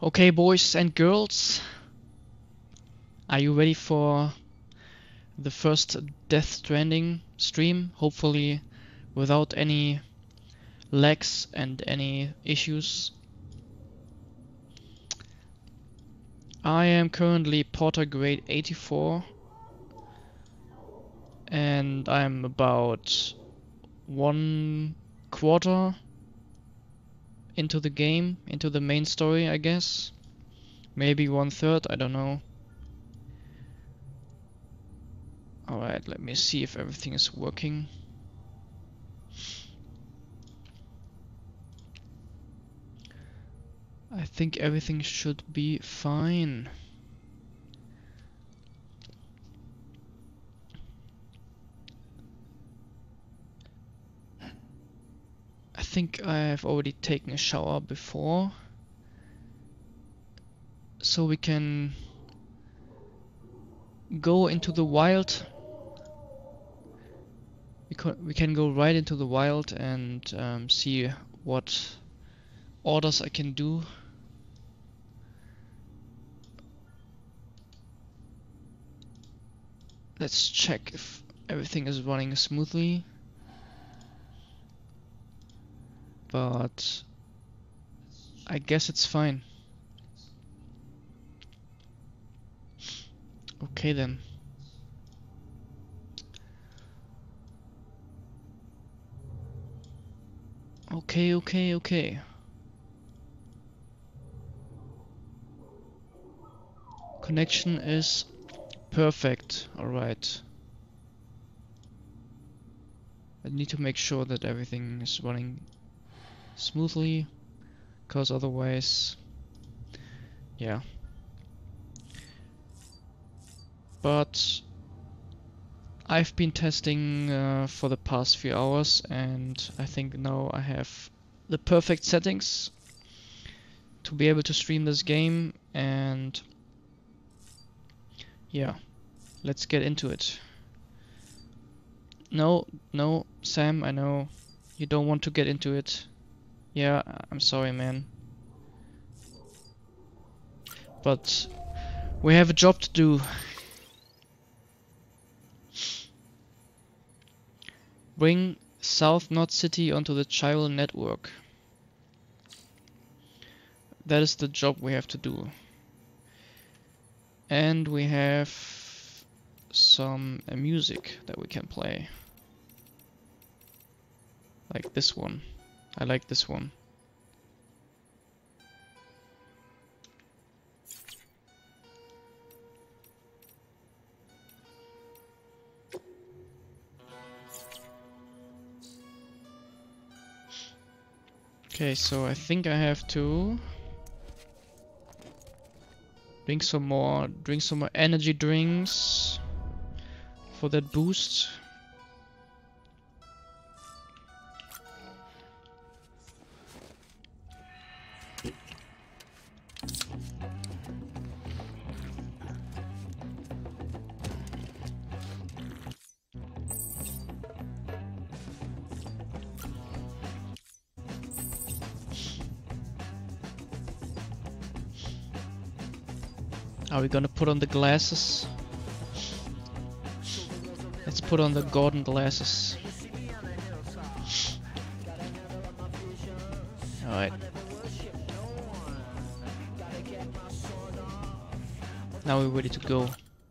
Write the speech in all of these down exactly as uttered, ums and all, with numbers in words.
Okay, boys and girls, are you ready for the first Death Stranding stream? Hopefully without any lags and any issues. I am currently Porter grade eighty-four and I'm about one quarter into the game, into the main story, I guess. Maybe one third, I don't know. Alright, let me see if everything is working. I think everything should be fine. I think I have already taken a shower before, so we can go into the wild. We, co we can go right into the wild and um, see what orders I can do. Let's check if everything is running smoothly. But I guess it's fine. Okay then. Okay, okay, okay. Connection is perfect. Alright. I need to make sure that everything is running smoothly, because otherwise, yeah. But I've been testing uh, for the past few hours and I think now I have the perfect settings to be able to stream this game, and yeah, let's get into it. No, no, Sam, I know you don't want to get into it. Yeah, I'm sorry, man. But we have a job to do. Bring South Knot City onto the chiral network. That is the job we have to do. And we have some uh, music that we can play. Like this one. I like this one. Okay, so I think I have to drink some more, drink some more energy drinks for that boost. Are we gonna put on the glasses? Let's put on the Gordon glasses. Alright. Now we're ready to go.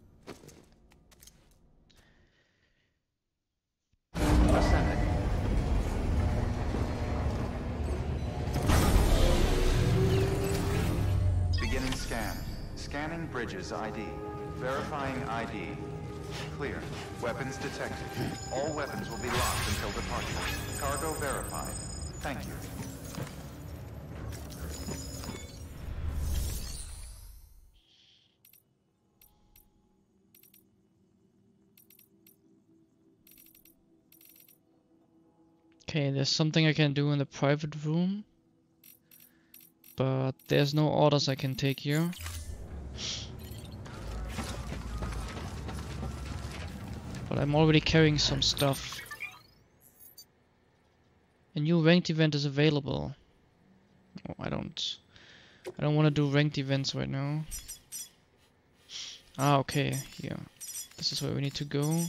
Beginning scan. Scanning bridges I D. Verifying I D. Clear. Weapons detected. All weapons will be locked until departure. Cargo verified. Thank you. Okay, there's something I can do in the private room, but there's no orders I can take here. But I'm already carrying some stuff. A new ranked event is available. Oh, I don't I don't want to do ranked events right now. Ah, okay, here. This is where we need to go.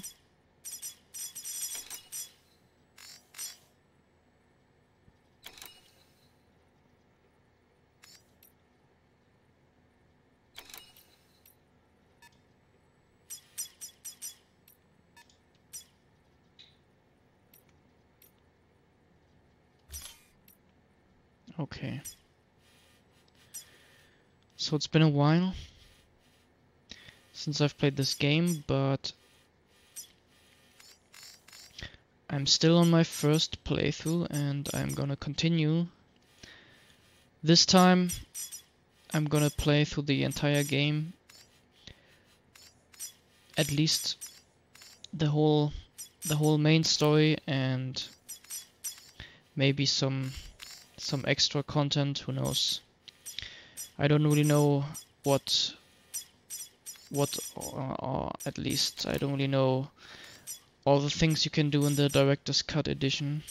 Okay. So it's been a while since I've played this game, but I'm still on my first playthrough and I'm gonna continue. This time I'm gonna play through the entire game, at least the whole the whole main story, and maybe some some extra content, who knows. I don't really know what what or, or at least I don't really know all the things you can do in the director's cut edition,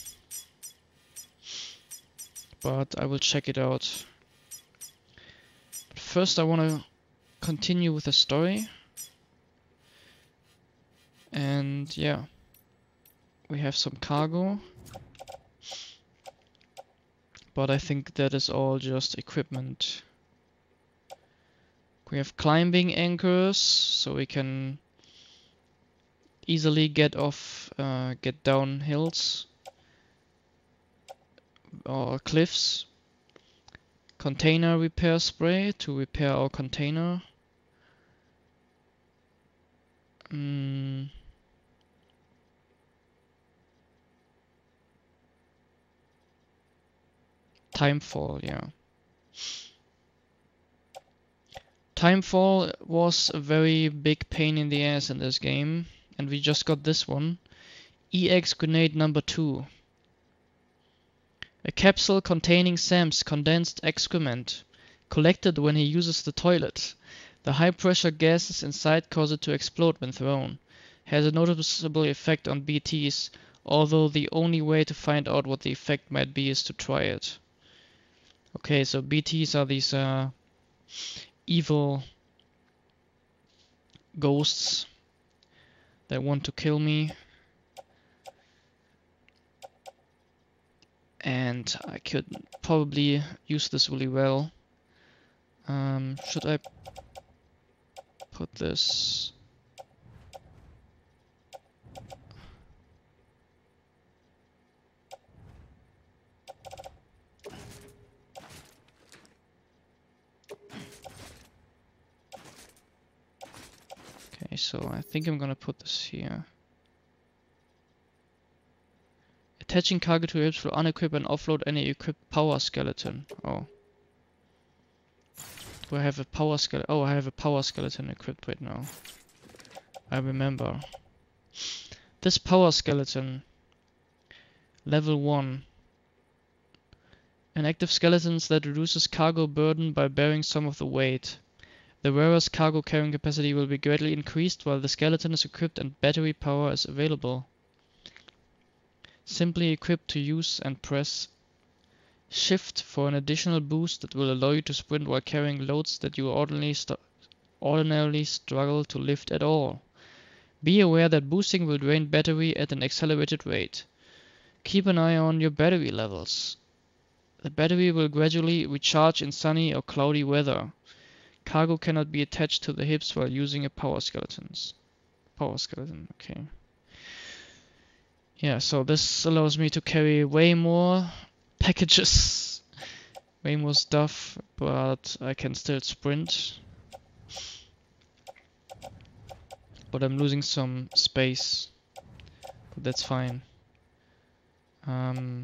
but I will check it out. But first I want to continue with the story, and yeah, we have some cargo, but I think that is all just equipment. We have climbing anchors, so we can easily get off, uh, get down hills or cliffs. Container repair spray to repair our container. Mm. Timefall, yeah. Timefall was a very big pain in the ass in this game, and we just got this one. E X grenade number two. A capsule containing Sam's condensed excrement, collected when he uses the toilet. The high pressure gases inside cause it to explode when thrown. Has a noticeable effect on B Ts, although the only way to find out what the effect might be is to try it. Okay, so B Ts are these uh, evil ghosts that want to kill me. And I could probably use this really well. Um, should I put this? Okay, so I think I'm gonna put this here. Attaching cargo to hips will unequip and offload any equipped power skeleton. Oh. Do I have a power skeleton? Oh, I have a power skeleton equipped right now. I remember. This power skeleton. Level one. An active skeleton that reduces cargo burden by bearing some of the weight. The wearer's cargo carrying capacity will be greatly increased while the skeleton is equipped and battery power is available. Simply equip to use and press Shift for an additional boost that will allow you to sprint while carrying loads that you ordinarily, ordinarily struggle to lift at all. Be aware that boosting will drain battery at an accelerated rate. Keep an eye on your battery levels. The battery will gradually recharge in sunny or cloudy weather. Cargo cannot be attached to the hips while using a power skeletons. Power skeleton, okay. Yeah, so this allows me to carry way more packages, way more stuff, but I can still sprint. But I'm losing some space, but that's fine. Um,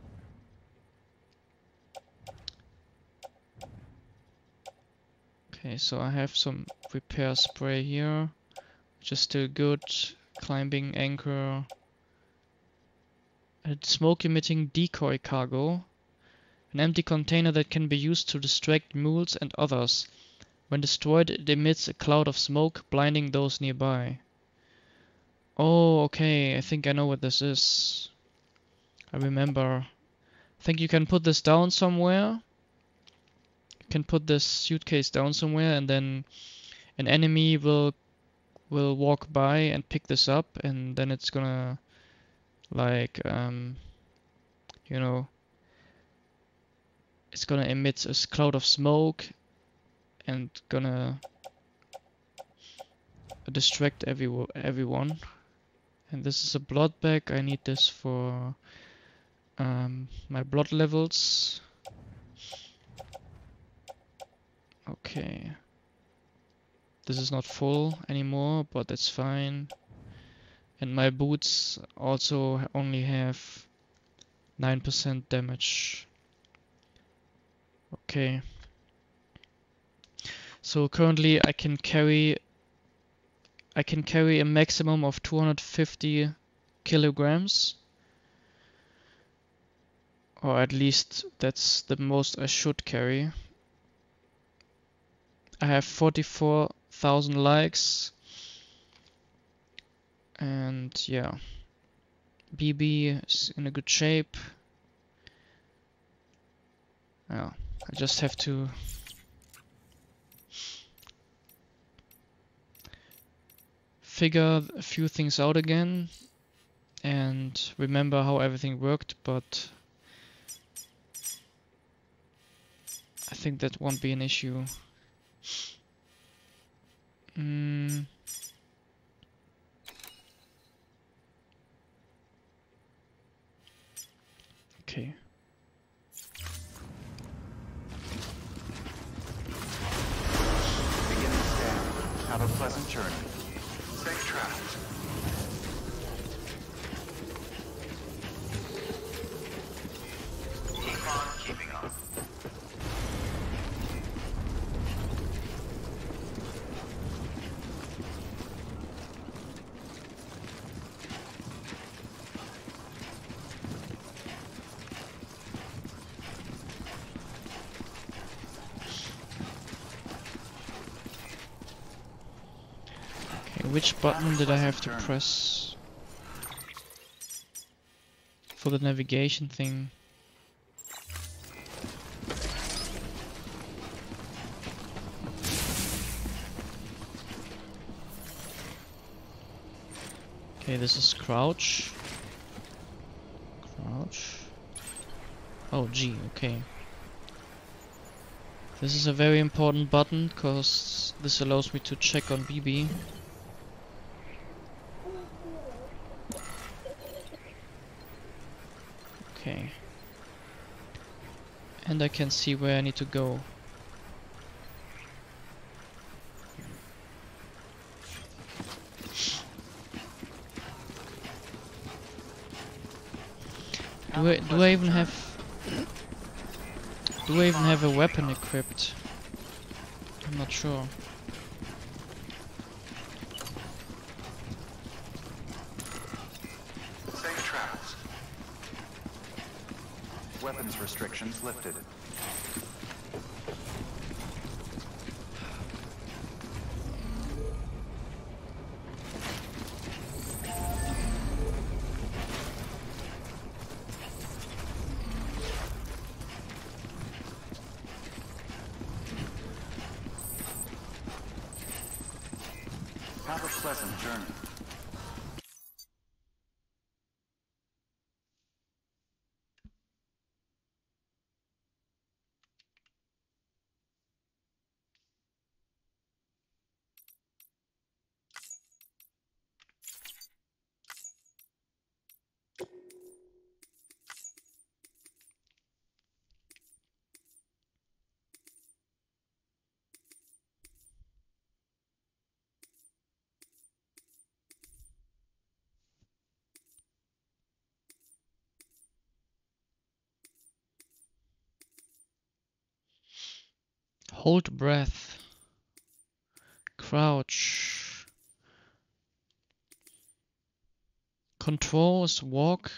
okay, so I have some repair spray here, which is still good. Climbing anchor. A smoke-emitting decoy cargo. An empty container that can be used to distract mules and others. When destroyed, it emits a cloud of smoke, blinding those nearby. Oh, okay, I think I know what this is. I remember. I think you can put this down somewhere. can put this suitcase down somewhere, and then an enemy will will walk by and pick this up, and then it's gonna like um, you know, it's gonna emit a cloud of smoke and gonna distract every everyone. And this is a blood bag. I need this for um, my blood levels. Okay. This is not full anymore, but that's fine. And my boots also only have nine percent damage. Okay. So currently I can carry I can carry a maximum of two hundred fifty kilograms. Or at least that's the most I should carry. I have forty-four thousand likes. And yeah. B B is in a good shape. Yeah, I just have to figure a few things out again and remember how everything worked, but I think that won't be an issue. Mm. Okay. Begin the scan. Have a pleasant journey. Safe travels. Keep on keeping on. Which button did I have to press for the navigation thing? Okay, this is crouch. Crouch. Oh, G, okay. This is a very important button because this allows me to check on B B. Okay. And I can see where I need to go. Do I do I even have Do I even have a weapon equipped? I'm not sure. Safe travels. Weapons restrictions lifted. Have a pleasant journey. Hold breath. Crouch. Control is walk.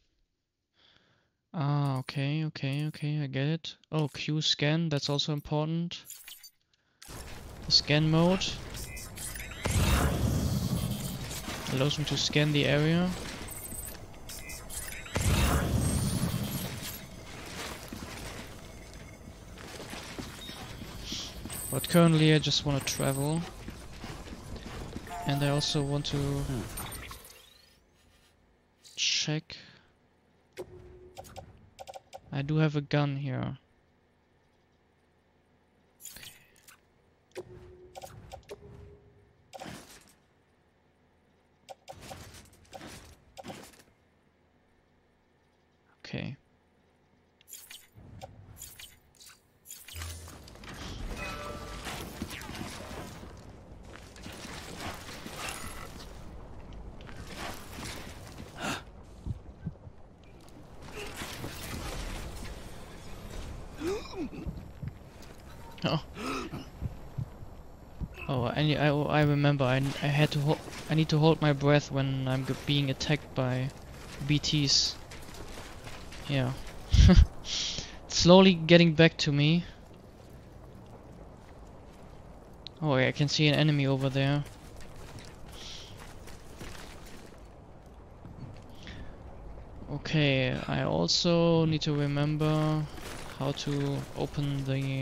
Ah, okay, okay, okay, I get it. Oh, Q scan, that's also important. The scan mode allows me to scan the area. But currently I just want to travel. And I also want to check. I do have a gun here. Okay. Oh. Oh, I, ne- I, I remember. I, I had to hold. I need to hold my breath when I'm g- being attacked by B Ts. Yeah. Slowly getting back to me. Oh, I can see an enemy over there. Okay, I also need to remember how to open the...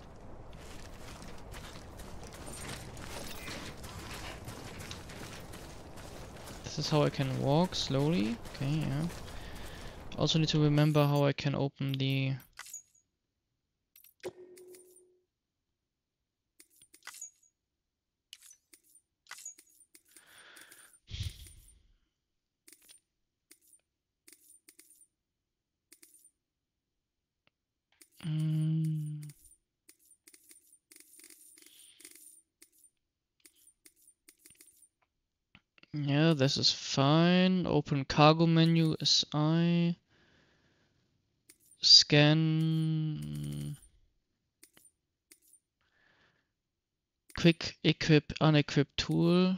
This is how I can walk slowly. Okay, yeah. Also need to remember how I can open the... Mm, yeah, this is fine. Open cargo menu S I. Scan. Quick equip unequip tool.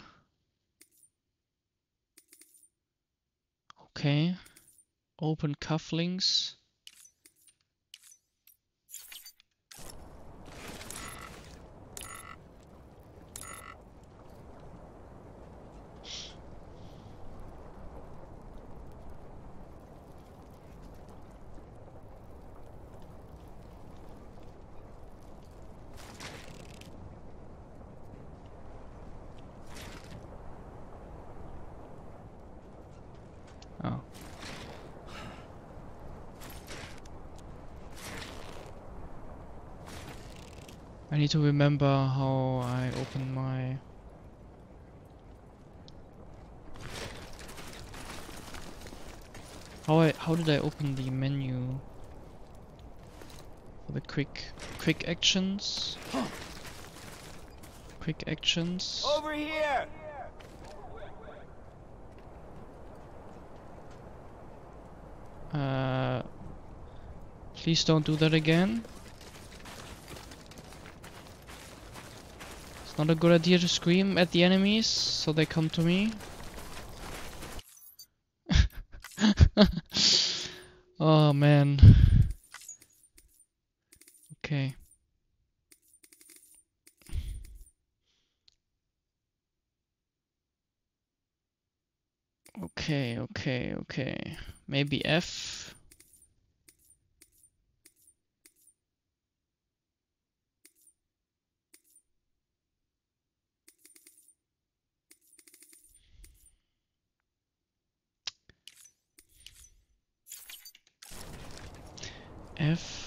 Okay. Open cufflinks. Oh. I need to remember how I open my... How I how did I open the menu for the quick quick actions? Quick actions. Over here! Uh, please don't do that again. It's not a good idea to scream at the enemies so they come to me. Oh man. Okay. Okay, okay, okay. Maybe F. F.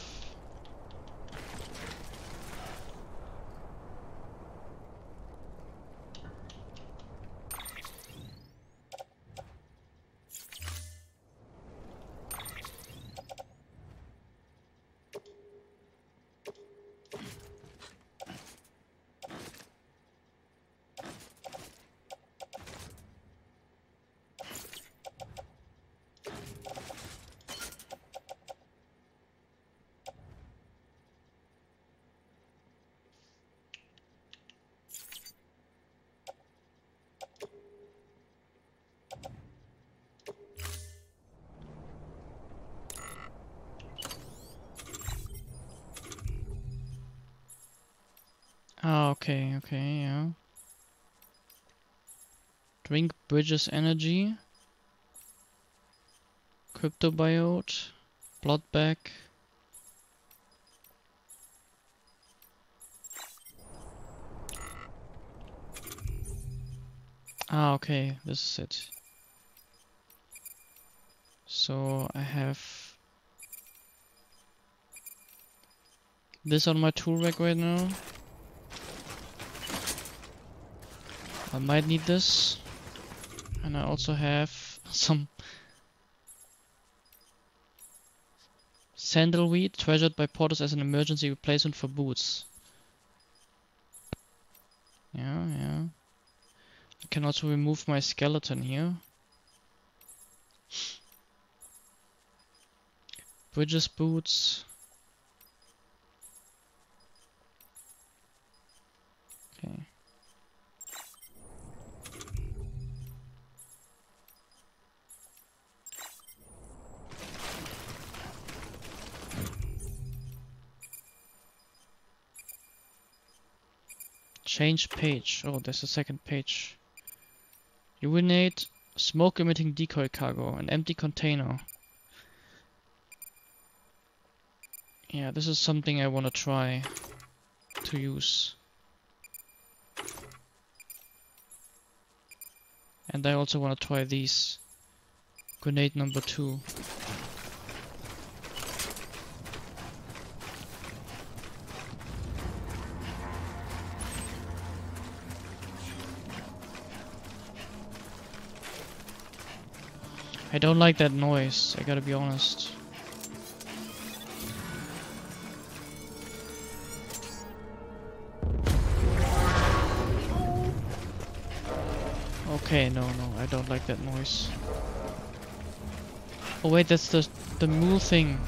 Ah, okay, okay, yeah. Drink bridges energy. Cryptobiote. Blood bag. Ah, okay, this is it. So I have this on my tool rack right now. I might need this. And I also have some sandalweed treasured by porters as an emergency replacement for boots. Yeah, yeah. I can also remove my skeleton here. Bridges boots. Okay. Change page. Oh, there's a second page. Urinate, smoke emitting decoy cargo, an empty container. Yeah, this is something I want to try to use. And I also want to try these. Grenade number two. I don't like that noise, I gotta be honest. Okay, no, no, I don't like that noise. Oh wait, that's the the mule thing.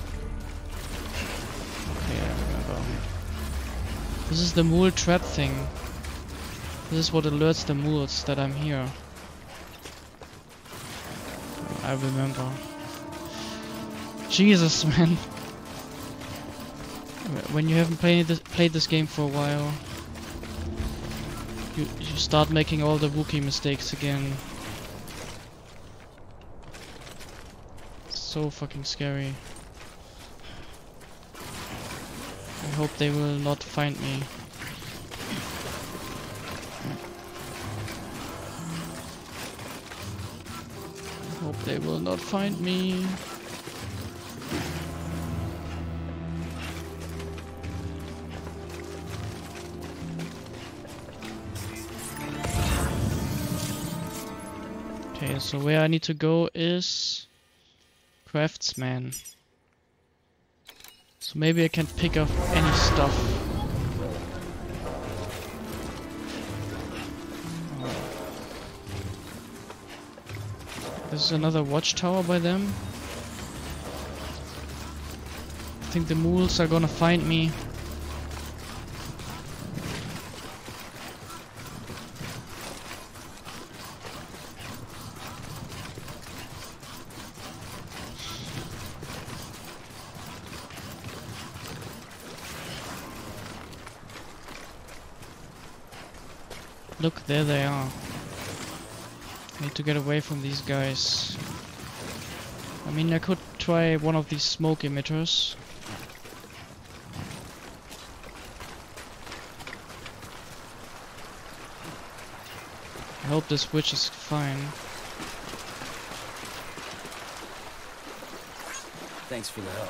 Okay, I remember. This is the mule trap thing. This is what alerts the mules that I'm here. I remember. Jesus, man. When you haven't played this, played this game for a while, you, you start making all the Wookiee mistakes again. So fucking scary. I hope they will not find me. I hope they will not find me. Okay, so where I need to go is Craftsman. So maybe I can pick up any stuff. Oh. This is another watchtower by them. I think the mules are gonna find me. Look, there they are. I need to get away from these guys. I mean, I could try one of these smoke emitters. I hope this switch is fine. Thanks for the help.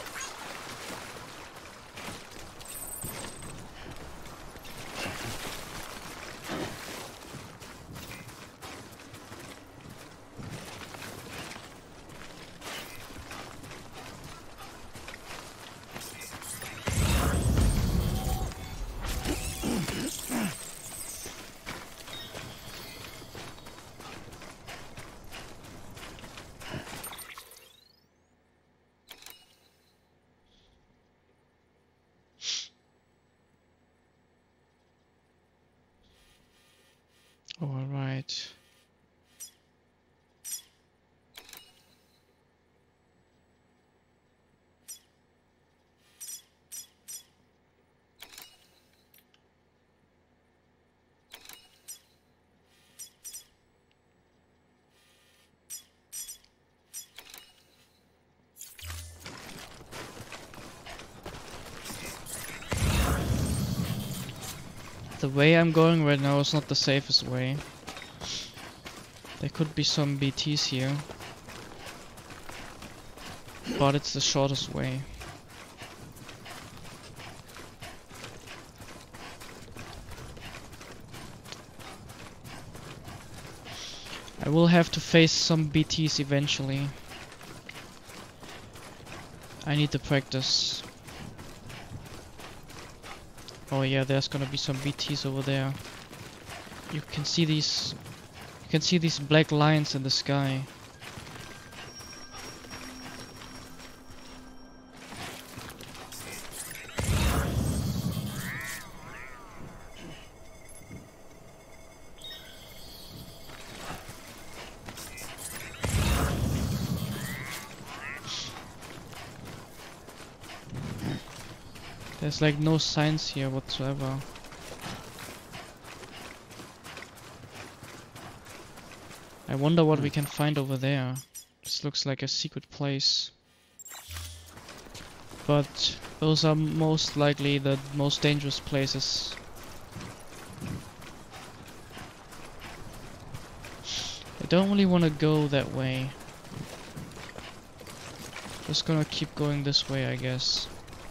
All right. The way I'm going right now is not the safest way. There could be some B Ts here, but it's the shortest way. I will have to face some B Ts eventually. I need to practice. Oh yeah, there's gonna be some B Ts over there. You can see these you can see these black lines in the sky. There's like no signs here whatsoever. I wonder what we can find over there. This looks like a secret place. But those are most likely the most dangerous places. I don't really want to go that way. Just gonna keep going this way, I guess.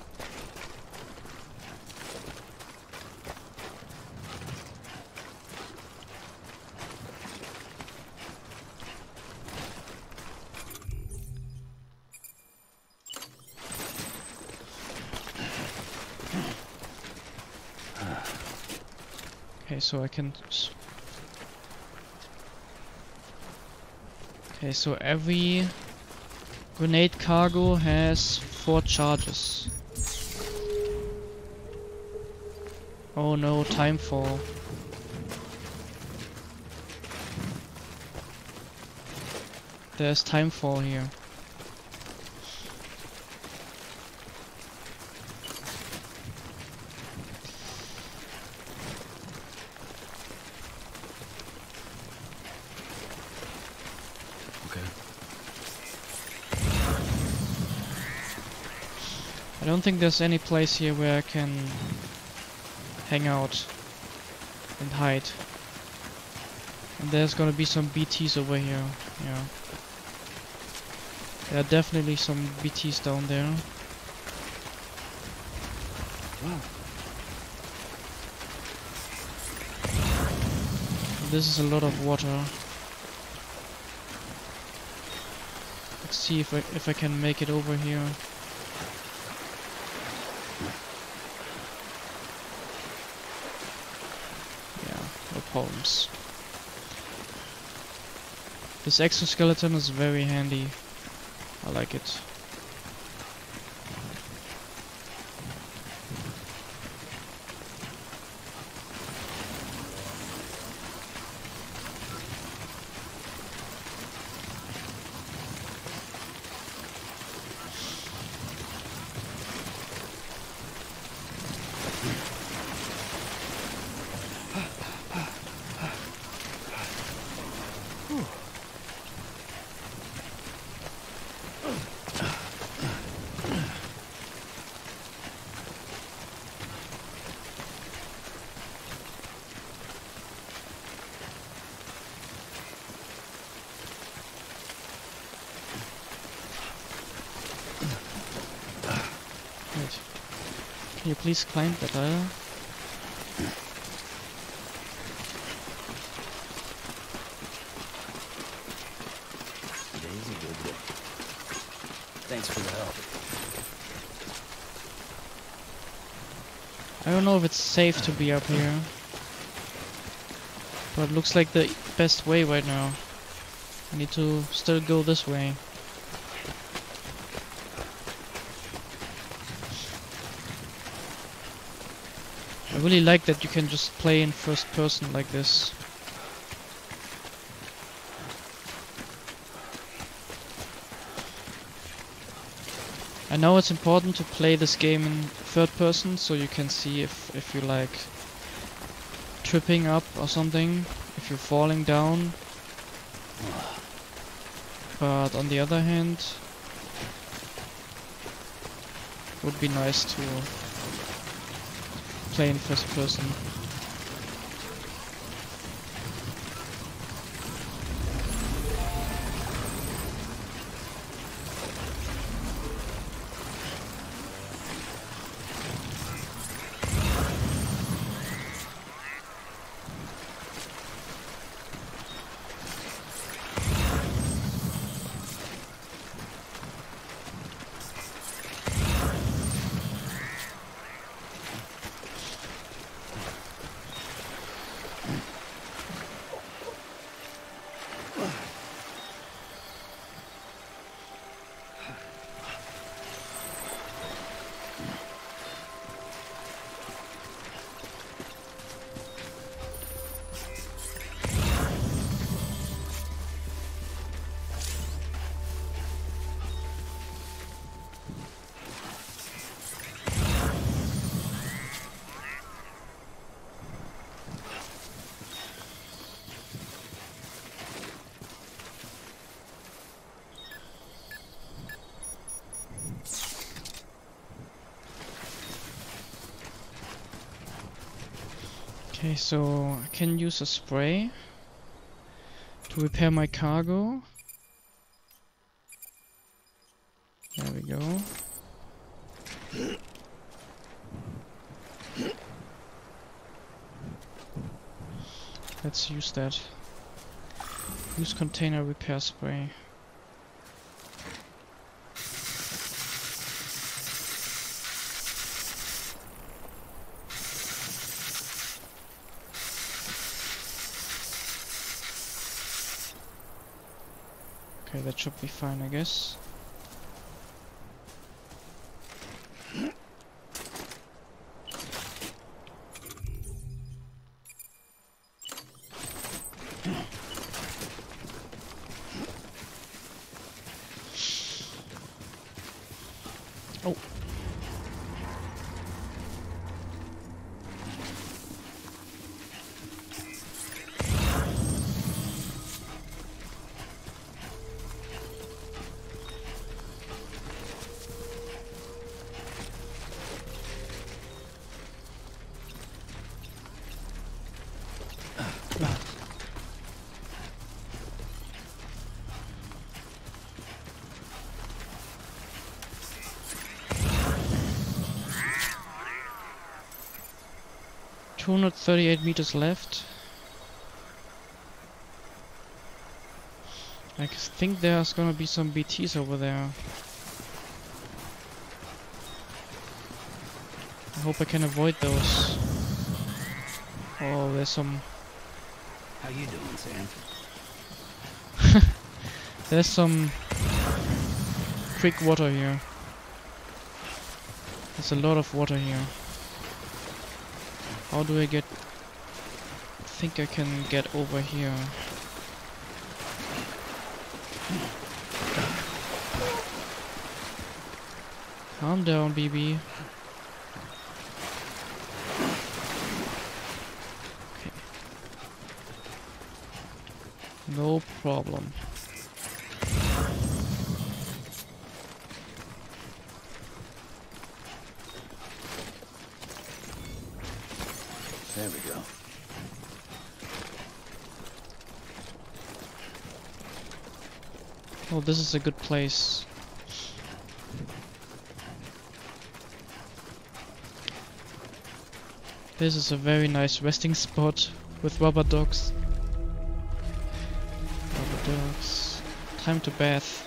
Okay, so I can... S okay, so every grenade cargo has four charges. Oh no, timefall. There's timefall here. I don't think there's any place here where I can hang out and hide. And there's gonna be some B Ts over here, yeah. There are definitely some B Ts down there. Wow. This is a lot of water. Let's see if I if I can make it over here. Problems. This exoskeleton is very handy. I like it. Can you please climb that ladder? Today's a good day. Thanks for the help. I don't know if it's safe to be up here, but it looks like the best way right now. I need to still go this way. I really like that you can just play in first person like this. I know it's important to play this game in third person so you can see if, if you're like tripping up or something, if you're falling down. But on the other hand, it would be nice to play in first person. Okay, so I can use a spray to repair my cargo. There we go. Let's use that. Use container repair spray. Okay, that should be fine, I guess. Oh. two hundred thirty-eight meters left. I think there's gonna be some B Ts over there. I hope I can avoid those. Oh, there's some... How you doing, Sam? There's some creek water here. There's a lot of water here. How do I get... I think I can get over here. Calm down, B B. Okay. No problem. There we go. Oh, this is a good place. This is a very nice resting spot with rubber dogs. Rubber dogs. Time to bath.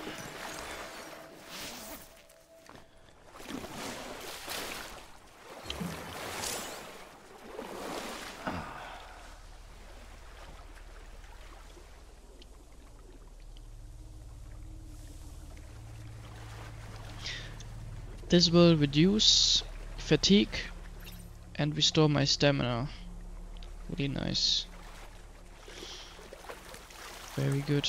This will reduce fatigue and restore my stamina. Really nice. Very good.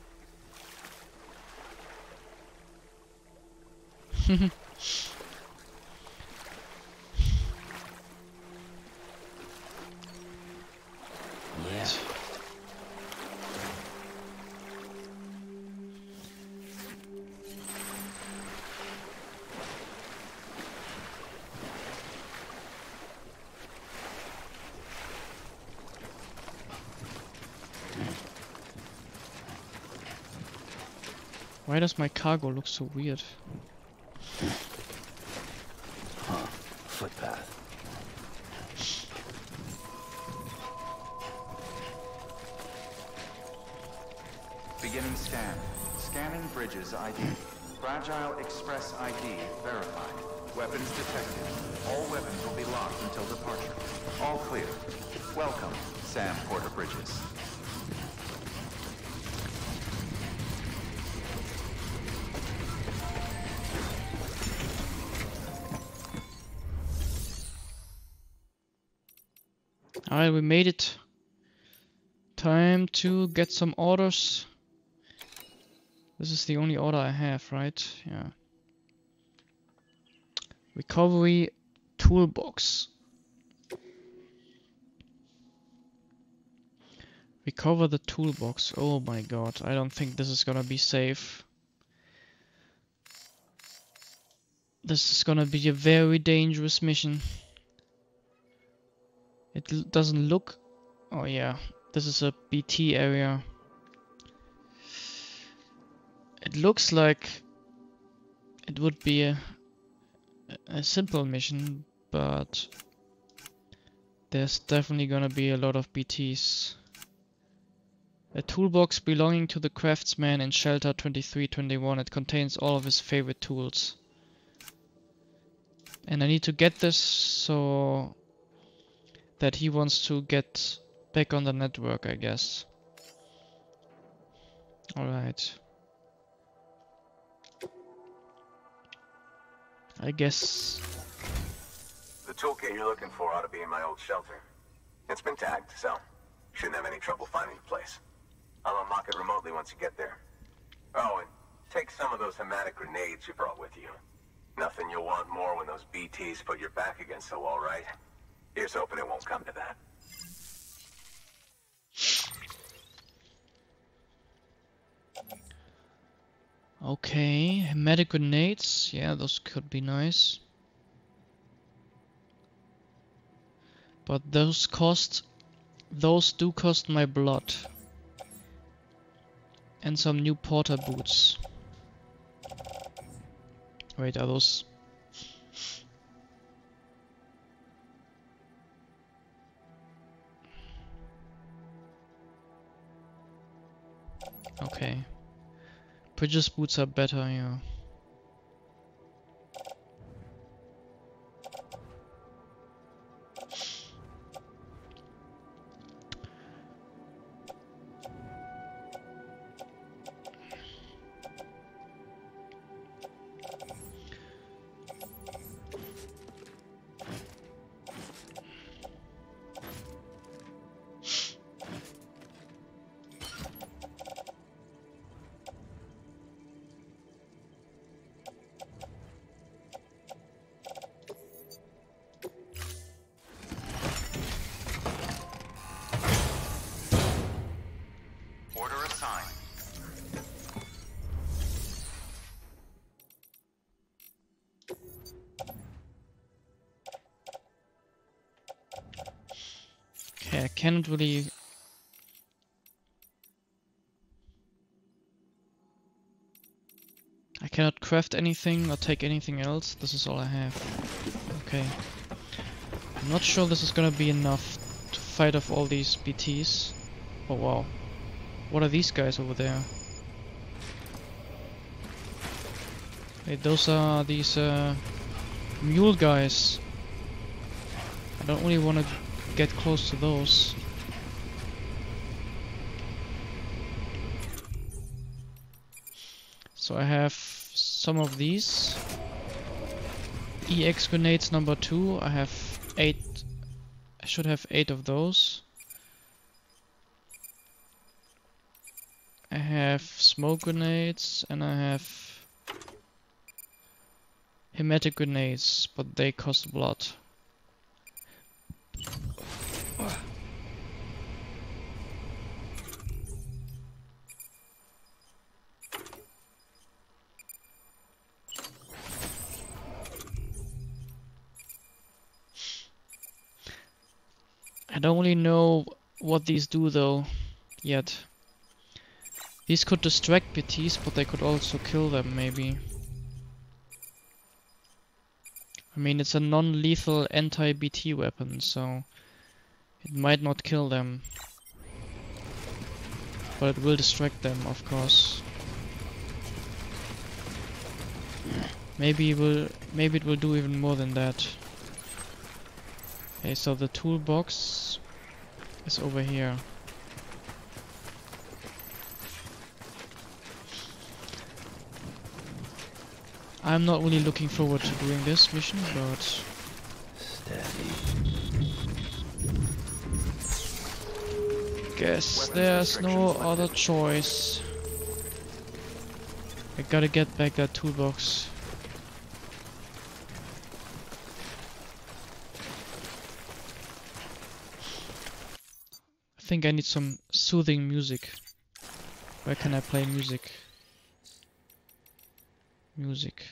Yeah. Why does my cargo look so weird? Huh. Footpath. Beginning scan. Scanning bridges I D. Fragile Express I D verified. Weapons detected. All weapons will be locked until departure. All clear. Welcome, Sam Porter Bridges. Alright, we made it. Time to get some orders. This is the only order I have, right? Yeah. Recovery toolbox. Recover the toolbox. Oh my god, I don't think this is gonna be safe. This is gonna be a very dangerous mission. A It l doesn't look... Oh yeah, this is a B T area. It looks like it would be a, a simple mission, but there's definitely gonna be a lot of B Ts. A toolbox belonging to the craftsman in shelter twenty-three twenty-one. It contains all of his favorite tools. And I need to get this so that he wants to get back on the network, I guess. Alright. I guess... The toolkit you're looking for ought to be in my old shelter. It's been tagged, so you shouldn't have any trouble finding the place. I'll unlock it remotely once you get there. Oh, and take some of those hematic grenades you brought with you. Nothing you'll want more when those B Ts put your back against the wall, right? Here's hoping it won't come to that. Okay, hematic grenades. Yeah, those could be nice. But those cost... Those do cost my blood. And some new porter boots. Wait, are those... Okay. Bridges boots are better, yeah. Okay, I cannot really... I cannot craft anything or take anything else. This is all I have. Okay. I'm not sure this is gonna be enough to fight off all these B Ts. Oh wow. What are these guys over there? Wait, those are these uh, mule guys. I don't really want to get close to those. So I have some of these. E X grenades number two. I have eight. I should have eight of those. I have smoke grenades and I have hematic grenades, but they cost blood. I don't really know what these do though, yet. These could distract B Ts, but they could also kill them maybe. I mean, it's a non-lethal anti-B T weapon, so it might not kill them. But it will distract them, of course. Maybe it will, maybe it will do even more than that. Okay, so the toolbox is over here. I'm not really looking forward to doing this mission, but... Steady. Guess there's no other choice. I gotta get back that toolbox. I think I need some soothing music. Where can I play music? Music.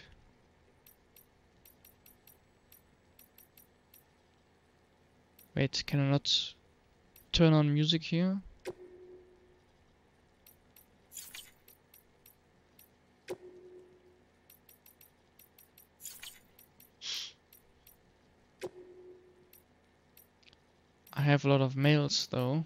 Wait, can I not turn on music here? I have a lot of mails though.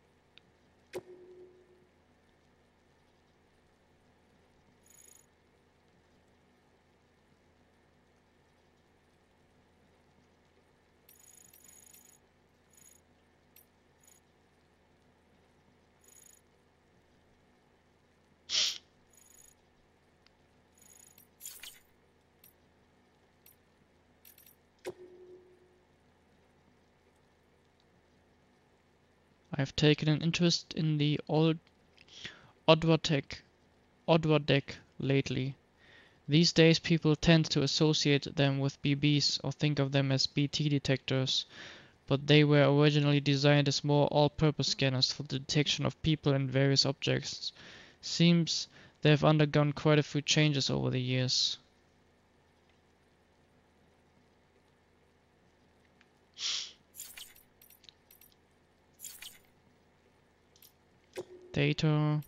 I've taken an interest in the old Odwardtech Odward lately. These days people tend to associate them with B Bs or think of them as B T detectors, but they were originally designed as more all-purpose scanners for the detection of people and various objects. Seems they have undergone quite a few changes over the years. Data.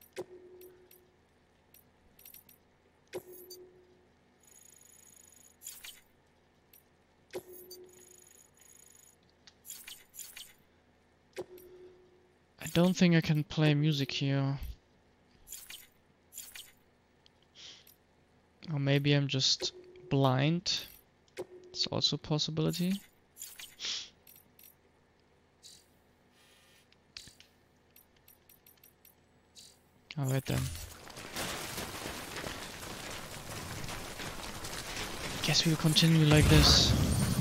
I don't think I can play music here. Or maybe I'm just blind. It's also a possibility. Alright then. Guess we'll continue like this.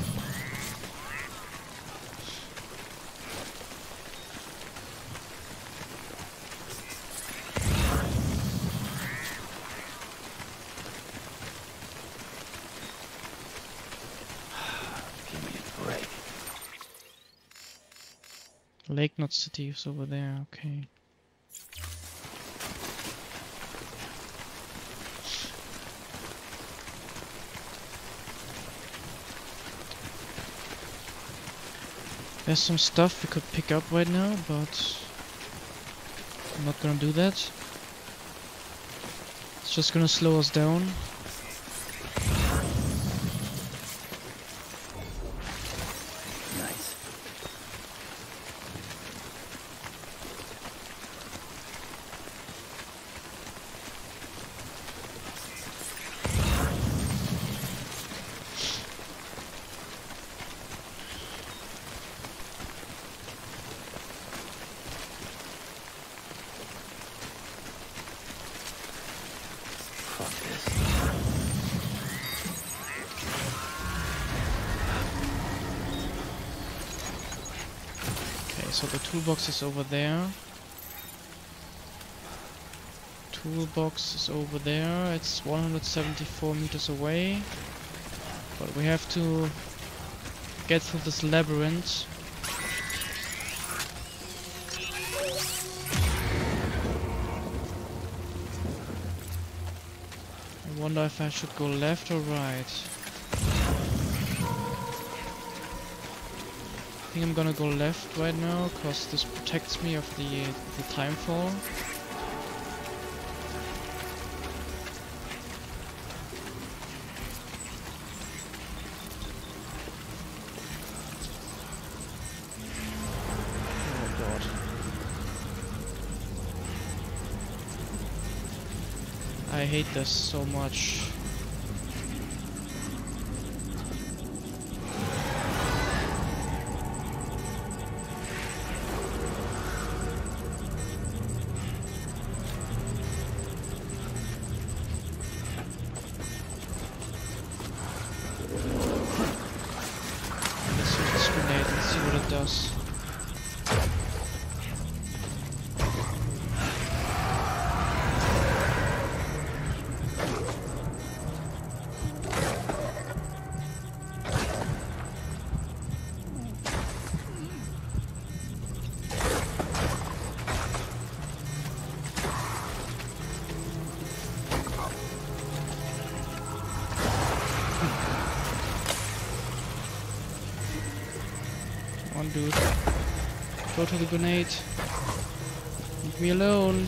Give me a break. Lake Knot City is over there, okay. There's some stuff we could pick up right now, but I'm not gonna do that. It's just gonna slow us down. Nice. Fuck this. Okay, so the toolbox is over there. Toolbox is over there. It's one hundred seventy-four meters away. But we have to get through this labyrinth. I wonder if I should go left or right. I think I'm gonna go left right now, cause this protects me of the the time fall. Oh god. I hate this so much. Let's use this grenade and see what it does. on, dude. Go to the grenade. Leave me alone.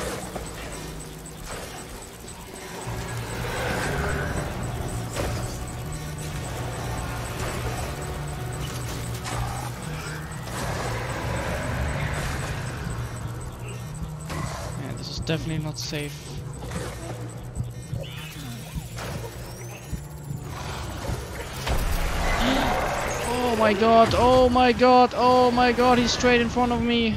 Yeah, this is definitely not safe. Oh my god, oh my god, oh my god, he's straight in front of me.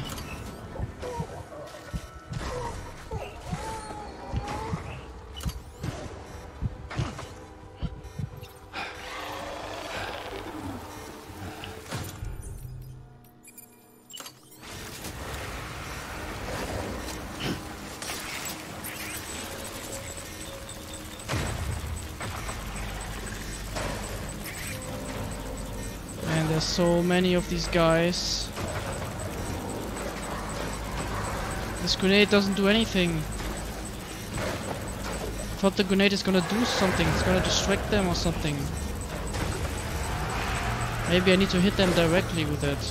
Man, there's so many of these guys. This grenade doesn't do anything. I thought the grenade is gonna do something, it's gonna distract them or something. Maybe I need to hit them directly with it.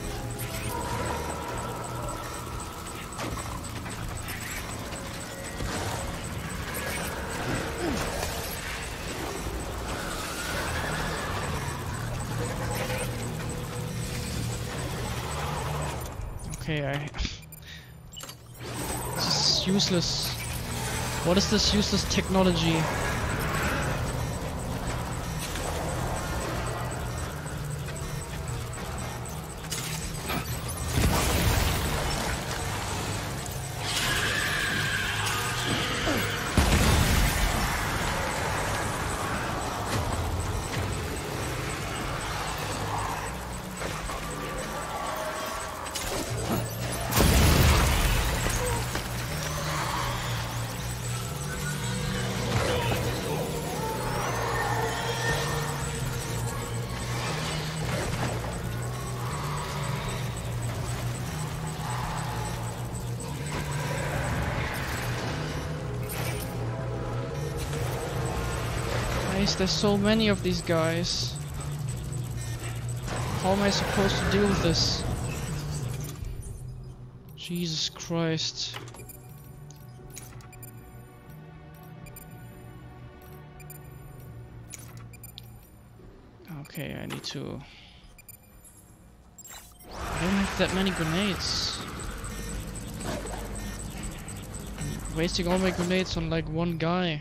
Okay, I... This is useless. What is this useless technology? There's so many of these guys. How am I supposed to deal with this? Jesus Christ. Okay, I need to... I don't have that many grenades. I'm wasting all my grenades on like one guy.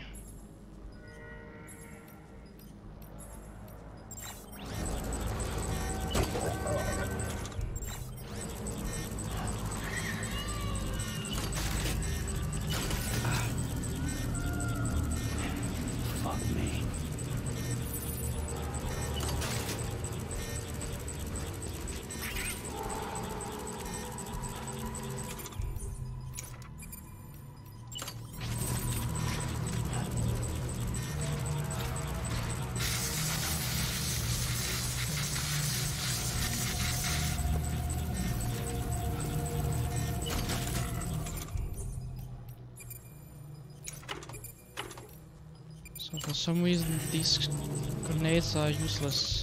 So for some reason these grenades are useless.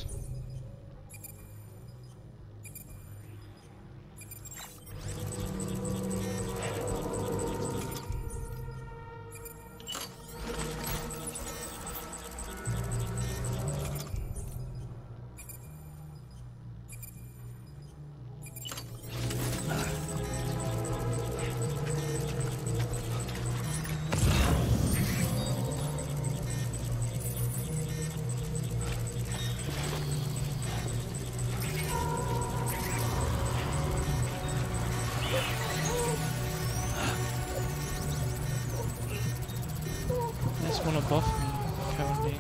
One above me, apparently.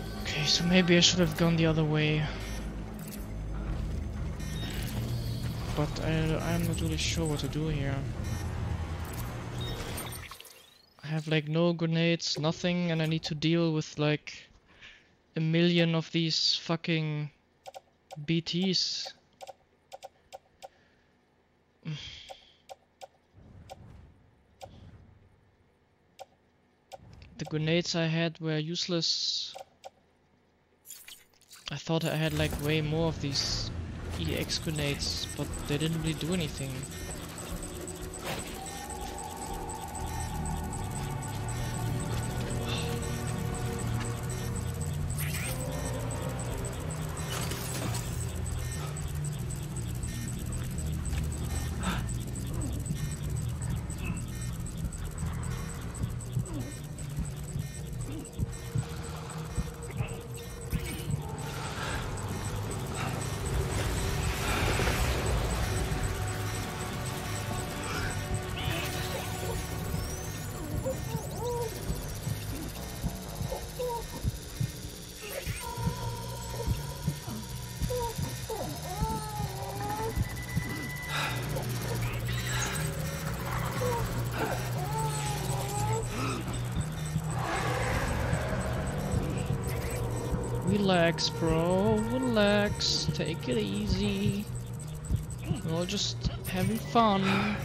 So maybe I should have gone the other way. but I, I'm not really sure what to do here. I have like no grenades, nothing, and I need to deal with like a million of these fucking B Ts. The grenades I had were useless. I thought I had like way more of these E X grenades, but they didn't really do anything. Relax, bro. Relax. Take it easy. We're all just having fun.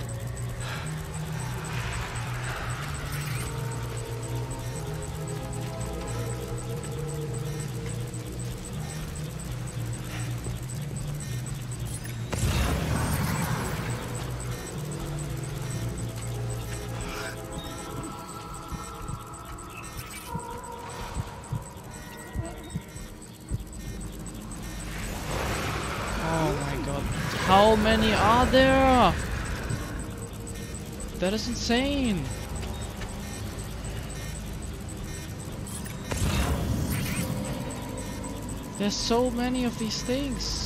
How many are there? That is insane. There's so many of these things.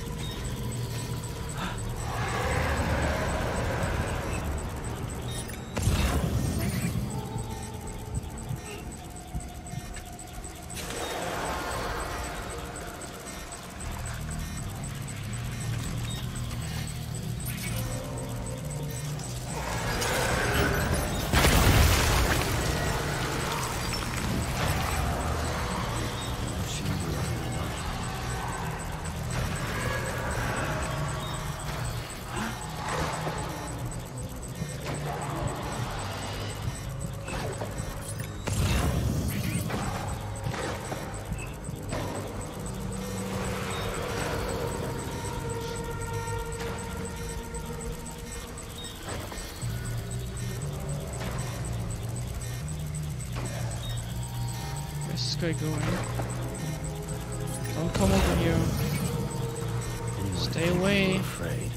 Where's this guy going? Don't come over here. Stay away. I'm afraid.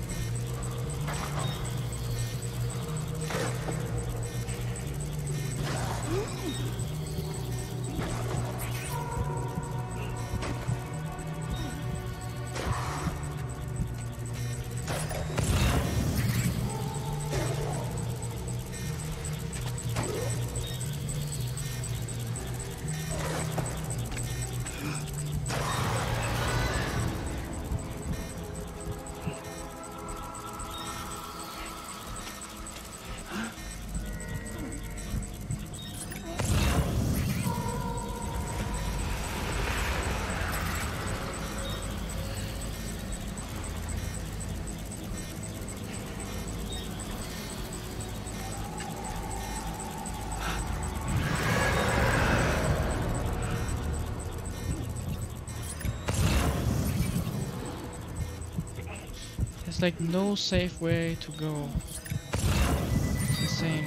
There's like no safe way to go. It's insane.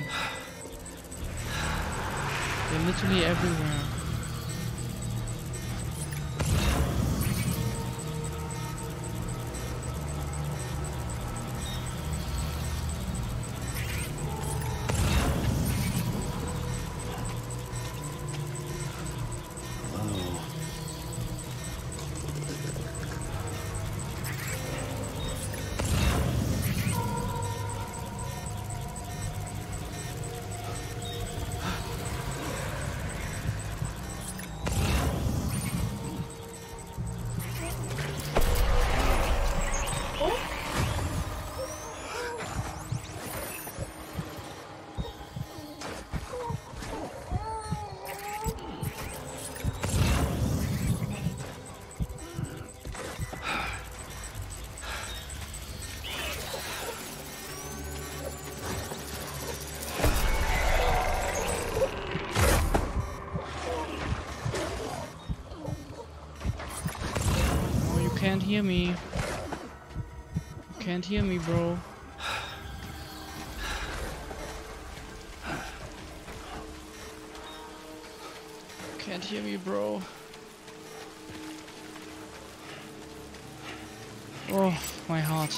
They're literally everywhere. hear me. You can't hear me, bro. Can't hear me, bro. Oh, my heart.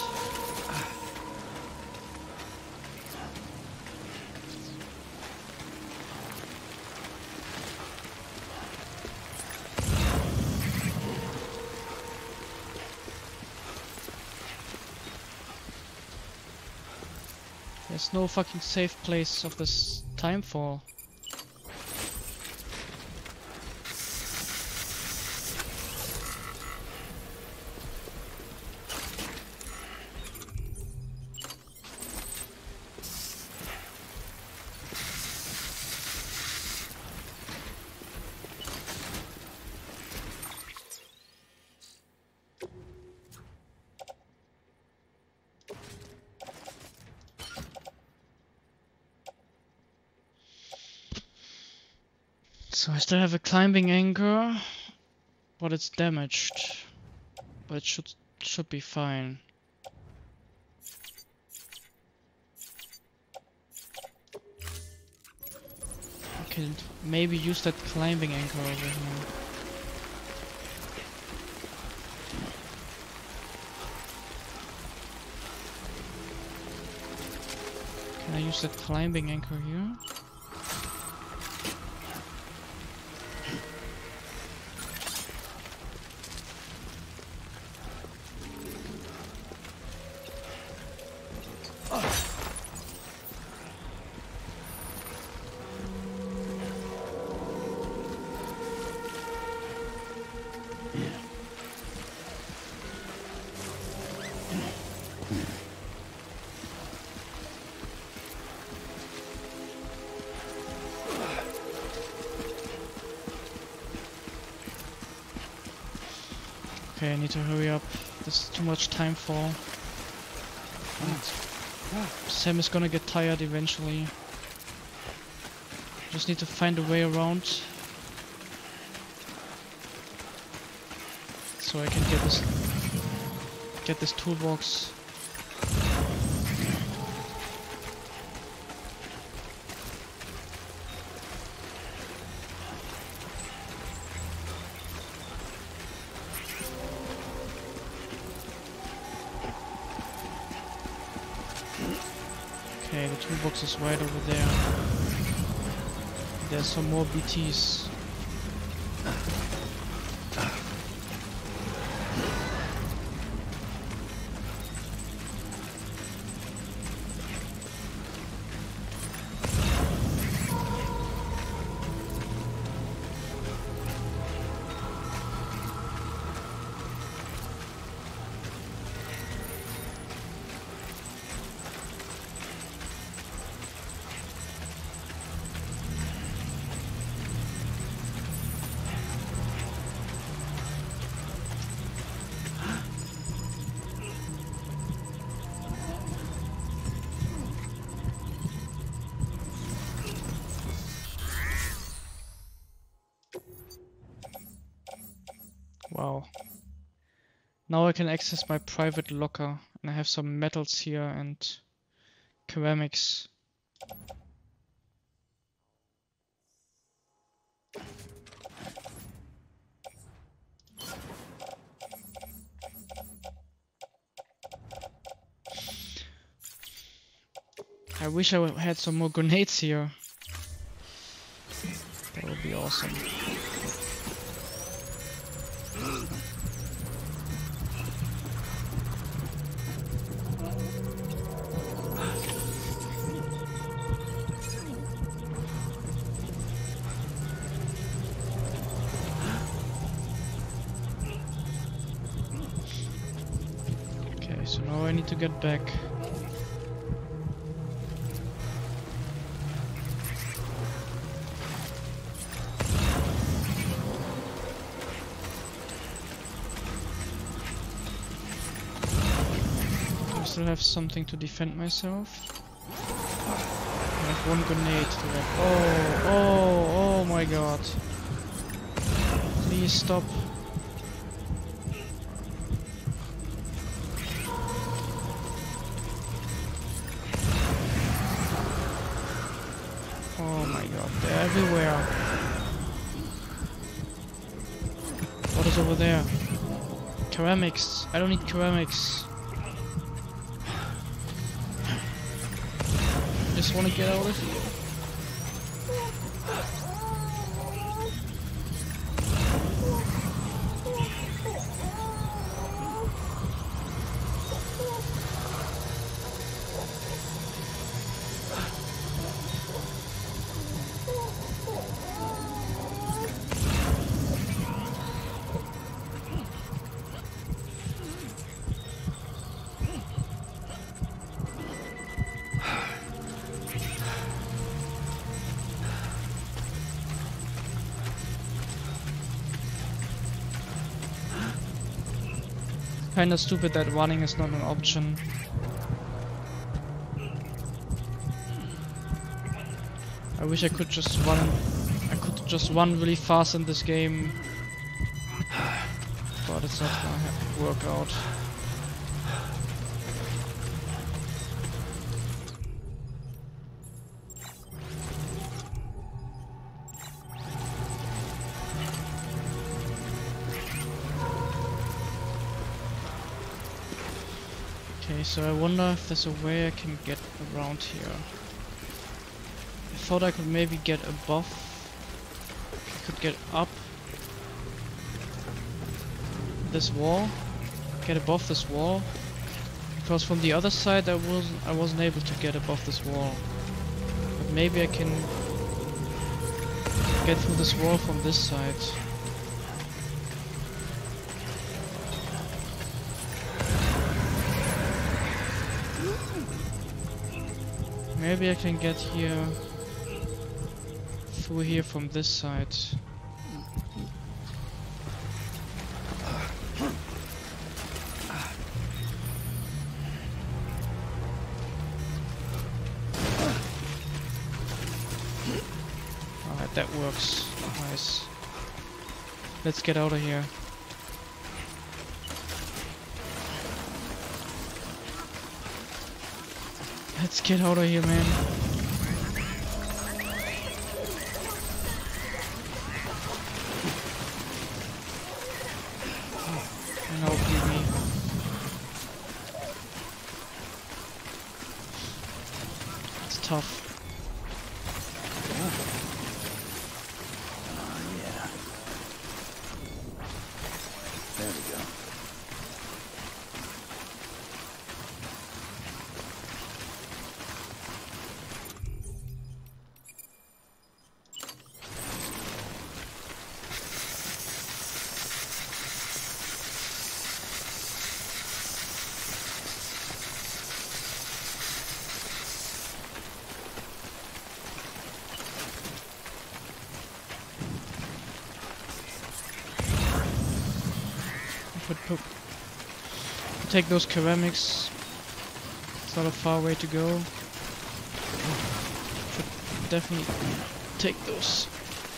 There's no fucking safe place of this timefall. So I still have a climbing anchor, but it's damaged. But it should should be fine. I can maybe use that climbing anchor over here. Can I use that climbing anchor here? Okay, I need to hurry up. This is too much time for. And Sam is gonna get tired eventually. Just need to find a way around. So I can get this get this toolbox. Okay, the toolbox is right over there. There's some more B Ts. Wow. Now I can access my private locker, and I have some metals here and ceramics. I wish I had some more grenades here. That would be awesome. Okay, so now I need to get back. I still have something to defend myself. I have one grenade to that. Oh, oh, oh my god. Please stop. Oh my god, they're everywhere. What is over there? Ceramics. I don't need ceramics. Just want to get out of here. Kinda stupid that running is not an option. I wish I could just run. I could just run really fast in this game, but it's not gonna ha- work out. Okay, so I wonder if there's a way I can get around here. I thought I could maybe get above. I could get up this wall, get above this wall, because from the other side I wasn't I wasn't able to get above this wall. But maybe I can get through this wall from this side. Maybe I can get here, through here from this side. Alright, that works. Nice. Let's get out of here. Let's get out of here, man. No, give me. It's tough. Oh, yeah. There we go. Put, put, take those ceramics. It's not a far way to go. Should definitely take those.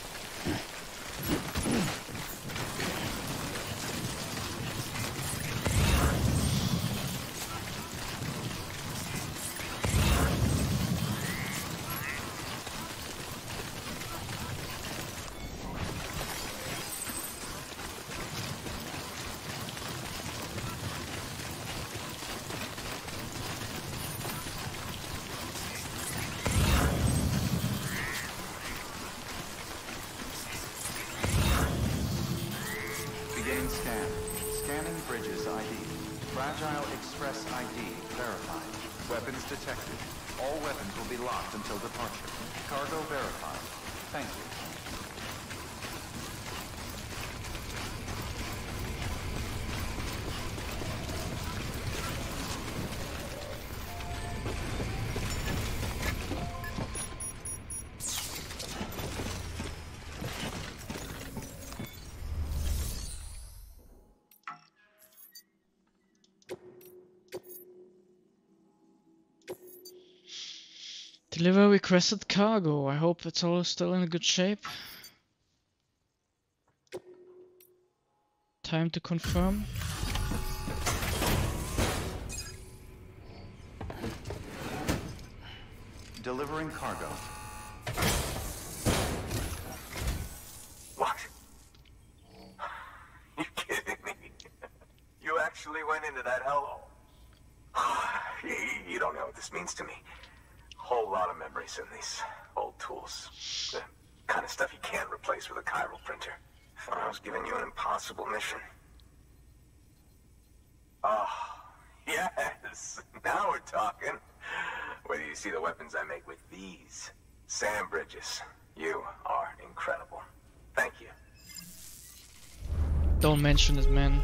Beginning scan. Scanning bridges I D. Fragile Express I D verified. Weapons detected. All weapons will be locked until departure. Cargo verified. Thank you. Deliver requested cargo. I hope it's all still in good shape. Time to confirm. Delivering cargo. that hello. You, you don't know what this means to me. Whole lot of memories in these old tools. The kind of stuff you can't replace with a chiral printer. Thought I was giving you an impossible mission. Oh, yes. Now we're talking. Whether you see the weapons I make with these. Sam Bridges, you are incredible. Thank you. Don't mention it, man.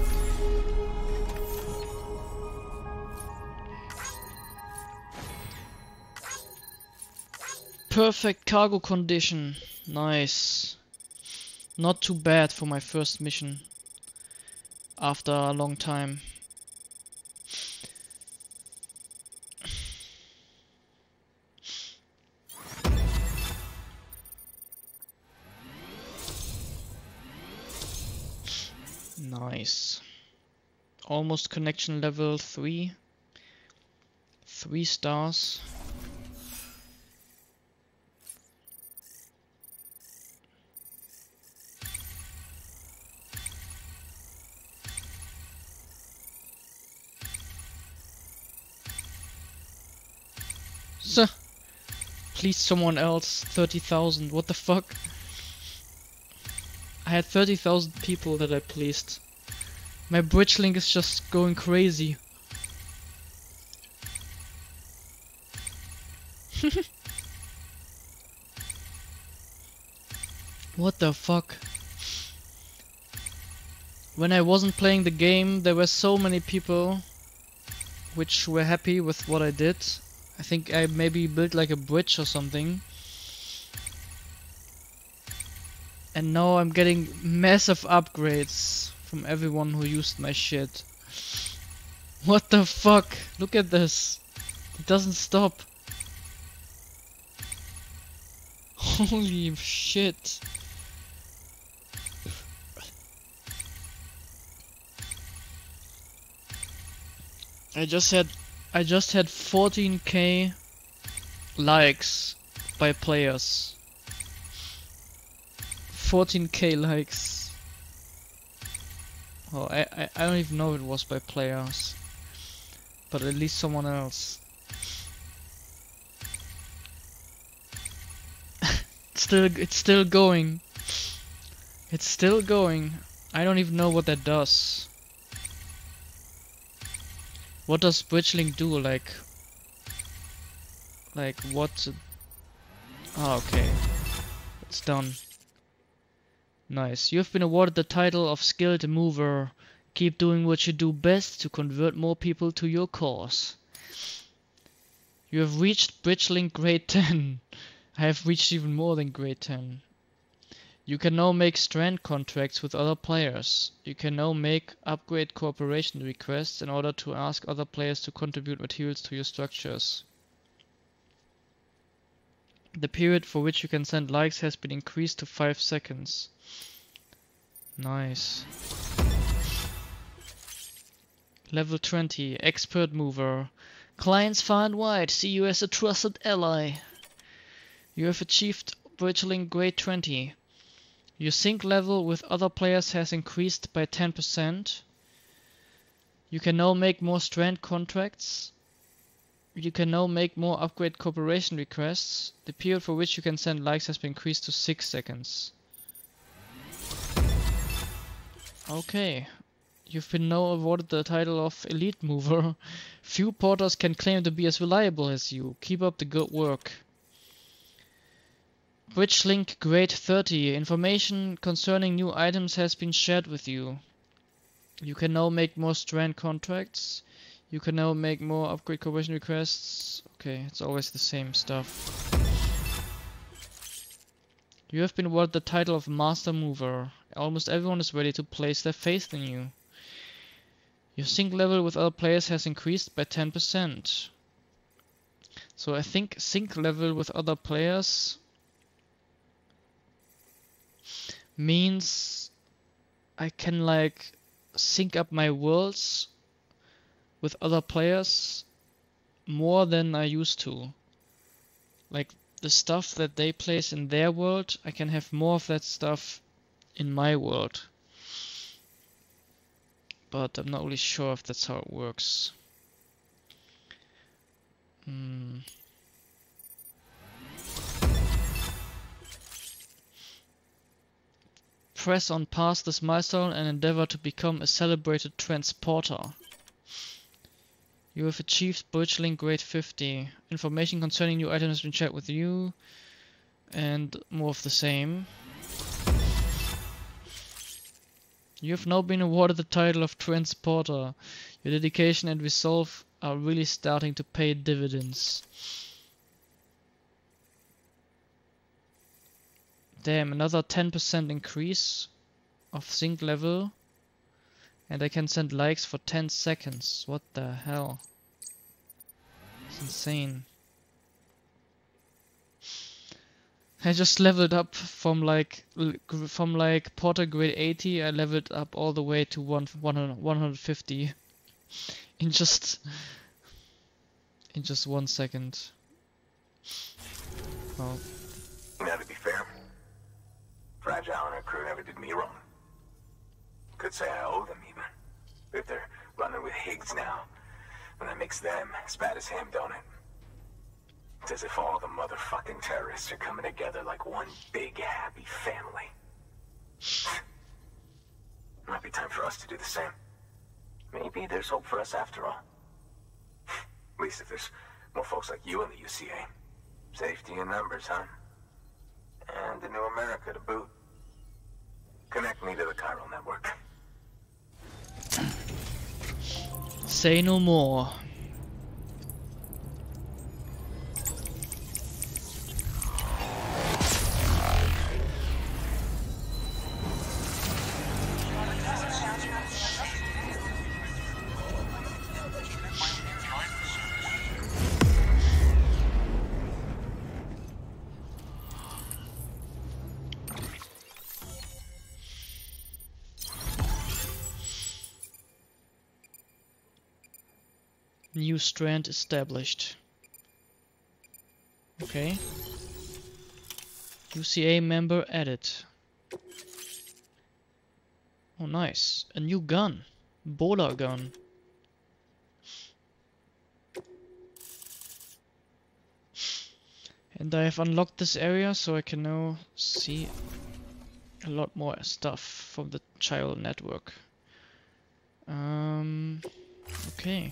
Perfect cargo condition. Nice. Not too bad for my first mission. After a long time. Nice. Almost connection level three. Three stars. So, please someone else. thirty thousand. What the fuck? I had thirty thousand people that I pleased. My bridge link is just going crazy. What the fuck? When I wasn't playing the game, there were so many people which were happy with what I did. I think I maybe built like a bridge or something. And now I'm getting massive upgrades from everyone who used my shit. What the fuck? Look at this. It doesn't stop. Holy shit. I just had I just had fourteen K likes by players. fourteen K likes. Oh, I, I, I don't even know if it was by players. But at least someone else. it's still it's still going. It's still going. I don't even know what that does. What does Bridgelink do? Like Like what? Oh, okay. It's done. Nice. You have been awarded the title of Skilled Mover. Keep doing what you do best to convert more people to your cause. You have reached Bridgelink Grade ten. I have reached even more than Grade ten. You can now make strand contracts with other players. You can now make upgrade cooperation requests in order to ask other players to contribute materials to your structures. The period for which you can send likes has been increased to five seconds. Nice. Level twenty, Expert Mover. Clients far and wide see you as a trusted ally. You have achieved Bridgelink Grade twenty. Your sync level with other players has increased by ten percent. You can now make more strand contracts. You can now make more upgrade cooperation requests. The period for which you can send likes has been increased to six seconds. Okay. You've been now awarded the title of Elite Mover. Few porters can claim to be as reliable as you. Keep up the good work. Bridgelink Grade thirty. Information concerning new items has been shared with you. You can now make more strand contracts. You can now make more upgrade cooperation requests. Okay, it's always the same stuff. You have been awarded the title of Master Mover. Almost everyone is ready to place their faith in you. Your sync level with other players has increased by ten percent. So I think sync level with other players means I can like sync up my worlds with other players more than I used to. Like the stuff that they place in their world, I can have more of that stuff in my world. but I'm not really sure if that's how it works. Hmm. Press on past this milestone and endeavor to become a celebrated transporter. You have achieved Bridge Link grade fifty. Information concerning new items has been shared with you. And more of the same. You have now been awarded the title of Transporter. Your dedication and resolve are really starting to pay dividends. Damn, another ten percent increase of zinc level. And I can send likes for ten seconds. What the hell? It's insane. I just leveled up from like from like Porter grade eighty. I leveled up all the way to one hundred fifty in just in just one second. Oh. Now, to be fair, Fragile and her crew never did me wrong. Could say I owe them even. But if they're running with Higgs now, then that makes them as bad as him, don't it? It's as if all the motherfucking terrorists are coming together like one big happy family. Might be time for us to do the same. Maybe there's hope for us after all. At least if there's more folks like you in the U C A. Safety in numbers, huh? And a new America to boot. Connect me to the chiral network. Say no more. New strand established. Okay. U C A member added. Oh nice. A new gun. Bowler gun. And I have unlocked this area so I can now see a lot more stuff from the chiral network. Um, okay.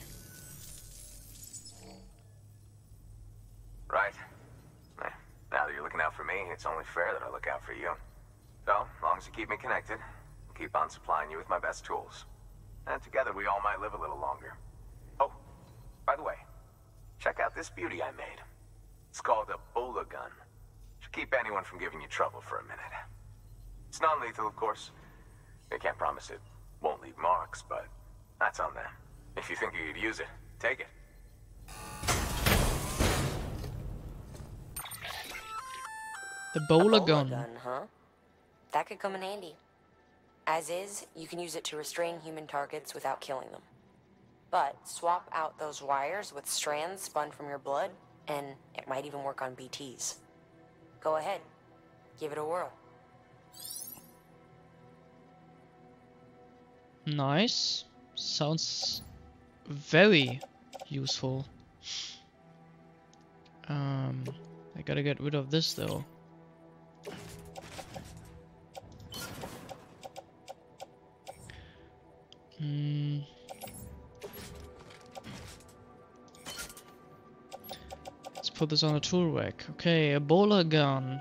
Right. Now that you're looking out for me, it's only fair that I look out for you. So, as long as you keep me connected, I'll keep on supplying you with my best tools. And together we all might live a little longer. Oh, by the way, check out this beauty I made. It's called a bowler gun. Should keep anyone from giving you trouble for a minute. It's non-lethal, of course. They can't promise it won't leave marks, but that's on them. If you think you could use it, take it. The bowler, A bowler gun. gun, huh? That could come in handy. As is, you can use it to restrain human targets without killing them. But swap out those wires with strands spun from your blood, and it might even work on B Ts. Go ahead. Give it a whirl. Nice. Sounds very useful. Um, I gotta get rid of this though. Hmm. Let's put this on a tool rack. Okay, a bowler gun.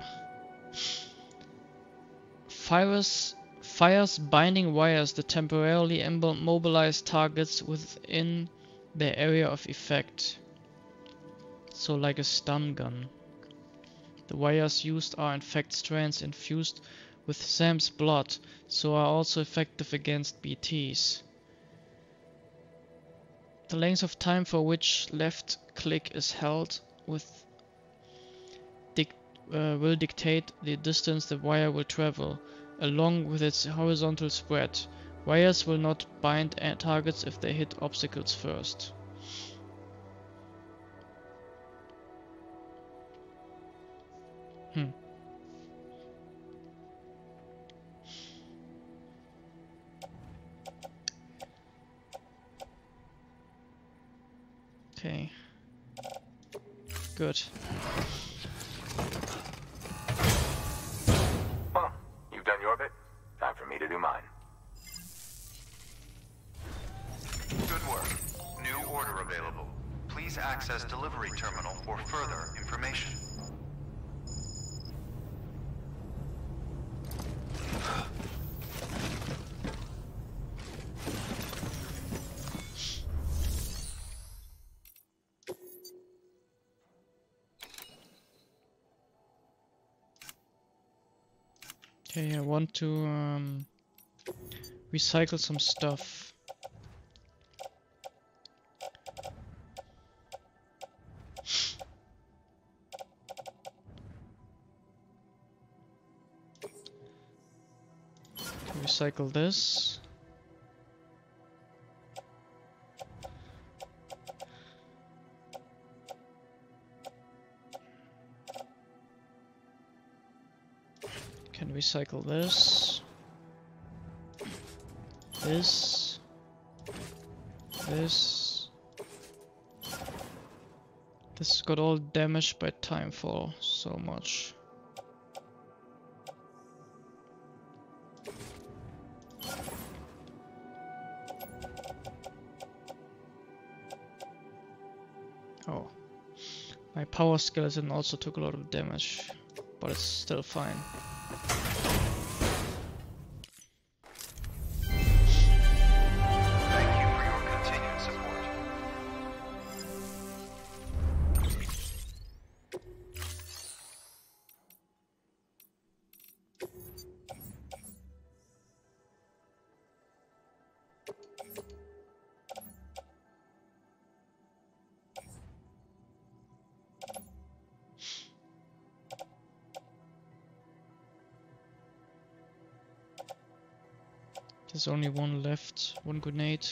Fires fires binding wires that temporarily immobilize targets within their area of effect. So like a stun gun. The wires used are in fact strands infused with Sam's blood, so are also effective against B Ts. The length of time for which left click is held with dic uh, will dictate the distance the wire will travel, along with its horizontal spread. Wires will not bind targets if they hit obstacles first. Hmm. Okay. Good. Well, you've done your bit. Time for me to do mine. Good work. New order available. Please access delivery terminal for further information. Okay, I want to um, recycle some stuff. Recycle this. Can recycle this. This. This. This got all damaged by timefall so much. Oh. My power skeleton also took a lot of damage, but it's still fine. Thank you for your continued support. There's only one left, one grenade.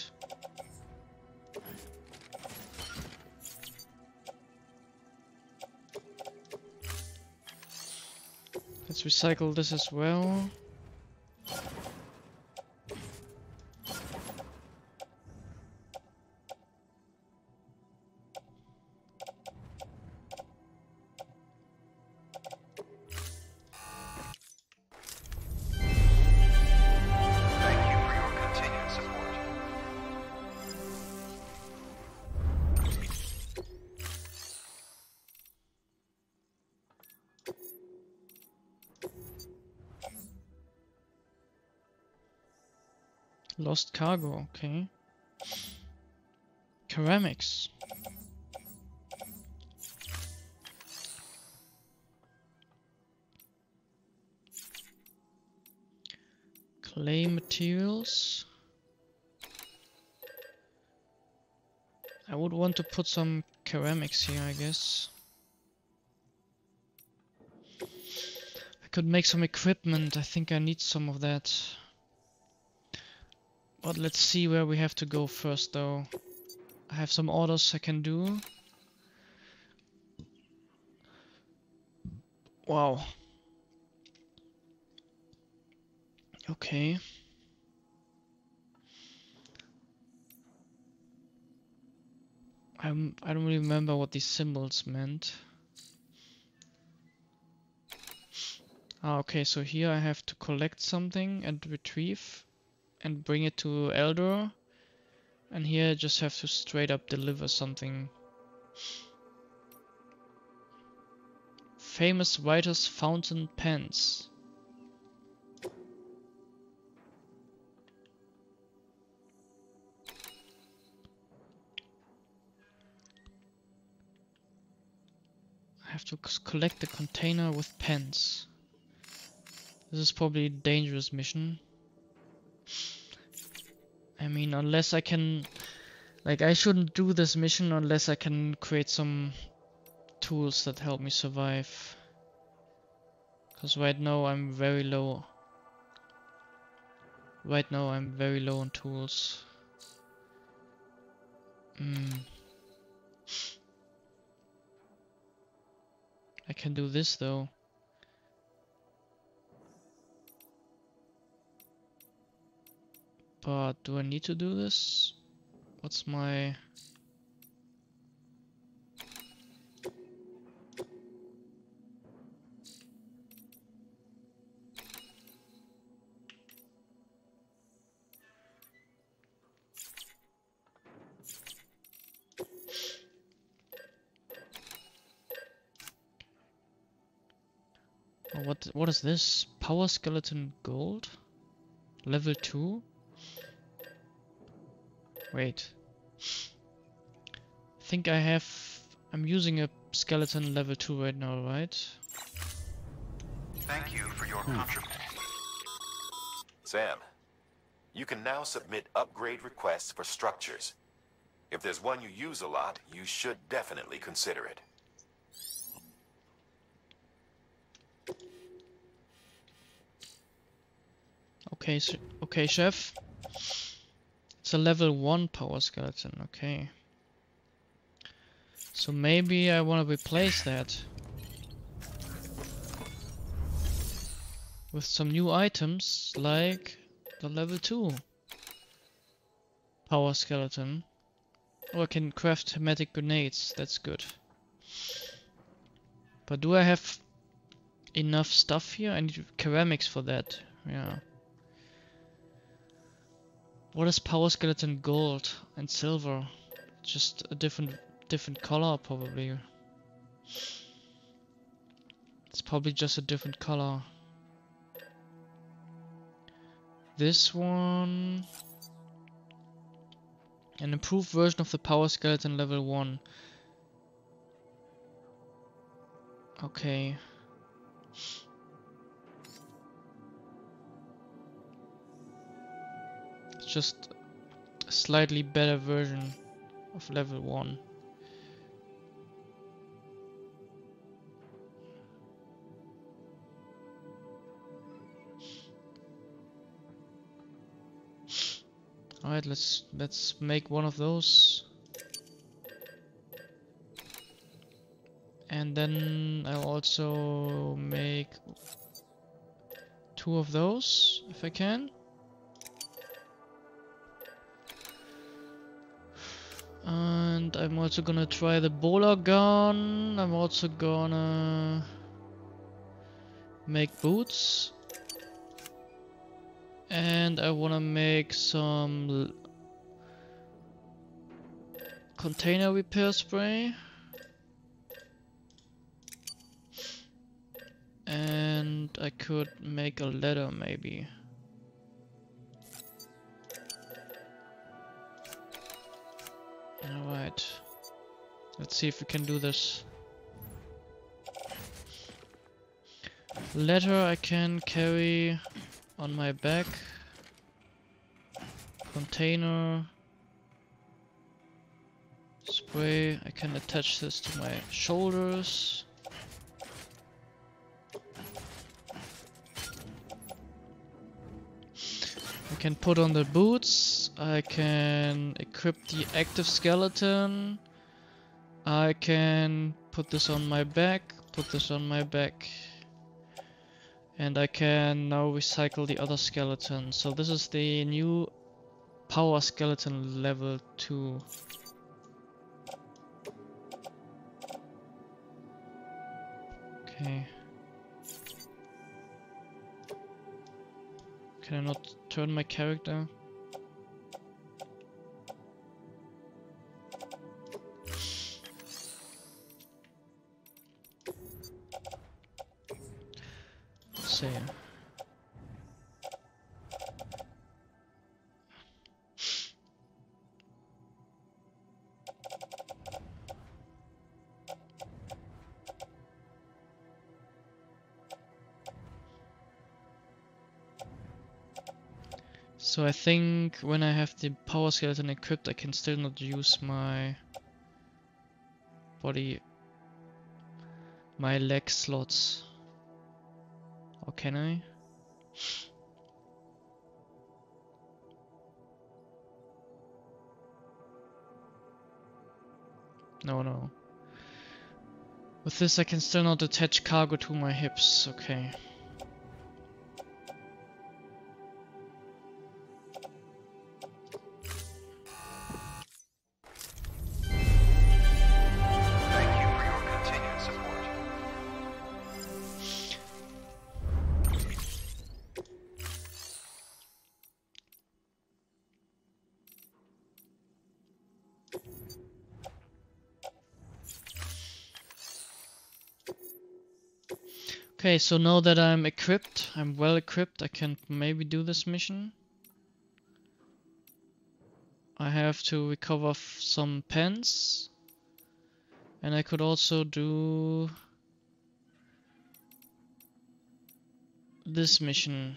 Let's recycle this as well. Thank you for your continued support. Lost cargo, okay. Ceramics. Clay materials. I would want to put some ceramics here, I guess. I could make some equipment. I think I need some of that. But let's see where we have to go first, though. I have some orders I can do. Wow. Okay. I'm, I don't really remember what these symbols meant. Ah, okay, so here I have to collect something and retrieve and bring it to Eldor. And here I just have to straight up deliver something. Famous writer's fountain pens. I have to collect the container with pens. This is probably a dangerous mission. I mean, unless I can... Like, I shouldn't do this mission unless I can create some tools that help me survive. Because right now I'm very low. Right now I'm very low on tools. Hmm. I can do this though. But do I need to do this? What's my... Oh, what what is this? Power skeleton gold? Level two? Wait. I think I have... I'm using a skeleton level two right now, right? Thank you for your contribution. Sam, you can now submit upgrade requests for structures. If there's one you use a lot, you should definitely consider it. Okay, so, okay, chef. It's a level one power skeleton, okay. So maybe I want to replace that with some new items, like the level two power skeleton. Or I can craft hermetic grenades, that's good. But do I have enough stuff here? I need ceramics for that, yeah. What is power skeleton gold and silver? Just a different different color probably. It's probably just a different color. This one, an improved version of the power skeleton level one. Okay. It's just a slightly better version of level one. Alright, let's let's make one of those. And then I'll also make two of those if I can. And I'm also gonna try the bowler gun. I'm also gonna make boots. And I wanna make some l container repair spray. And I could make a ladder maybe. Alright. Let's see if we can do this. Ladder I can carry on my back. Container. Spray. I can attach this to my shoulders. I can put on the boots. I can equip the active skeleton. I can put this on my back. Put this on my back. And I can now recycle the other skeleton. So this is the new power skeleton level two. Okay. Can I not turn my character? Let's see. So I think when I have the power skeleton equipped, I can still not use my body, my leg slots. Or can I? No, no. With this I can still not attach cargo to my hips, okay. Okay, so now that I'm equipped, I'm well equipped, I can maybe do this mission. I have to recover f some pens. And I could also do this mission.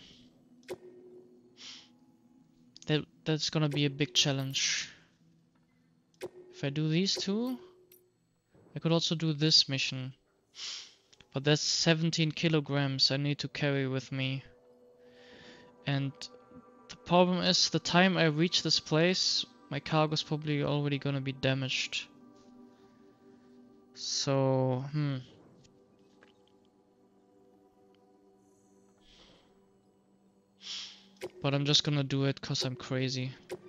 That that's gonna be a big challenge. If I do these two, I could also do this mission. But that's seventeen kilograms I need to carry with me. And the problem is, the time I reach this place, my cargo's probably already gonna be damaged. So, hmm. But I'm just gonna do it cause I'm crazy.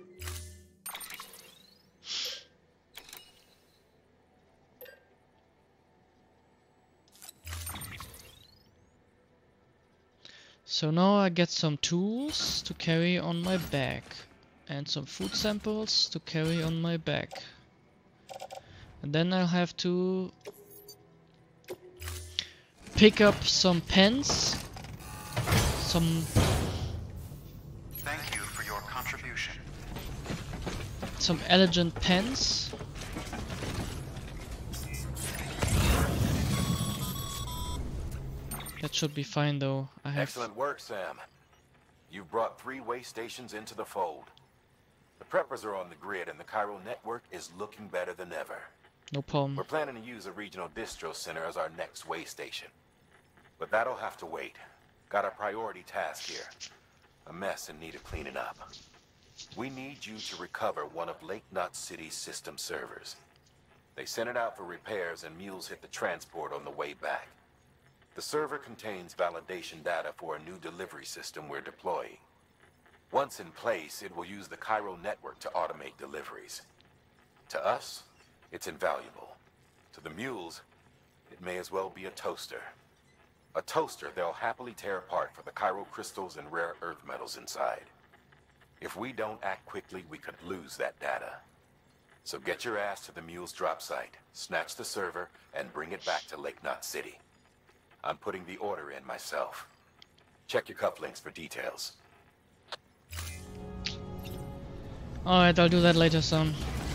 So now I get some tools to carry on my back. And some food samples to carry on my back. And then I'll have to pick up some pens. Some... Thank you for your contribution. Some elegant pens. That should be fine though. I have... Excellent work, Sam. You've brought three way stations into the fold. The preppers are on the grid and the Cairo network is looking better than ever. No problem. We're planning to use a regional distro center as our next way station. But that'll have to wait. Got a priority task here. A mess in need of cleaning up. We need you to recover one of Lake Knot City's system servers. They sent it out for repairs and mules hit the transport on the way back. The server contains validation data for a new delivery system we're deploying. Once in place, it will use the Cairo network to automate deliveries. To us, it's invaluable. To the mules, it may as well be a toaster. A toaster they'll happily tear apart for the Cairo crystals and rare earth metals inside. If we don't act quickly, we could lose that data. So get your ass to the mule's drop site, snatch the server, and bring it back to Lake Knot City. I'm putting the order in myself. Check your cufflinks for details. Alright, I'll do that later, son.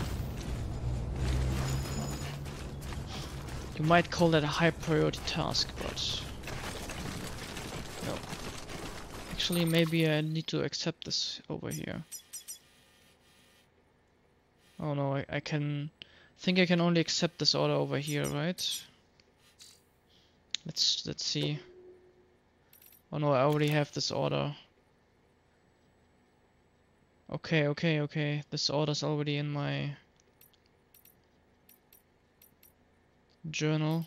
You might call that a high priority task, but... no. Actually, maybe I need to accept this over here. Oh no, I, I can... I think I can only accept this order over here, right? Let's let's see. Oh no, I already have this order. Okay, okay, okay. This order's already in my journal.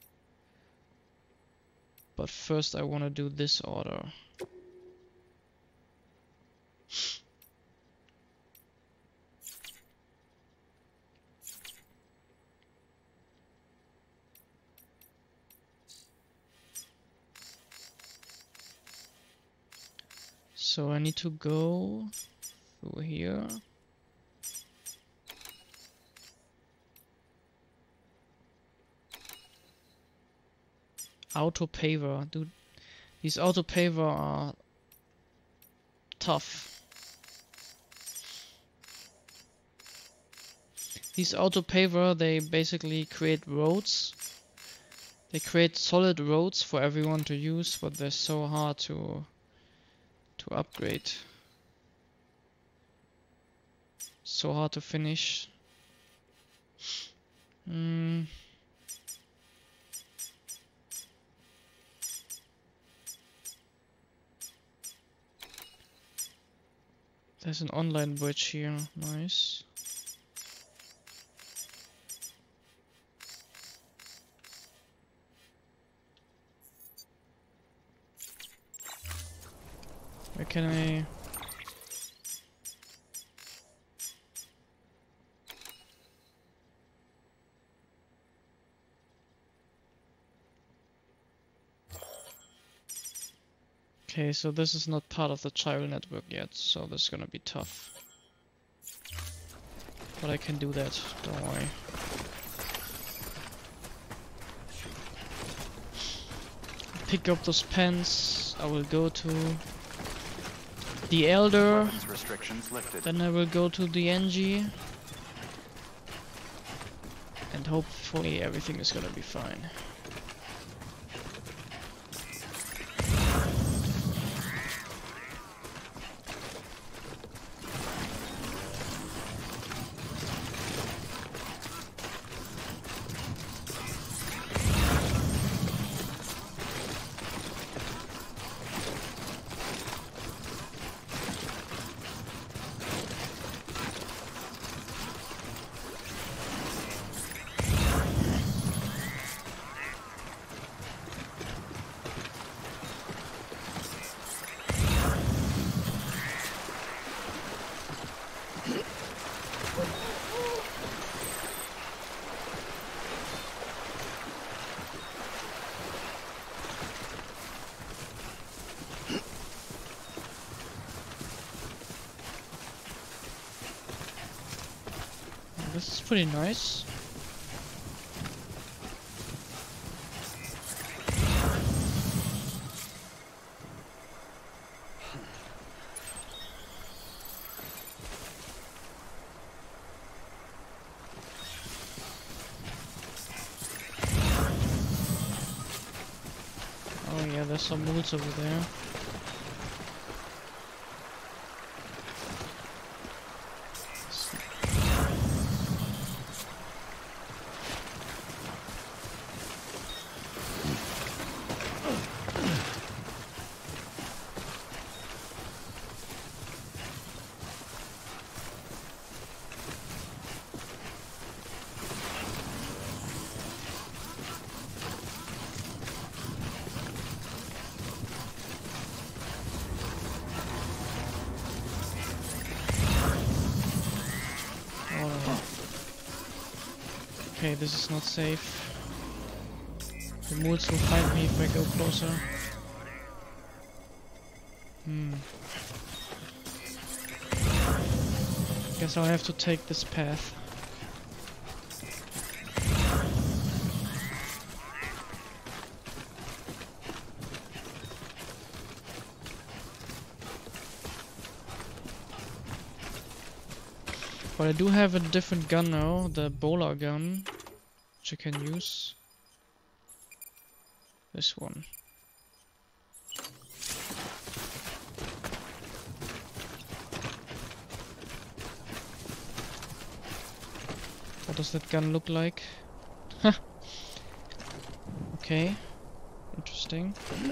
But first I want to do this order. So I need to go through here. Auto paver, dude. These auto paver are tough. These auto paver, they basically create roads. They create solid roads for everyone to use, but they're so hard to to upgrade. So hard to finish. Mm. There's an online bridge here, nice. Where can I... Okay, so this is not part of the chiral network yet, so this is gonna be tough. But I can do that, don't worry. pick up those pens. I will go to the Elder. Weapons restrictions lifted. Then I will go to the N G. And hopefully everything is gonna be fine. This is pretty nice. Oh yeah, there's some moods over there. Okay, this is not safe. The moods will find me if I go closer. Hmm. Guess I'll have to take this path. But I do have a different gun now, the bowler gun, which I can use. This one. What does that gun look like? Huh. Okay. Interesting.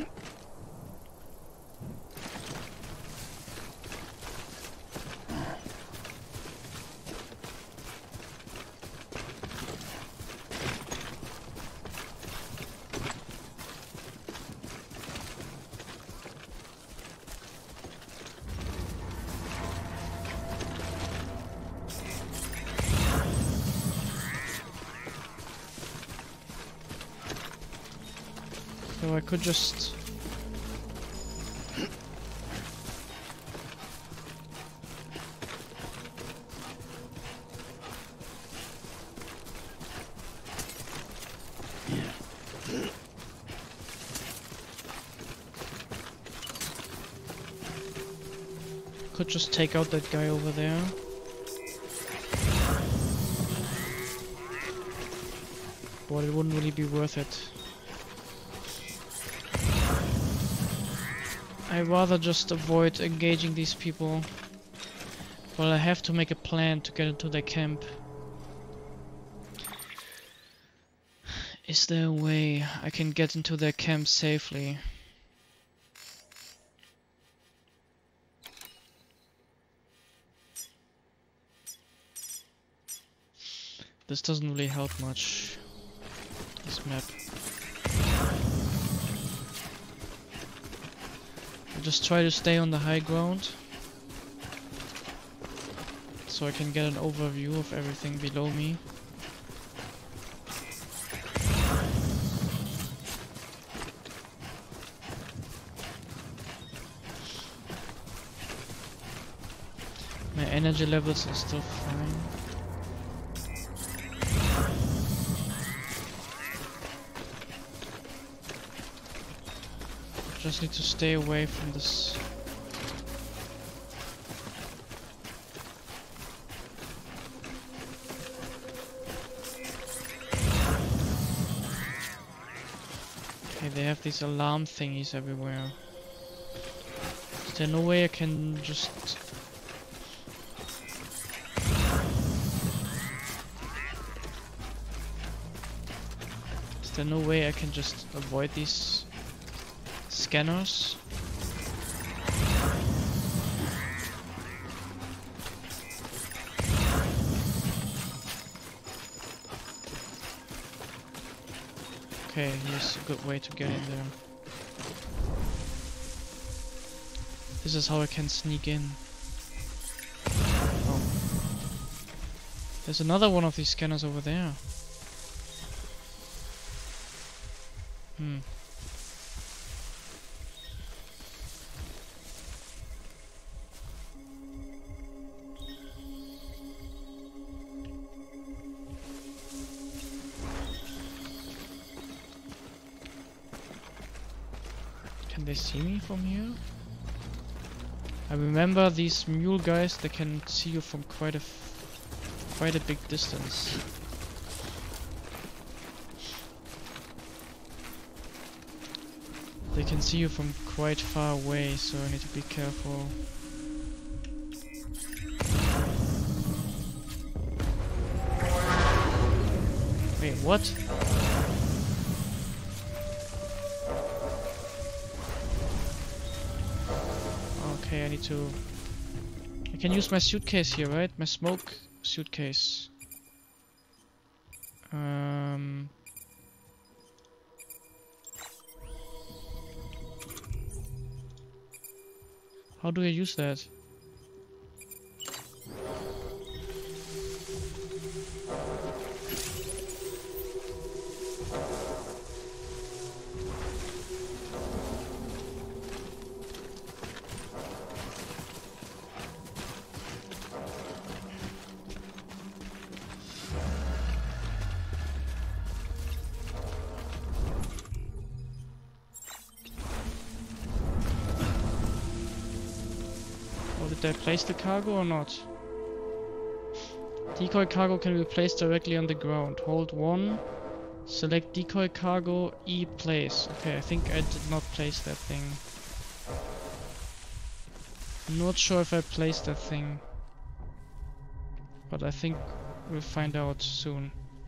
So I could just... Could just take out that guy over there. But it wouldn't really be worth it. I'd rather just avoid engaging these people. But I have to make a plan to get into their camp. Is there a way I can get into their camp safely? This doesn't really help much, this map. I'll just try to stay on the high ground, so I can get an overview of everything below me. My energy levels are still fine. Just need to stay away from this. Okay, they have these alarm thingies everywhere. Is there no way I can just... Is there no way I can just avoid these scanners? Okay, here's a good way to get in there. This is how I can sneak in. Oh. There's another one of these scanners over there. Hmm. Can they see me from here? I remember these mule guys, they can see you from quite a f quite a big distance. They can see you from quite far away, so I need to be careful. Wait, what? Okay, I need to... I can use my suitcase here, right? My smoke suitcase. Um... How do I use that? Did I place the cargo or not? Decoy cargo can be placed directly on the ground. Hold one. Select decoy cargo, E place. Okay, I think I did not place that thing. I'm not sure if I placed that thing. But I think we'll find out soon.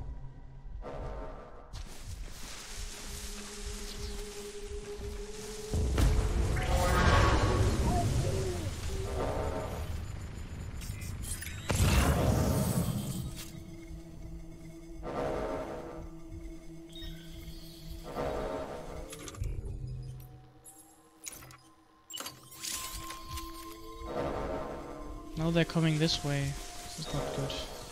Now they're coming this way. This is not good.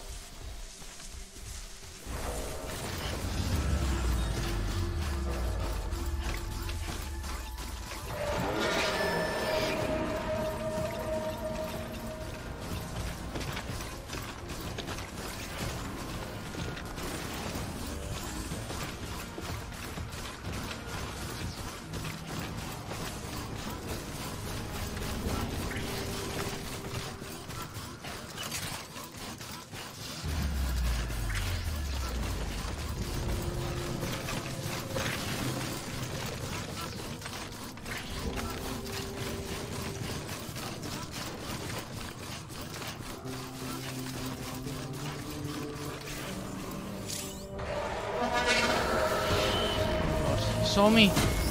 Saw me.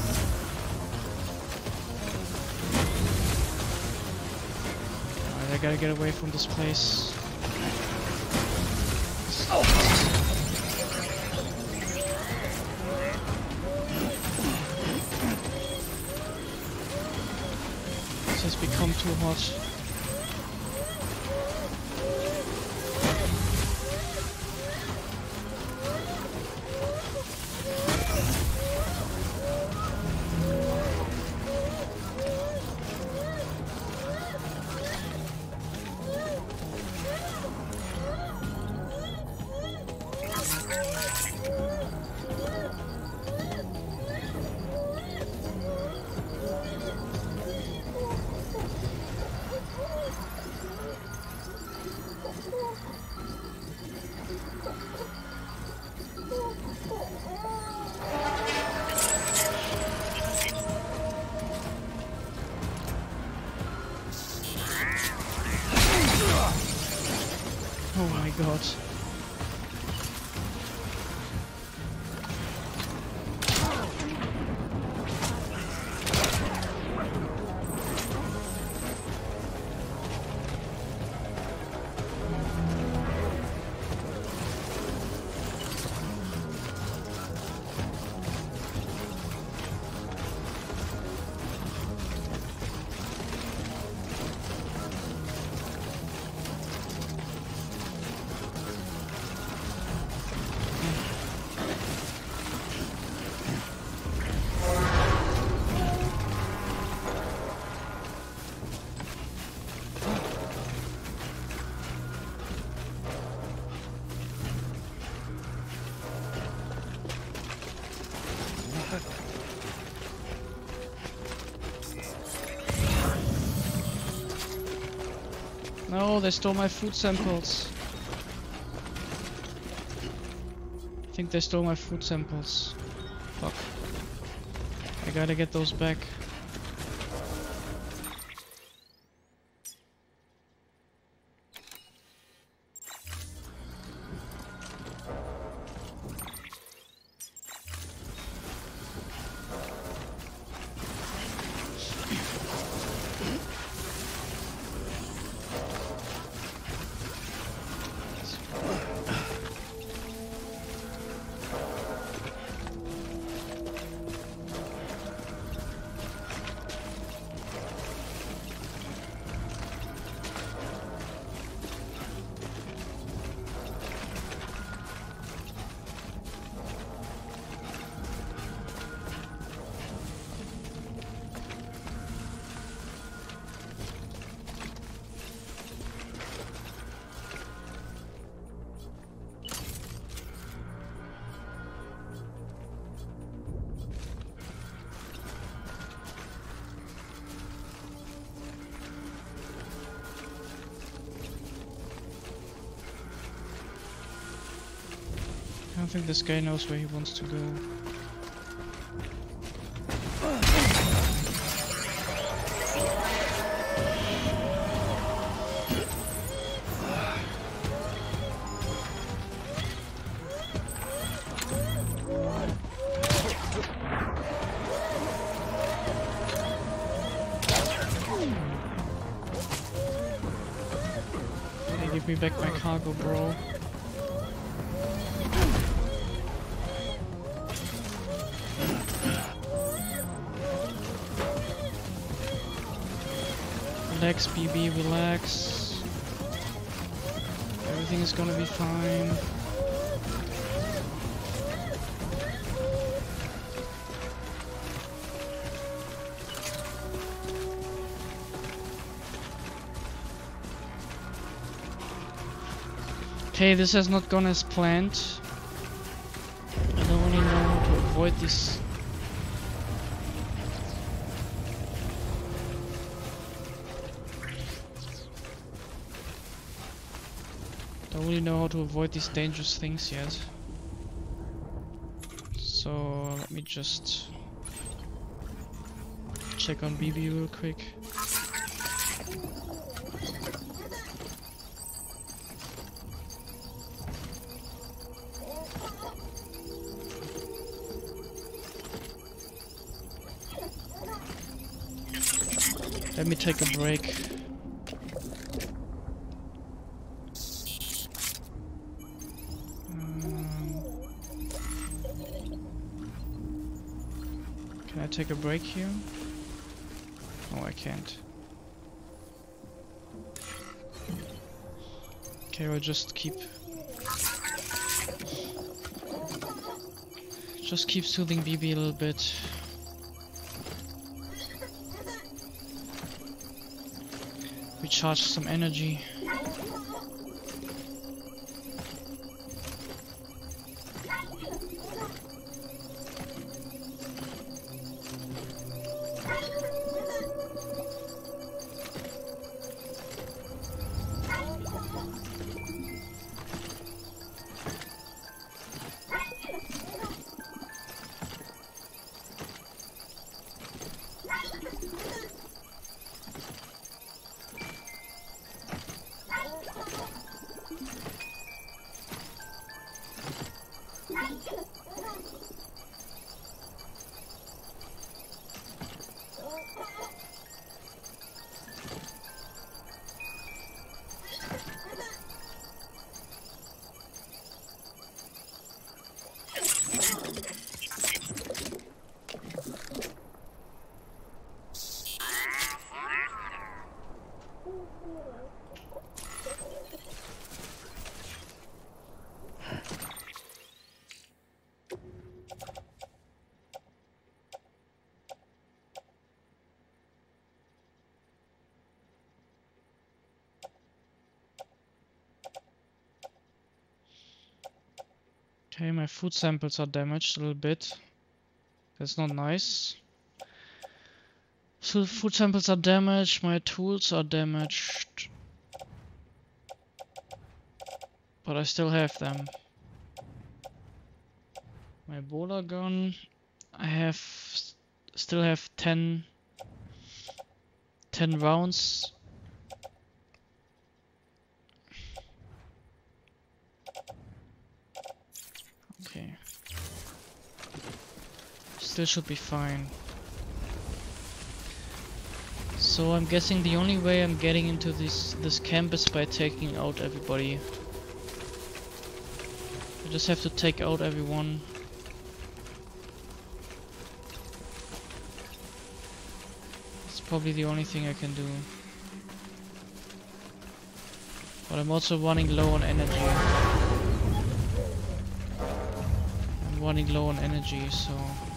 Alright, I gotta get away from this place. Oh. This has become too hot. No, they stole my food samples. I think they stole my food samples. Fuck. I gotta get those back. I don't think this guy knows where he wants to go. Hey, give me back my cargo, bro. Relax, B B, relax. Everything is gonna be fine. Okay, this has not gone as planned. I don't really know how to avoid this. Don't really know how to avoid these dangerous things yet. So let me just check on B B real quick. Let me take a break. Can I take a break here? Oh, I can't. Okay, I'll just keep... Just keep soothing B B a little bit. Recharge some energy. Okay, my food samples are damaged a little bit. That's not nice. So food samples are damaged, my tools are damaged. But I still have them. My Ebola gun. I have still have ten ten rounds. Okay. Still should be fine. So I'm guessing the only way I'm getting into this this camp is by taking out everybody. I just have to take out everyone. It's probably the only thing I can do. But I'm also running low on energy. I'm running low on energy, so...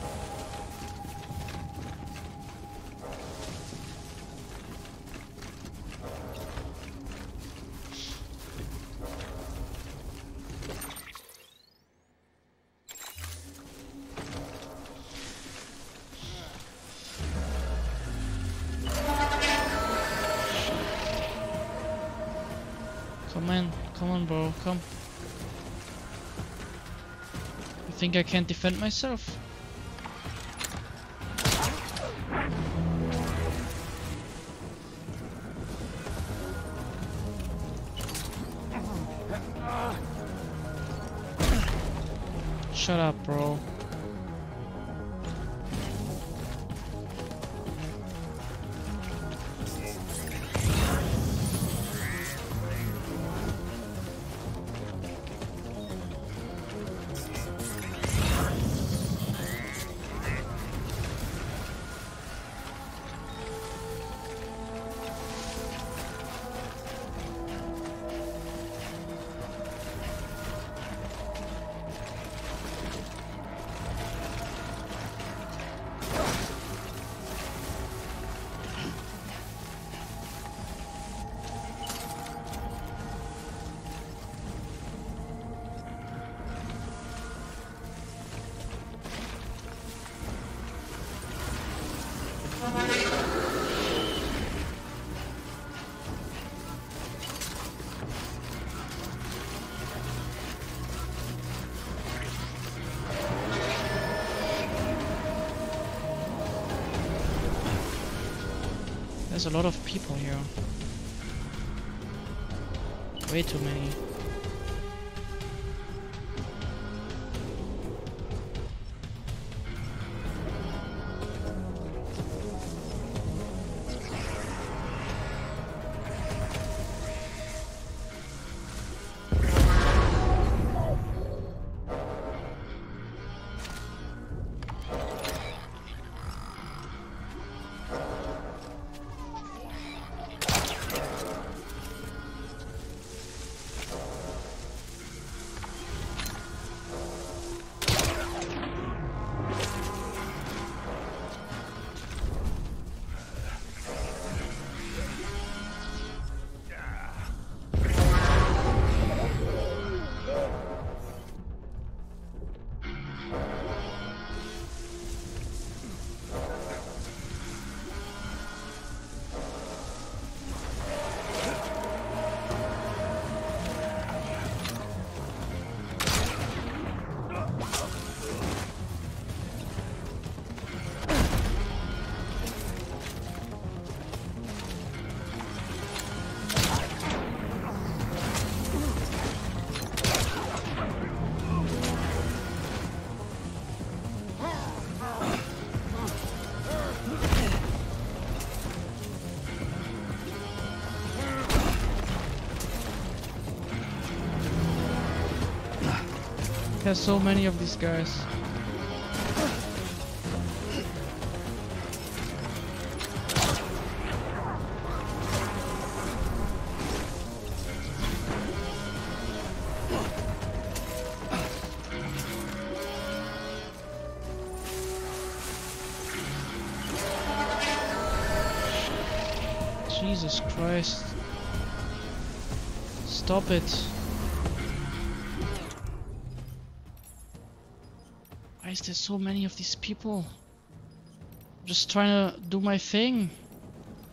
Come on, come on bro, come. You think I can't defend myself? Shut up, bro. There's a lot of people here. Way too many. There's so many of these guys. Jesus Christ. Stop it. Why is there so many of these people? I'm just trying to do my thing.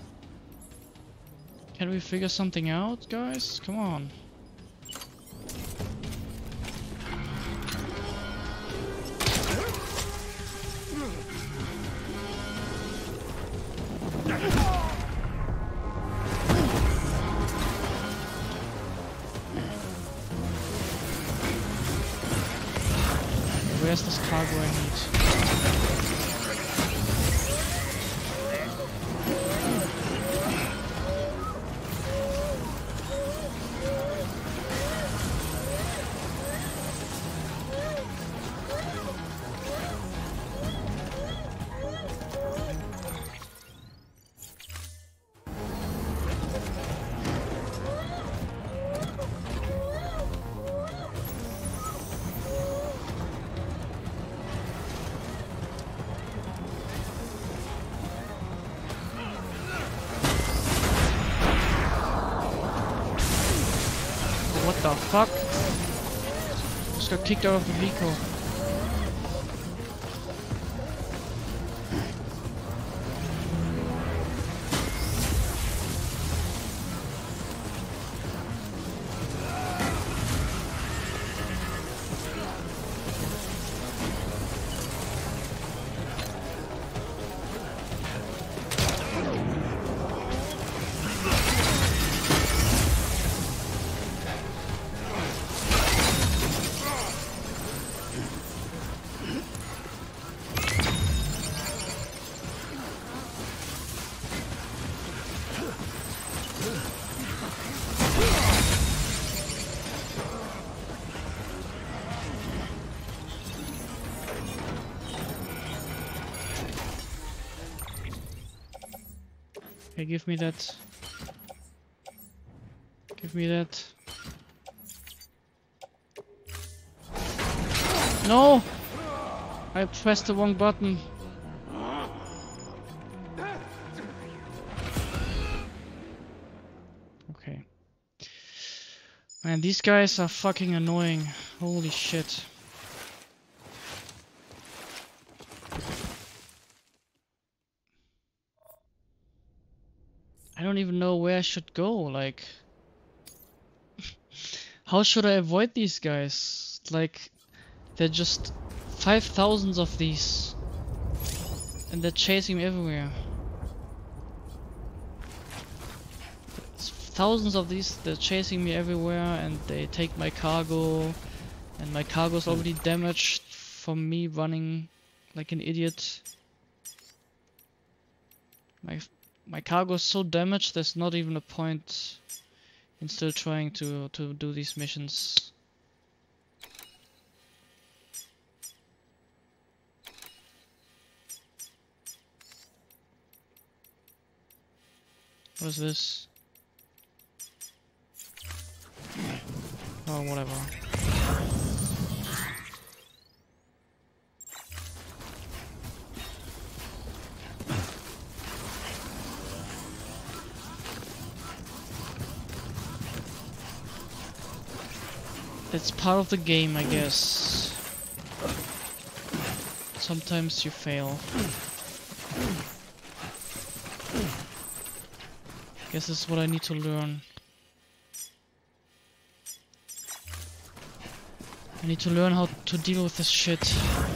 Can we figure something out, guys? Come on. where's this cargo I need? What the fuck? Just got kicked out of the vehicle. Okay, give me that. Give me that. No! I pressed the wrong button. Okay. Man, these guys are fucking annoying. Holy shit. I don't even know where I should go, like... How should I avoid these guys? Like, they're just five thousands of these. And they're chasing me everywhere. It's thousands of these, they're chasing me everywhere and they take my cargo. And my cargo's already damaged from me running like an idiot. My... My cargo is so damaged, there's not even a point in still trying to, to do these missions. What is this? Oh, whatever. It's part of the game, I guess. Sometimes you fail. Guess this is what I need to learn. I need to learn how to deal with this shit.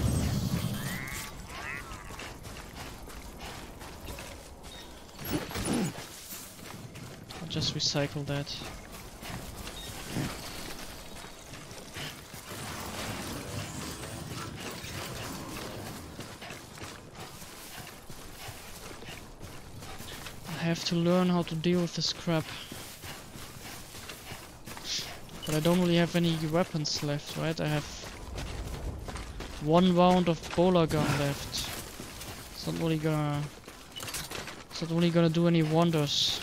I'll just recycle that. I have to learn how to deal with this crap. But I don't really have any weapons left, right? I have one round of bowler gun left. It's not really gonna... It's not really gonna do any wonders.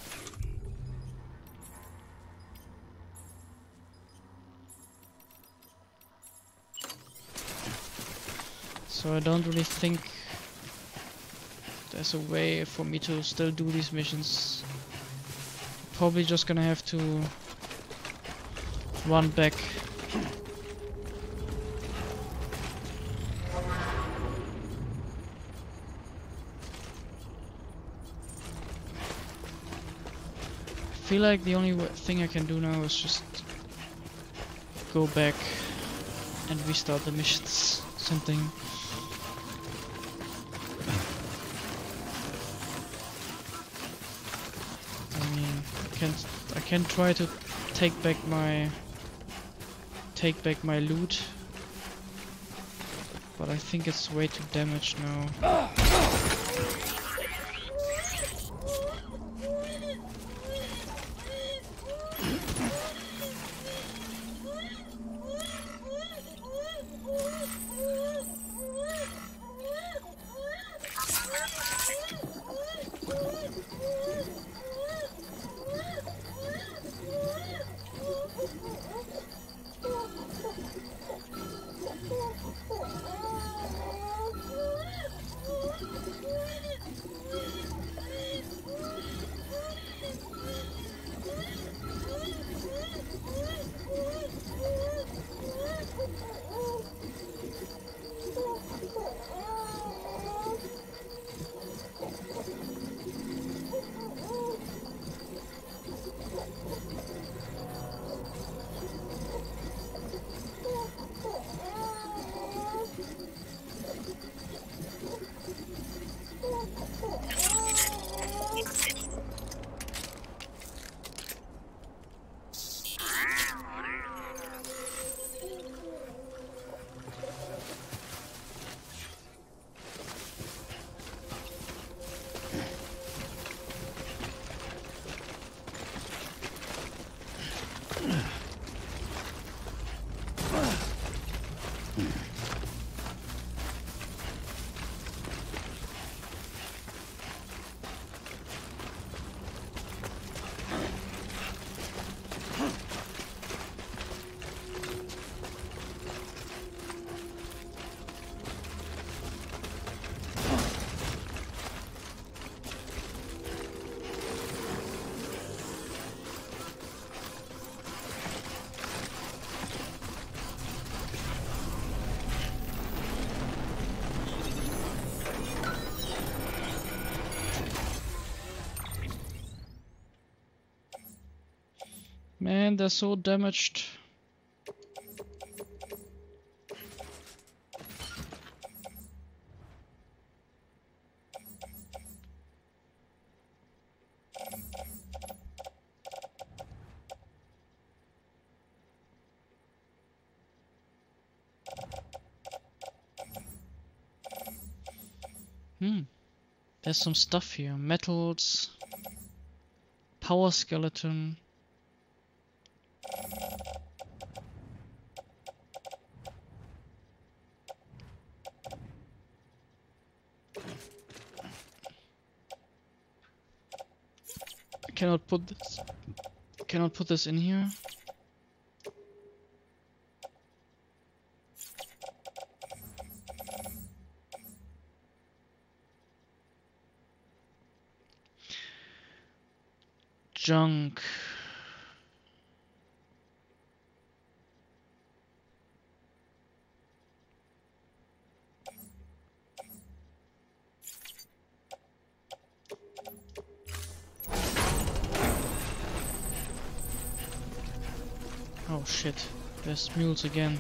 So I don't really think there's a way for me to still do these missions. Probably just gonna have to run back. I feel like the only thing I can do now is just go back and restart the missions. Something. I can try to take back my take back my loot, but I think it's way too damaged now. Man, they're so damaged. Hmm. There's some stuff here. Metals. Power skeleton. I cannot put this. Cannot put this in here. Junk. Oh shit, there's mules again.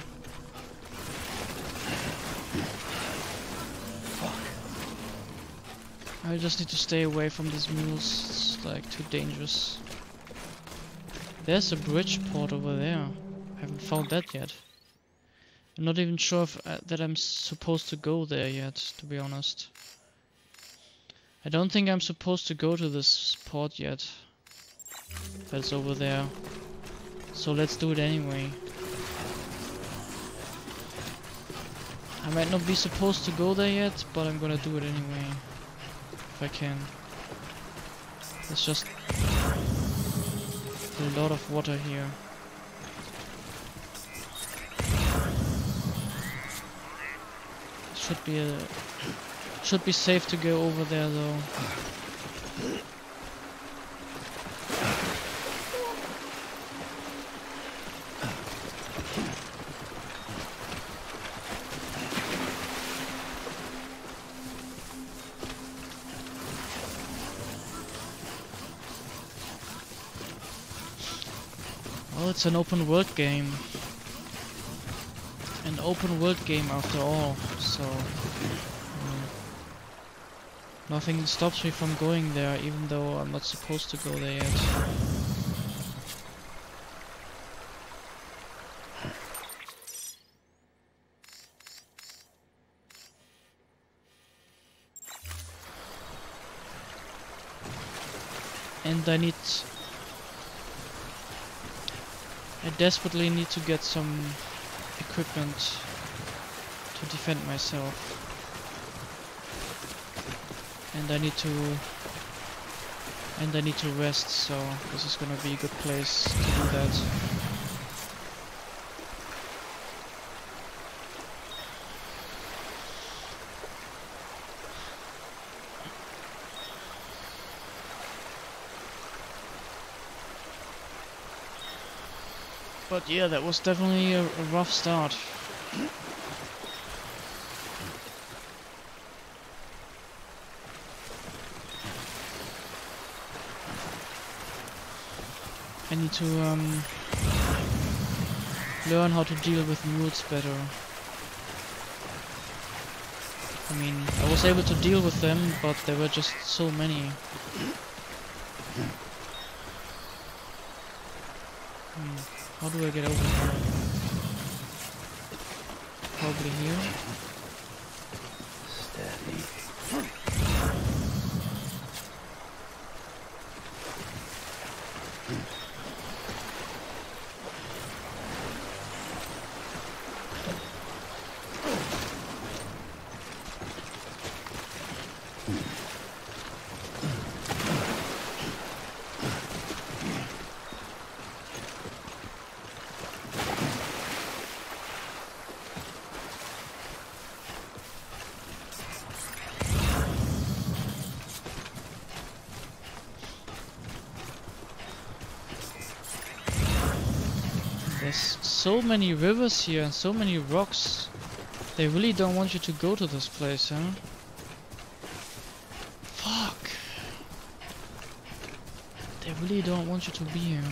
Fuck. I just need to stay away from these mules, it's like too dangerous. There's a bridge port over there. I haven't found that yet. I'm not even sure if, uh, that I'm supposed to go there yet, to be honest. I don't think I'm supposed to go to this port yet. But it's over there. So let's do it anyway. I might not be supposed to go there yet, but I'm gonna do it anyway. If I can. There's just a lot of water here. Should be a should be safe to go over there though. Well, it's an open world game. An open world game after all, so um, nothing stops me from going there, even though I'm not supposed to go there yet. and I need... I desperately need to get some equipment to defend myself. And I need to... And I need to rest, so this is gonna be a good place to do that. But yeah, that was definitely a, a rough start. I need to um, learn how to deal with mules better. I mean, I was able to deal with them, but there were just so many. Hmm. How do I get over here? Probably here. Steady. There's so many rivers here and so many rocks. They really don't want you to go to this place, huh? Fuck. They really don't want you to be here.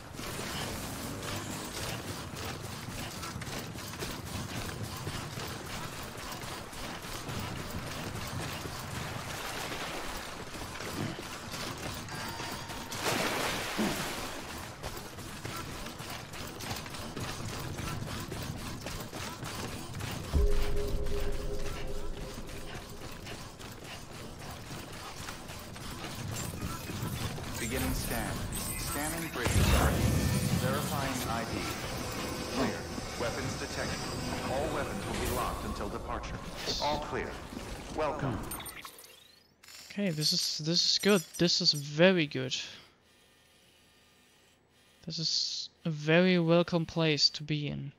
Beginning scan. Scanning bridges I D. Verifying I D. Clear. Weapons detected. All weapons will be locked until departure. All clear. Welcome. Okay, this is this is good. This is very good. This is a very welcome place to be in.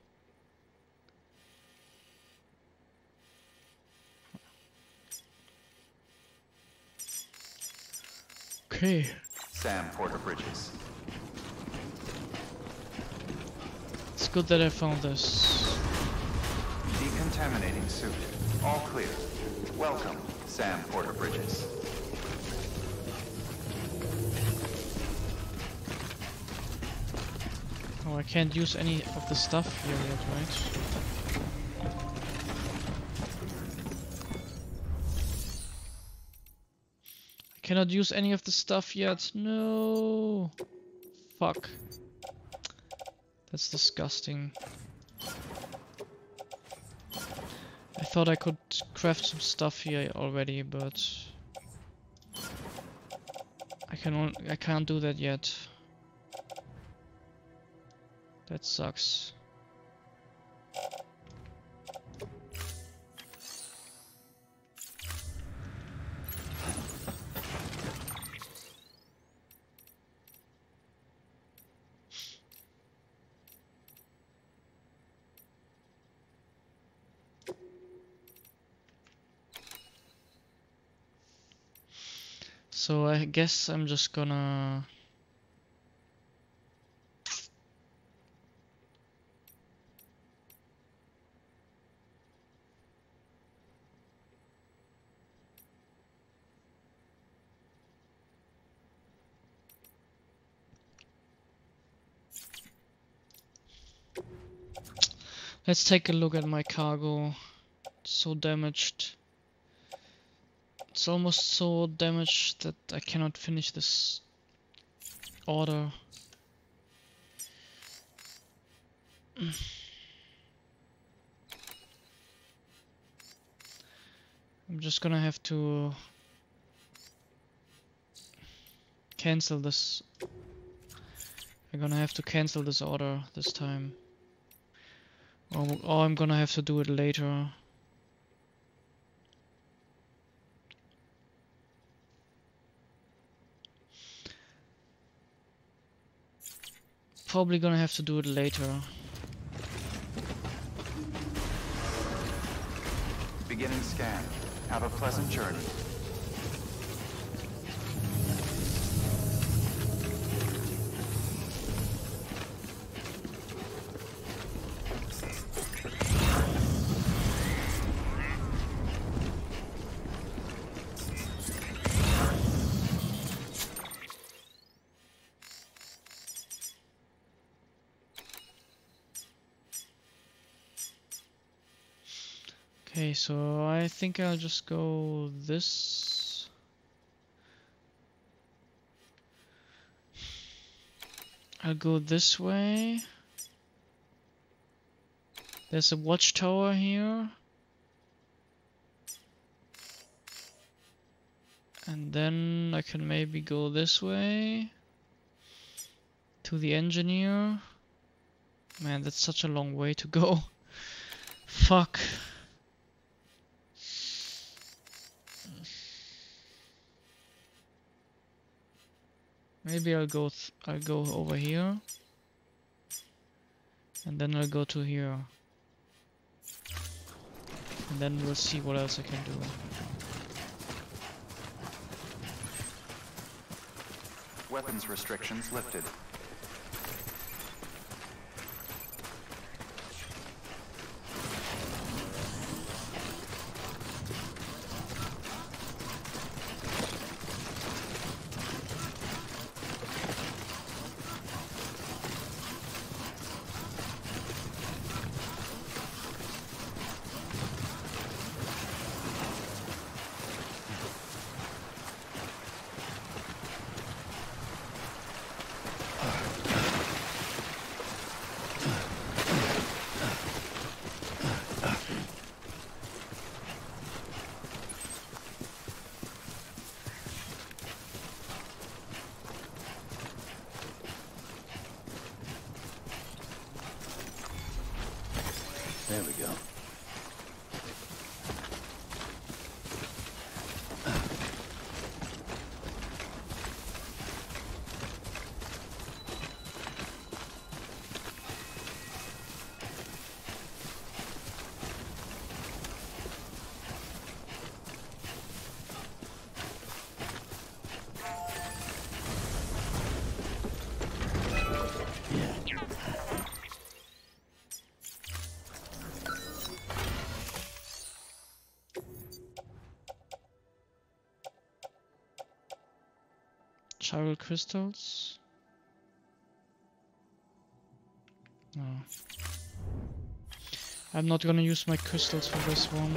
Okay. Sam Porter Bridges. It's good that I found this. Decontaminating suit. All clear. Welcome, Sam Porter Bridges. Oh, I can't use any of the stuff here yet, right? I cannot use any of the stuff yet. No. Fuck. That's disgusting. I thought I could craft some stuff here already, but I can on I can't do that yet. That sucks. So I guess I'm just gonna let's take a look at my cargo. It's so damaged. It's almost so damaged that I cannot finish this order. I'm just gonna have to cancel this. I'm gonna have to cancel this order this time. Or, or I'm gonna have to do it later. Probably gonna have to do it later. Beginning scan. Have a pleasant journey. Okay, so I think I'll just go this. I'll go this way. There's a watchtower here. And then I can maybe go this way to the engineer. Man, that's such a long way to go. Fuck. Maybe I'll go th I'll go over here. And then I'll go to here. And then we'll see what else I can do. Weapons restrictions lifted. There we go. Chiral crystals. No. I'm not gonna use my crystals for this one.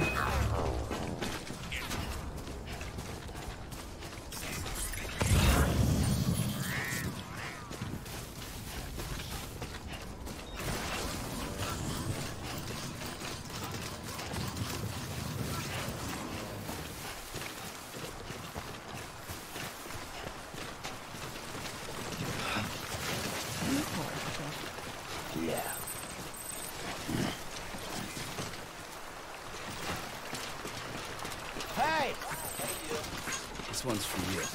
This one's for you.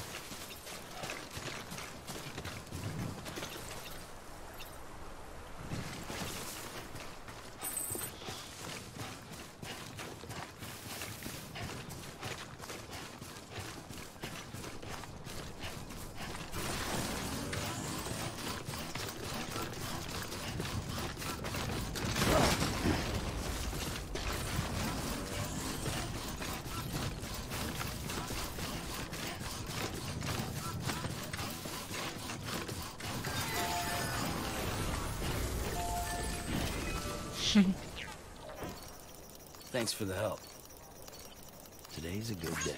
Thanks for the help. Today's a good day.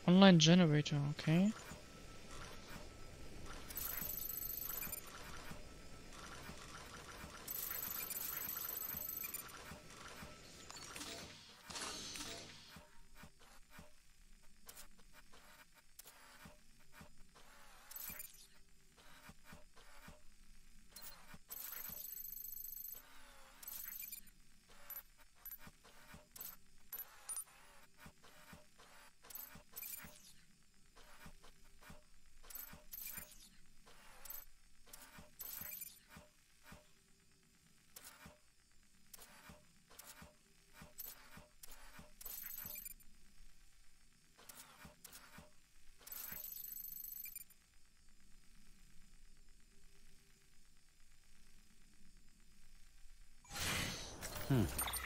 Online generator, okay. Hmm.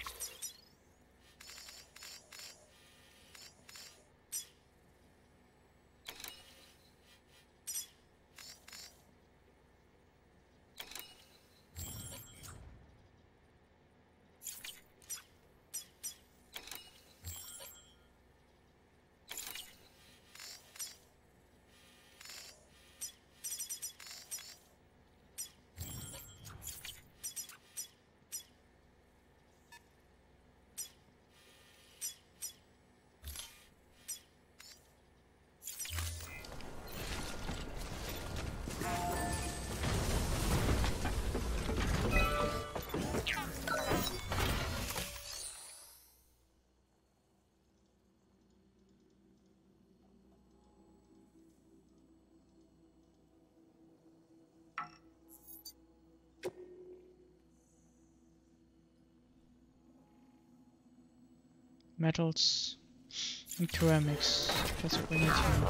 Metals and ceramics. That's what we need here.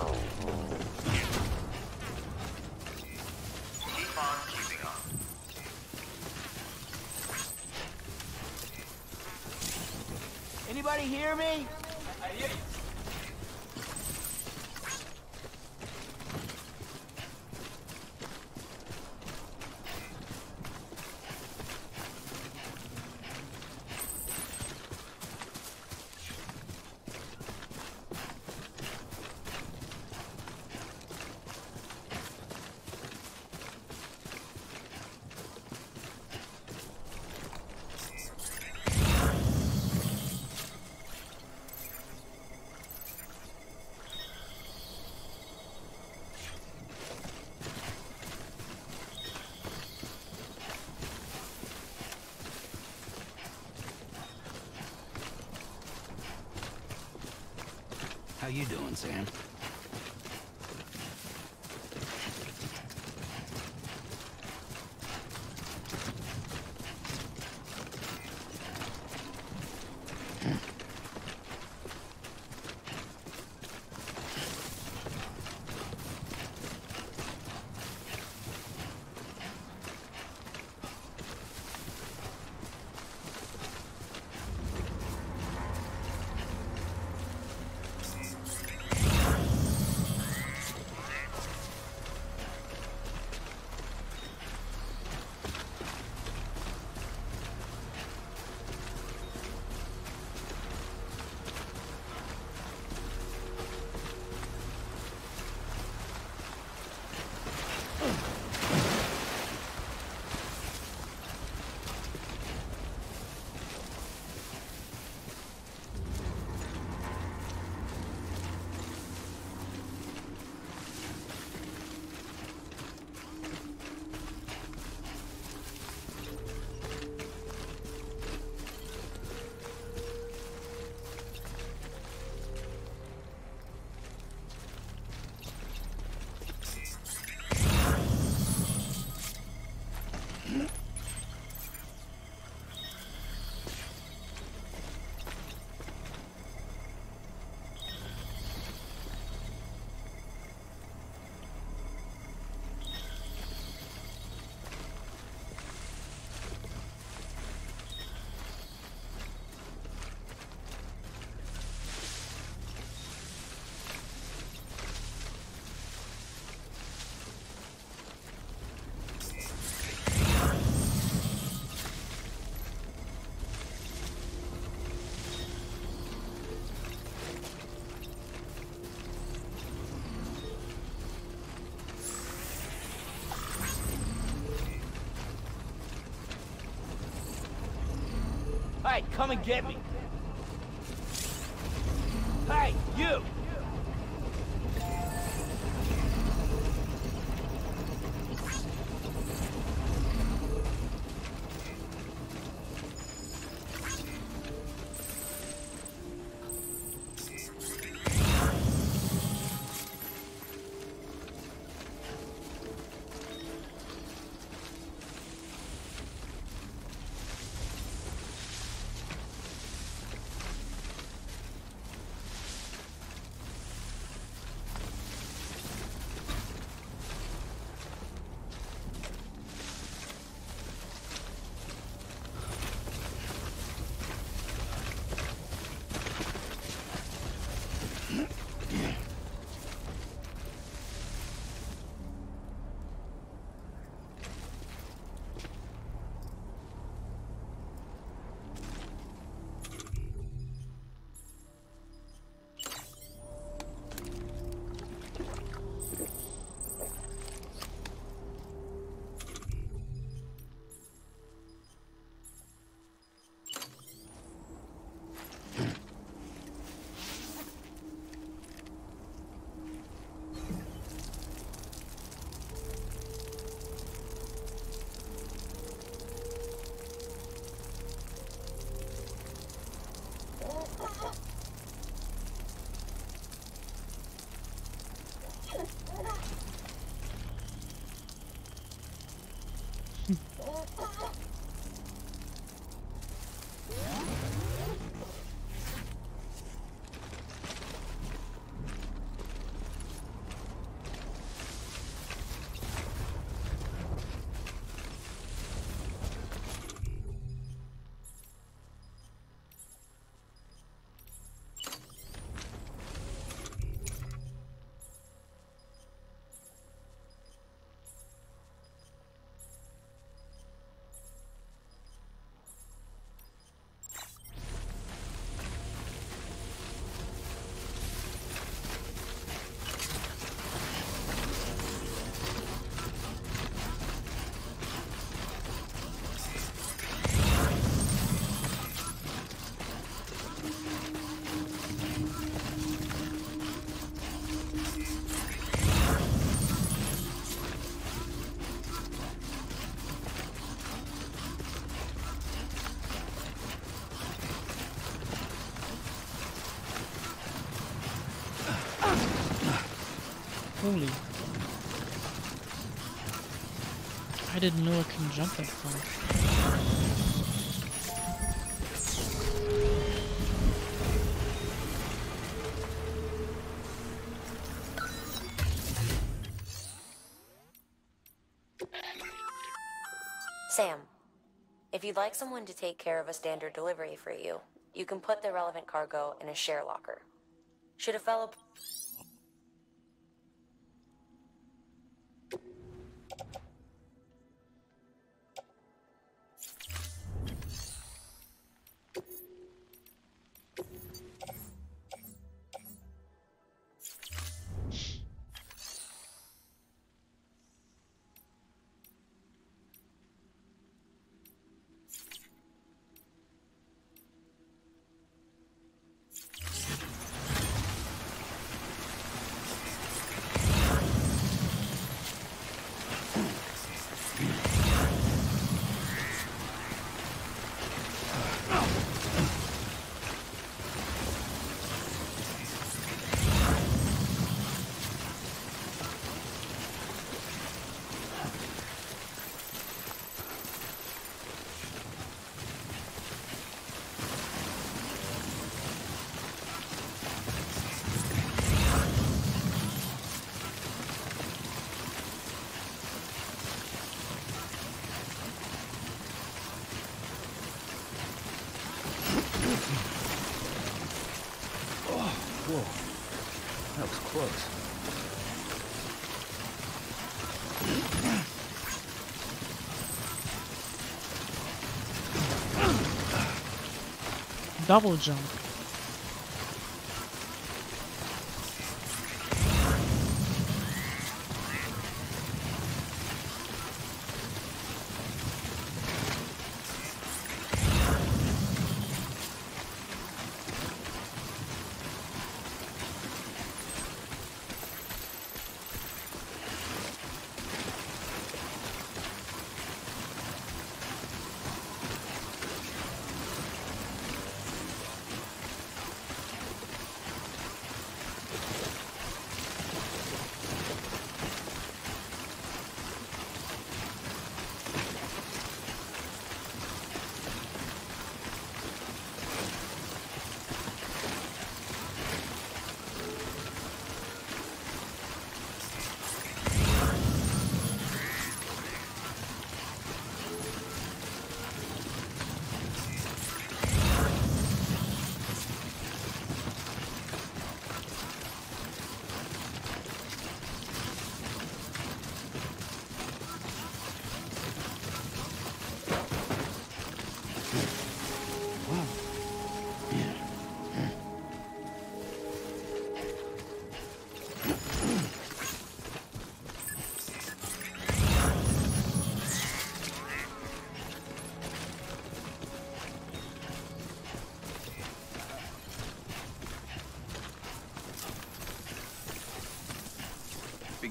Keep on keeping on. Anybody hear me? I hear you. How you doing, Sam? right, come and get me. Hey, you! Holy. I didn't know I can jump that far. Sam, if you'd like someone to take care of a standard delivery for you, you can put the relevant cargo in a share locker. Should a fellow... Whoa. That was close. Double jump.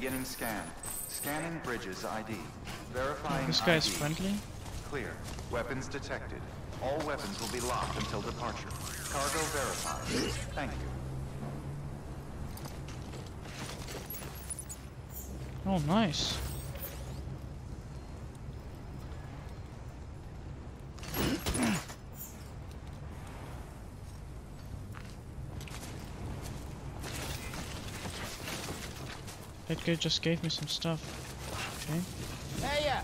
Beginning scan. Scanning bridges I D. Verifying This guy is I D. friendly. Clear. Weapons detected. All weapons will be locked until departure. Cargo verified. Thank you. Oh, nice. That guy just gave me some stuff. Okay. Hey, uh,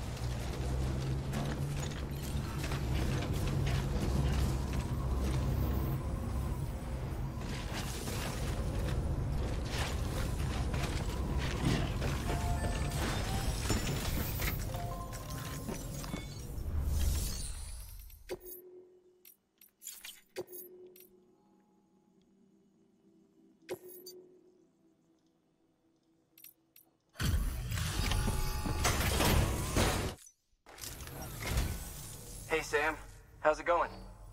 Hey, Sam. How's it going?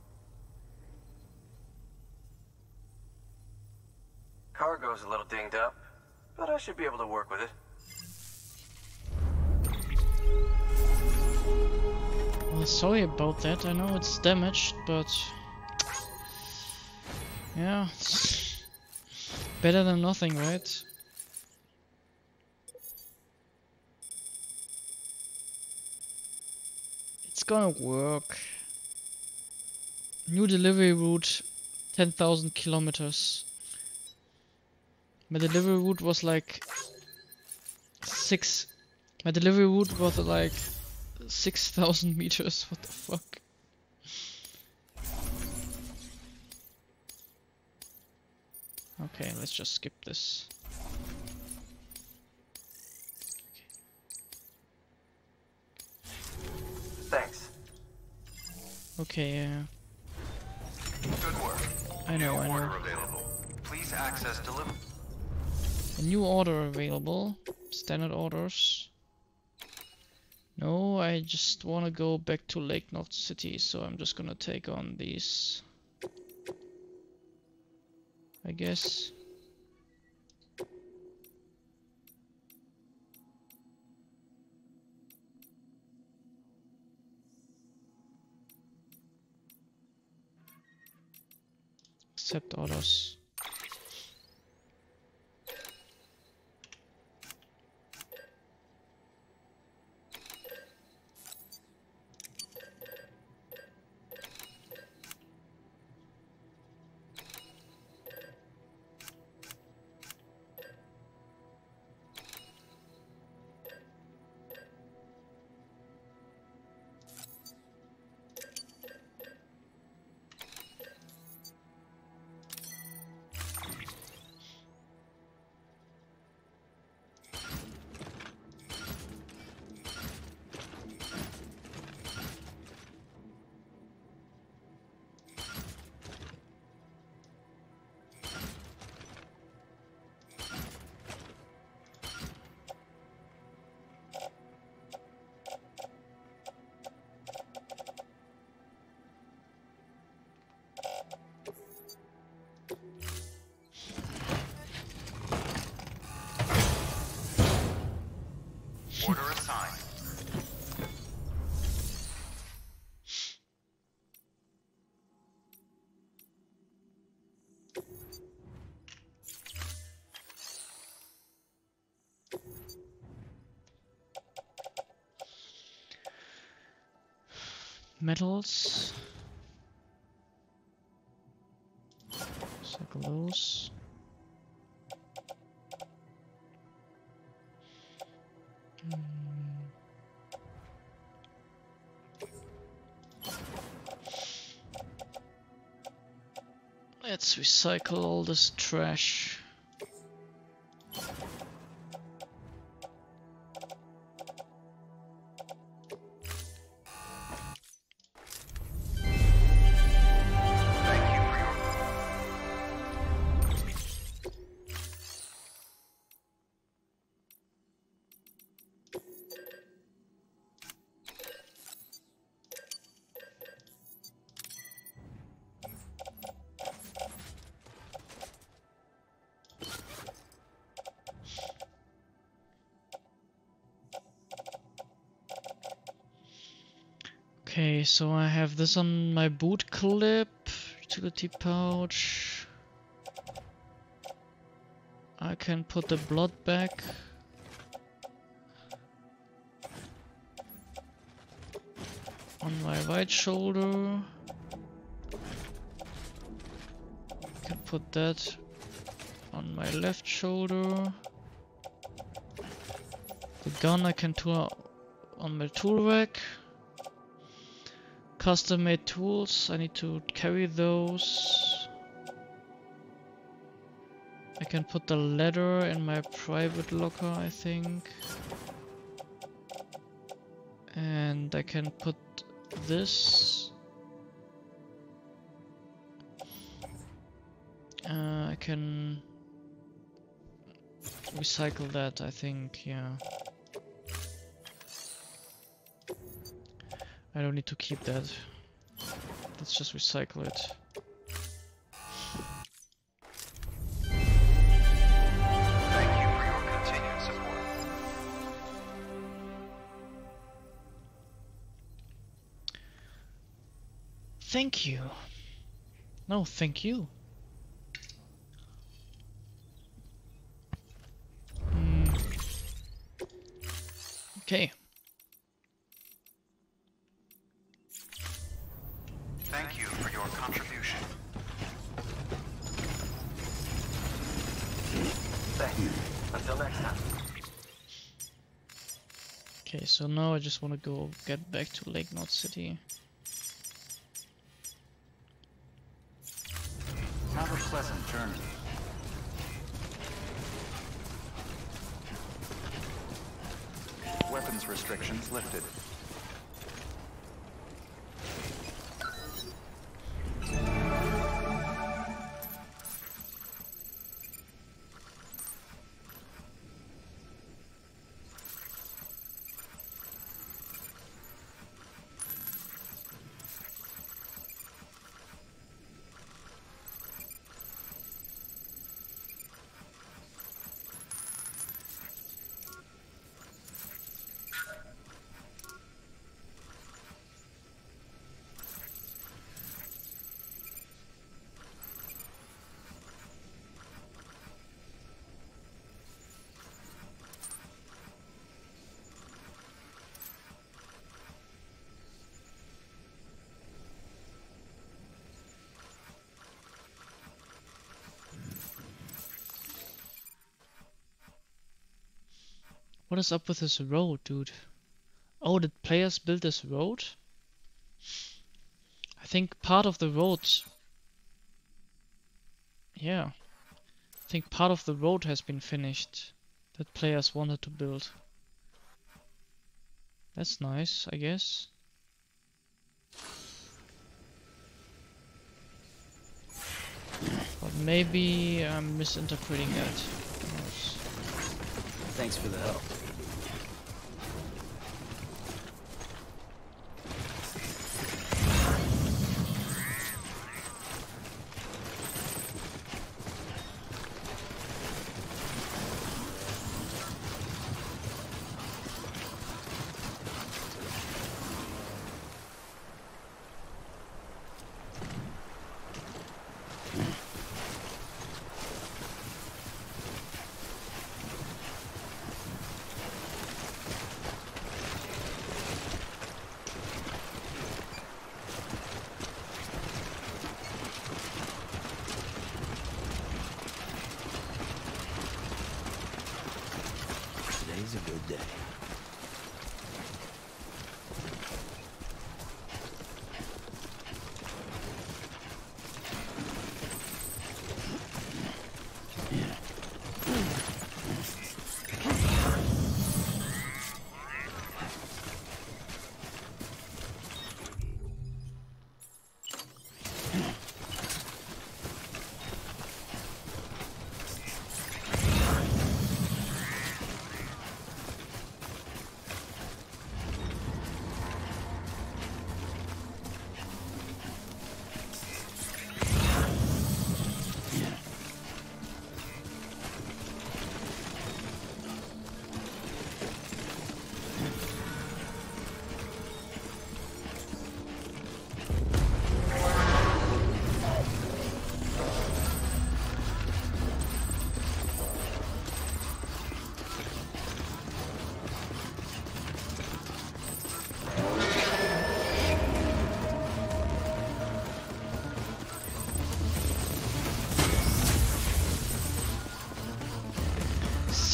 Cargo's a little dinged up, but I should be able to work with it. Well, sorry about that. I know it's damaged, but yeah, it's better than nothing, right? It's gonna work. New delivery route, ten thousand kilometers. My delivery route was like six. My delivery route was like six thousand meters. What the fuck? Okay, let's just skip this. Thanks. Okay, yeah. Good work. I know, I know. Order available. Please access deliver. A new order available. Standard orders. No, I just want to go back to Lake North City, so I'm just gonna take on these. I guess. Accept orders. Order assigned. Metals. Cycle those. Hmm. Let's recycle all this trash. Okay, so I have this on my boot clip, utility pouch. I can put the blood back. On my right shoulder. I can put that on my left shoulder. The gun I can tool on my tool rack. Custom made tools, I need to carry those. I can put the ladder in my private locker, I think. And I can put this. Uh, I can recycle that, I think, yeah. I don't need to keep that. Let's just recycle it. Thank you for your continued support. Thank you. No, thank you. Mm. Okay. Thank you for your contribution. Thank you. Until next time. Okay, so now I just want to go get back to Lake Knot City. Have a pleasant journey. Weapons restrictions lifted. What is up with this road, dude? Oh, did players build this road? I think part of the road... Yeah. I think part of the road has been finished that players wanted to build. That's nice, I guess. But maybe I'm misinterpreting that. Who knows? Thanks for the help. Today's a good day.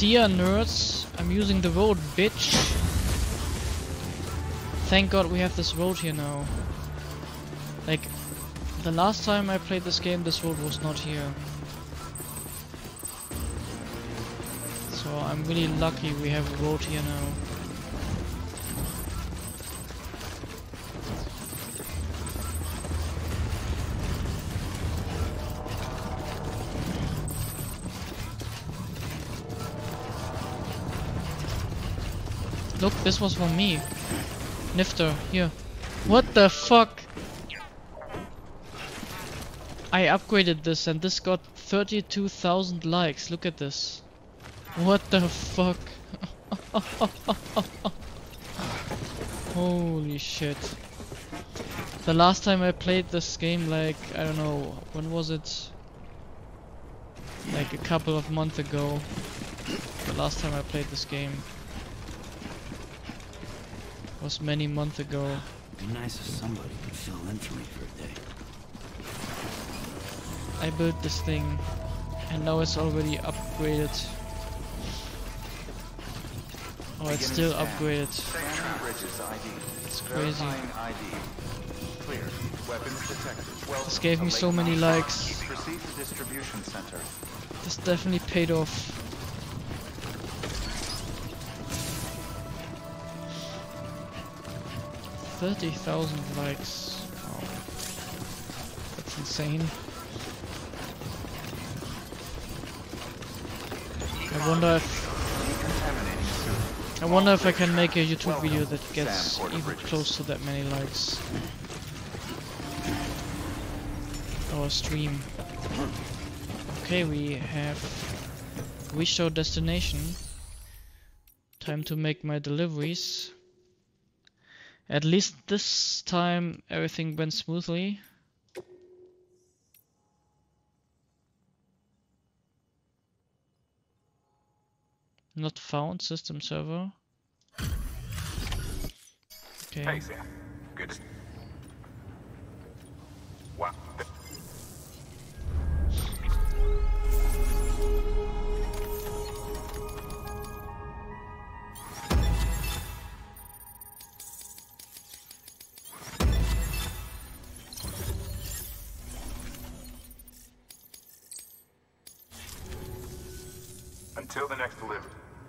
See ya, nerds. I'm using the road, bitch. Thank God we have this road here now. Like, the last time I played this game, this road was not here. So I'm really lucky we have a road here now. Look, this was for me. Nifter, here. What the fuck? I upgraded this and this got thirty-two thousand likes. Look at this. What the fuck? Holy shit. The last time I played this game, like, I don't know, when was it? Like a couple of months ago. The last time I played this game was many months ago. It'd be nice if somebody could fill in for me for a day. I built this thing and now it's already upgraded. Oh, it's still upgraded. Scanning bridges I D. It's crazy. Verifying I D. Clear. Weapons detected. Welcome This gave to me so Lake many Mount likes. Farm. Proceed to distribution center. This definitely paid off. thirty thousand likes. Wow. That's insane. I wonder if Decontaminating suit. I wonder if I can make a YouTube Welcome, video that gets Sam Porter even Bridges. close to that many likes. Or stream. Okay, we have reached our destination. Time to make my deliveries. At least this time everything went smoothly. Not found, system server. Okay. Hey, Sam. Good to... Wow. Until the next delivery.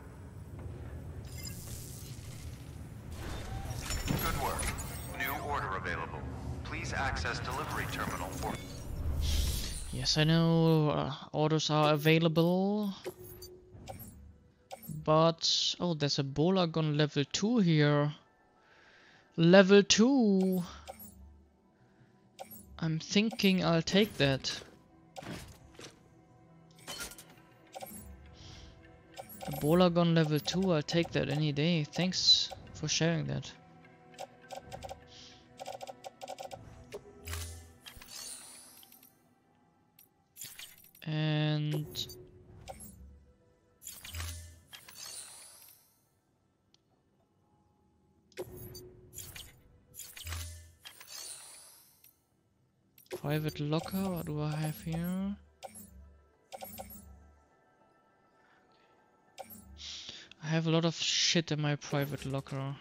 Good work. New order available. Please access delivery terminal for... Yes, I know uh, orders are available. But... oh, there's a bowler gun level two here. Level two! I'm thinking I'll take that. A bowler gun level two, I'll take that any day. Thanks for sharing that. And... private locker, what do I have here? I have a lot of shit in my private locker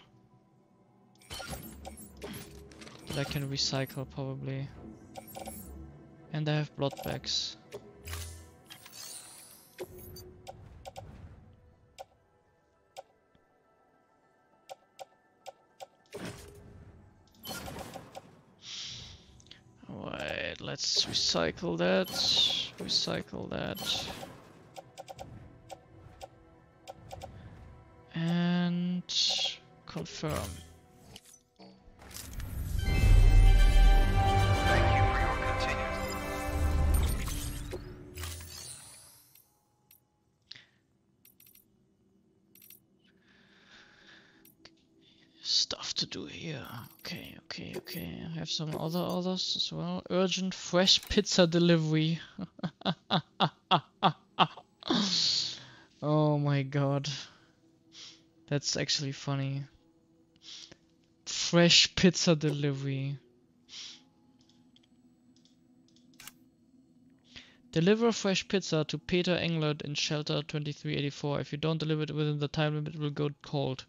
that I can recycle probably. And I have blood bags. Alright, let's recycle that. Recycle that. And confirm. Thank you for your continued... Stuff to do here. Okay, okay, okay. I have some other orders as well. Urgent fresh pizza delivery. Oh my god. That's actually funny. Fresh pizza delivery. Deliver fresh pizza to Peter Englert in shelter twenty-three eighty-four. If you don't deliver it within the time limit, it will go cold.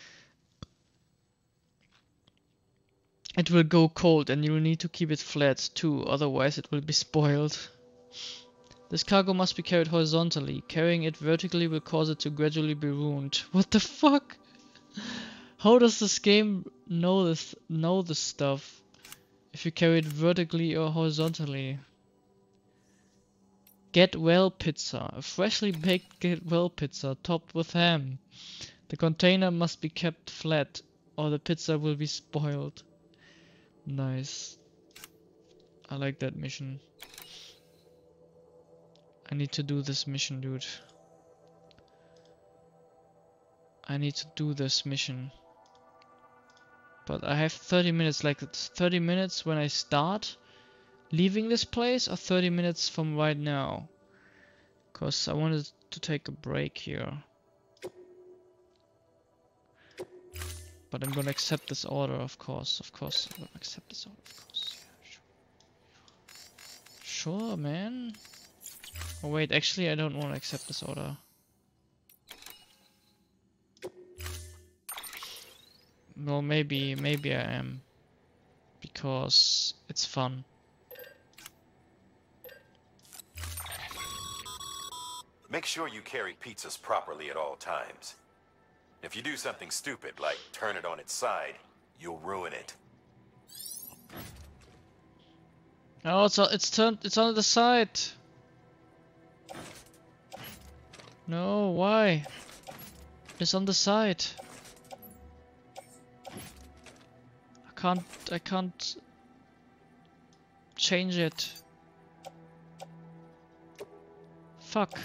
It will go cold and you will need to keep it flat too, otherwise it will be spoiled. This cargo must be carried horizontally. Carrying it vertically will cause it to gradually be ruined. What the fuck? How does this game know this know this stuff? If you carry it vertically or horizontally. Get well pizza. A freshly baked get well pizza topped with ham. The container must be kept flat or the pizza will be spoiled. Nice. I like that mission. I need to do this mission, dude. I need to do this mission. But I have thirty minutes, like it's thirty minutes when I start leaving this place, or thirty minutes from right now? Cause I wanted to take a break here. But I'm gonna accept this order, of course, of course. I'm gonna accept this order, of course. Yeah, sure. Sure, man. Oh wait, actually I don't want to accept this order. Well, maybe, maybe I am. Because it's fun. Make sure you carry pizzas properly at all times. If you do something stupid, like turn it on its side, you'll ruin it. Oh, it's it's turned. It's on the side. No, why? It's on the side. I can't. I can't change it. Fuck.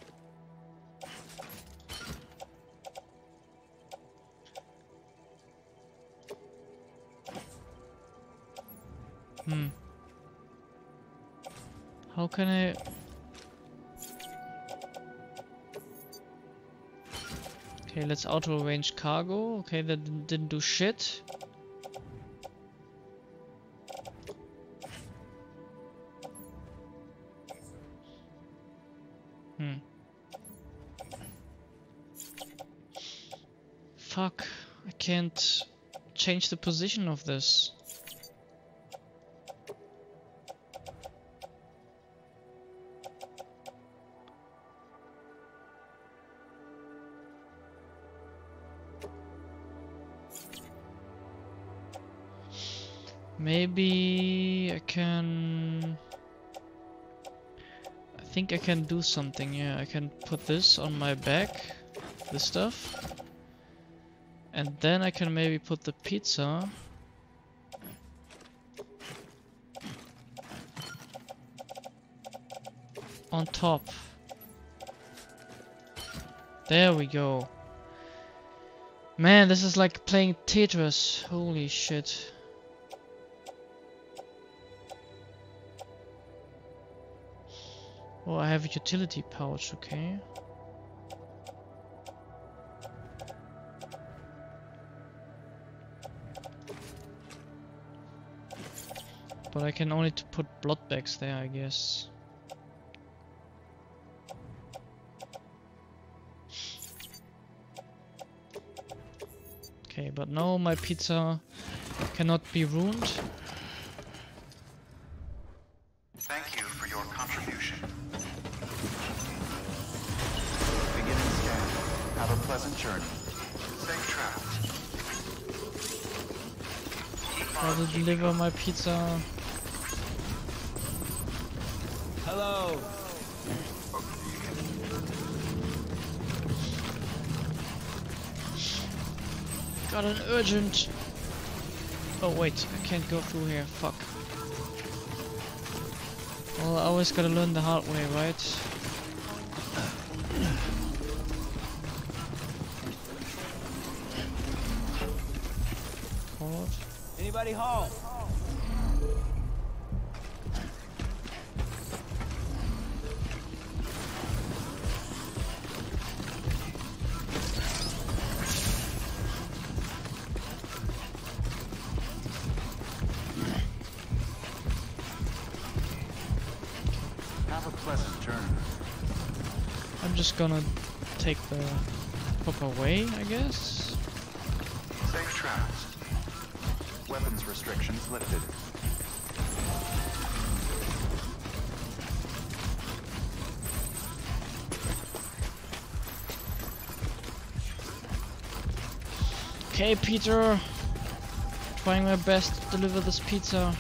Hmm. How can I... Okay, let's auto arrange cargo. Okay, that didn't, didn't do shit. Hmm. Fuck. I can't change the position of this. Maybe I can... I think I can do something, yeah. I can put this on my back, this stuff. And then I can maybe put the pizza on top. There we go. Man, this is like playing Tetris. Holy shit. Oh, I have a utility pouch, okay. But I can only to put blood bags there, I guess. Okay, but no, my pizza cannot be ruined. Thank you for your contribution. Beginning scan. Have a pleasant journey. Safe travels. How to deliver my pizza? Hello. Got an urgent. Oh wait, I can't go through here. Fuck. Well, I always gotta learn the hard way, right? Hold. Anybody home? Have a pleasant journey. I'm just gonna take the proper way, I guess. Safe travels. Weapons restrictions lifted. Okay, Peter. Trying my best to deliver this pizza.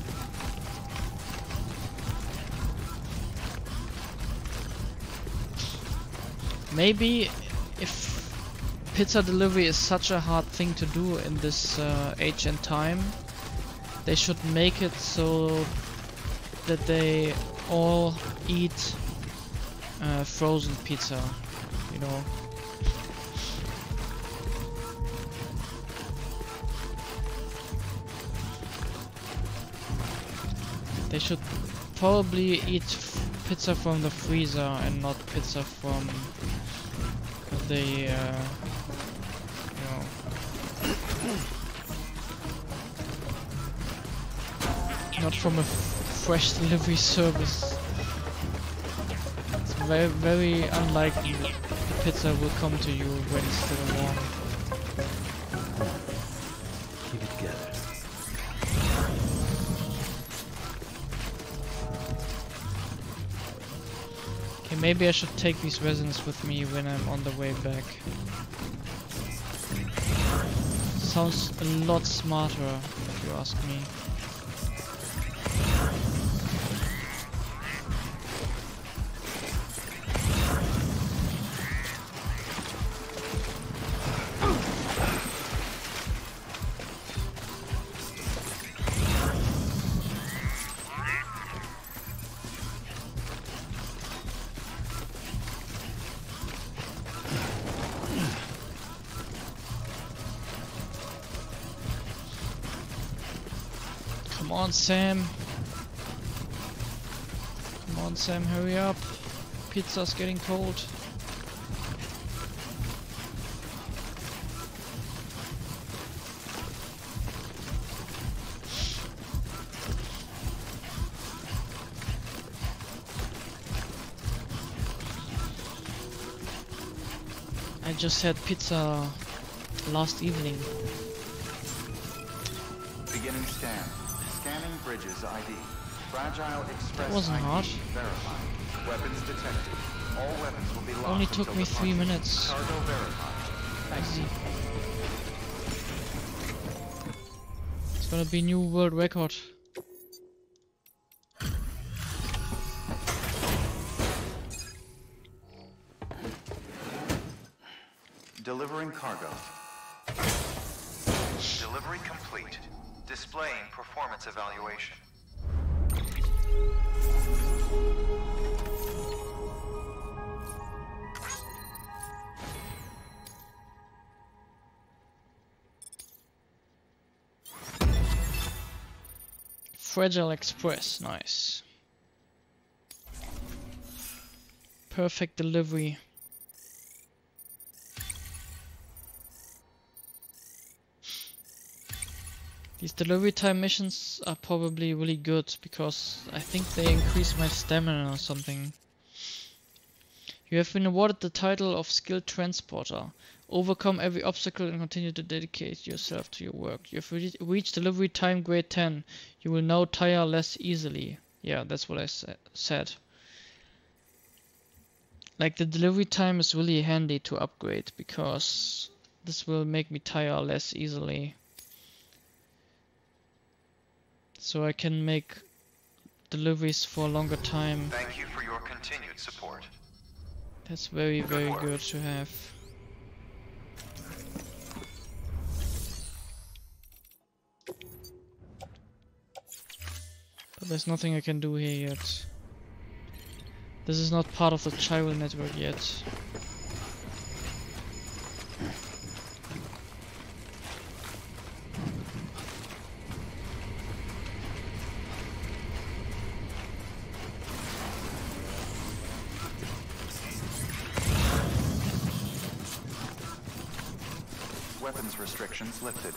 Maybe if pizza delivery is such a hard thing to do in this uh, age and time, they should make it so that they all eat uh, frozen pizza, you know. They should probably eat f pizza from the freezer and not pizza from the, uh, you know. Not from a f fresh delivery service. It's very, very unlikely that the pizza will come to you when it's still warm. Keep it together. Okay, maybe I should take these resins with me when I'm on the way back. Sounds a lot smarter, if you ask me. Come on, Sam. Come on, Sam, hurry up. Pizza's getting cold. I just had pizza last evening. Beginning scan. Scanning bridges I D. Fragile Express That wasn't I D hard. verified. Weapons detected. All weapons will be locked. Only took until me three departure. minutes. Cargo verified. Thank Easy. you. It's gonna be new world record. Delivering cargo. Delivery complete. Displaying performance evaluation. Fragile Express, nice. Perfect delivery. These delivery time missions are probably really good because I think they increase my stamina or something. You have been awarded the title of Skilled Transporter. Overcome every obstacle and continue to dedicate yourself to your work. You have re reached delivery time grade ten. You will now tire less easily. Yeah, that's what I sa said. Like, the delivery time is really handy to upgrade because this will make me tire less easily. So I can make deliveries for a longer time. Thank you for your continued support. That's very, Good very work. good to have. But there's nothing I can do here yet. This is not part of the chiral network yet. Weapons restrictions lifted.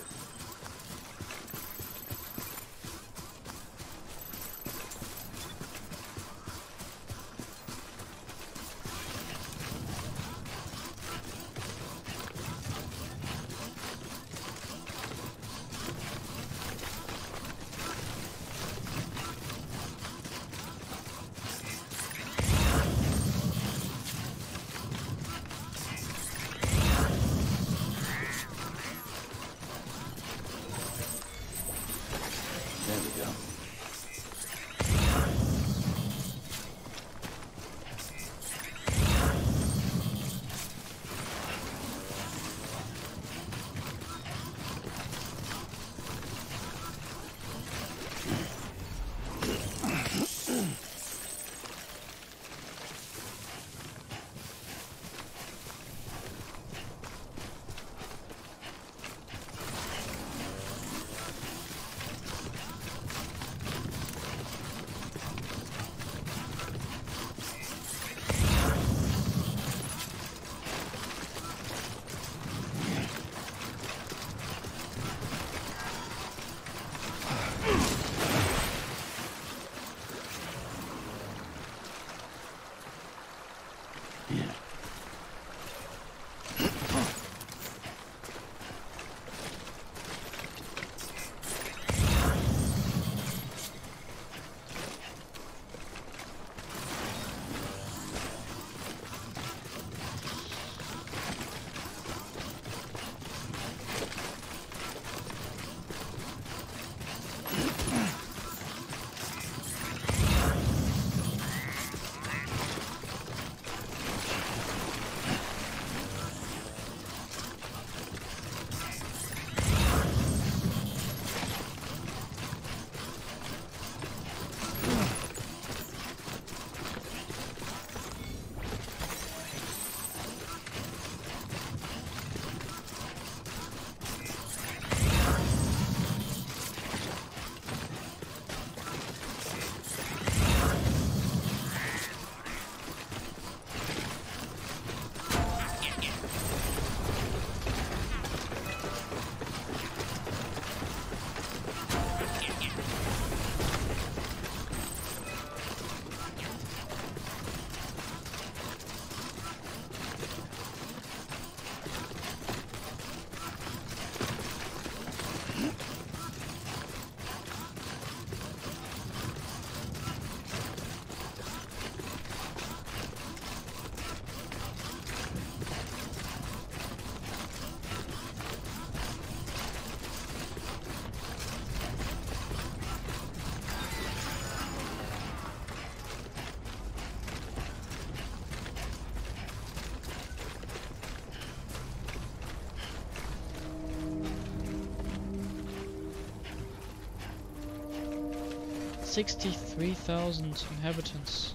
sixty-three thousand inhabitants.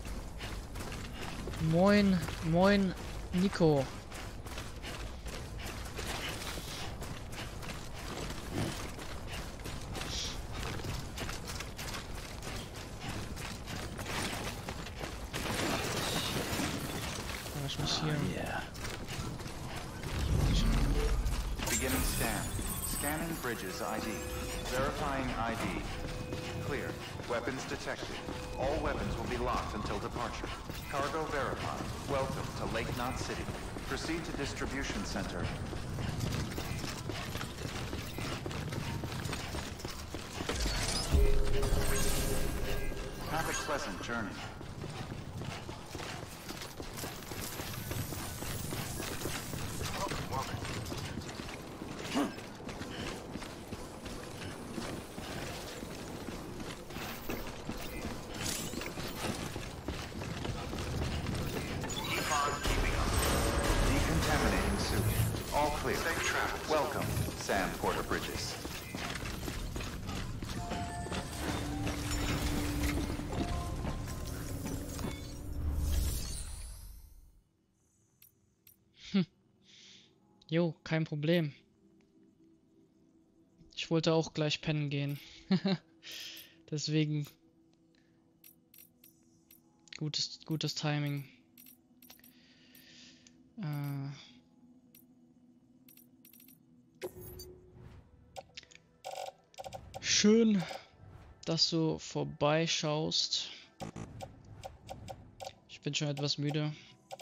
Moin, moin, Nico. Was muss hier? Yeah. Beginning scan. Scanning bridges I D. Verifying I D. Clear. Weapons detected. All weapons will be locked until departure. Cargo verified. Welcome to Lake Knot City. Proceed to distribution center. Have a pleasant journey. Decontaminating suit. All clear. Safe travels. Welcome, Sam Porter Bridges. Jo, kein Problem. Ich wollte auch gleich pennen gehen. Deswegen gutes, gutes Timing. Äh Schön, dass du vorbeischaust. Ich bin schon etwas müde.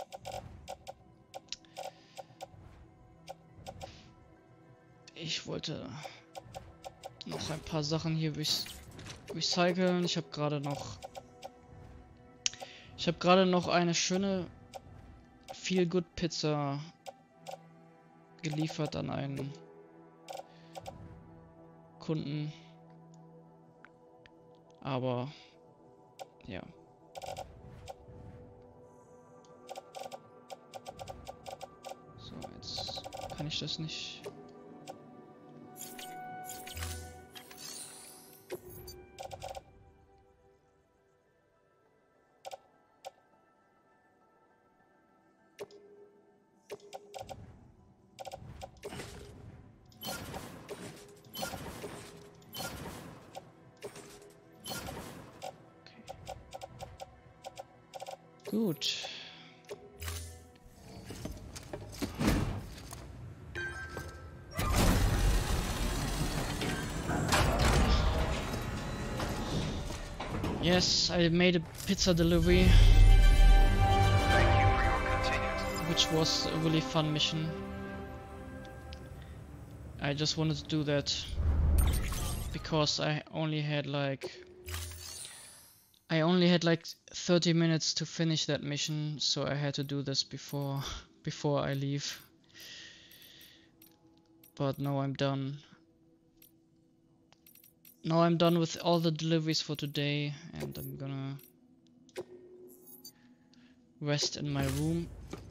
Ich wollte noch ein paar Sachen hier recyceln. Ich habe gerade noch Ich habe gerade noch eine schöne Feel Good Pizza geliefert an einen Kunden. Aber ja. So, jetzt kann ich das nicht. Gut. Yes, I made a pizza delivery, Thank you for your continued. which was a really fun mission. I just wanted to do that because I only had like I only had like thirty minutes to finish that mission, so I had to do this before before I leave. But now I'm done. Now I'm done with all the deliveries for today, and I'm gonna rest in my room.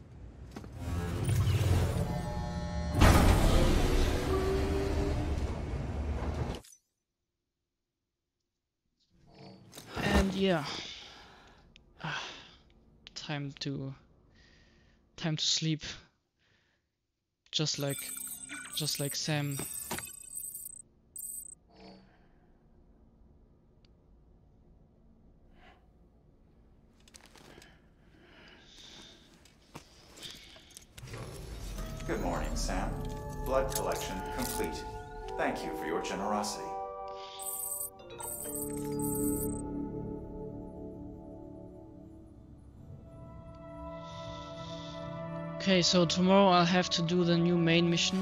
And yeah, ah, time to time to sleep. Just like just like Sam. Good morning, Sam. Blood collection complete. Thank you for your generosity. Okay, so tomorrow I'll have to do the new main mission.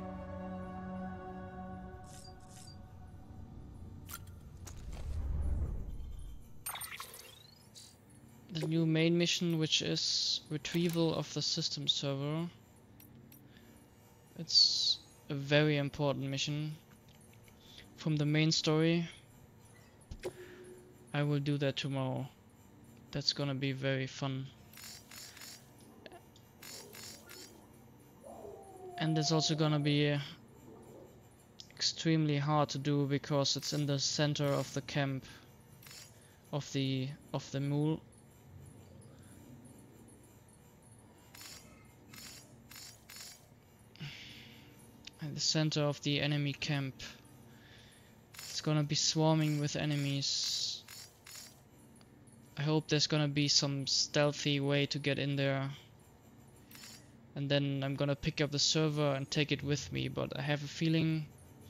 The new main mission, which is retrieval of the system server. It's a very important mission from the main story. I will do that tomorrow. That's gonna be very fun. And it's also gonna be uh, extremely hard to do because it's in the center of the camp. of the of the mule. In the center of the enemy camp. It's gonna be swarming with enemies. I hope there's gonna be some stealthy way to get in there. And then I'm gonna pick up the server and take it with me, but I have a feeling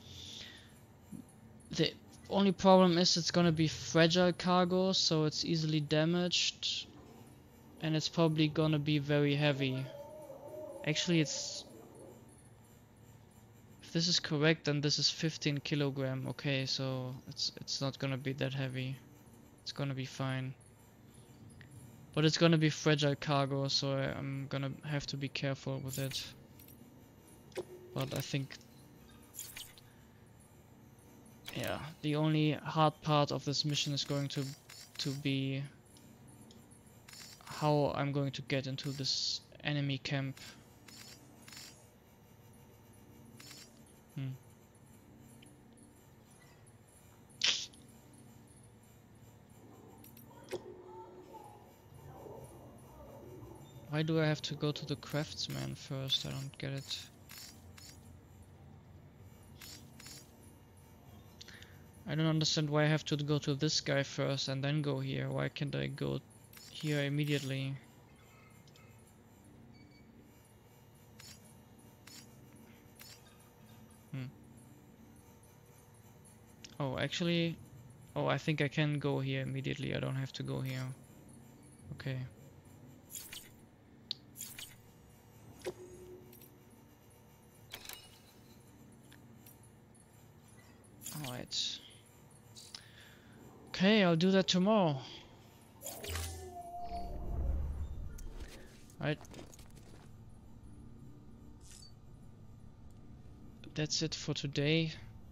the only problem is it's gonna be fragile cargo, so it's easily damaged, and it's probably gonna be very heavy. Actually, it's, if this is correct, then this is fifteen kilogram. Okay, so it's it's not gonna be that heavy. It's gonna be fine. But it's gonna be fragile cargo, so I, I'm gonna have to be careful with it. But I think, yeah, the only hard part of this mission is going to to be how I'm going to get into this enemy camp. Hmm. Why do I have to go to the craftsman first? I don't get it. I don't understand why I have to go to this guy first and then go here. Why can't I go here immediately? Hmm. Oh, actually... Oh, I think I can go here immediately. I don't have to go here. Okay. Alright. Okay, I'll do that tomorrow. Alright. That's it for today.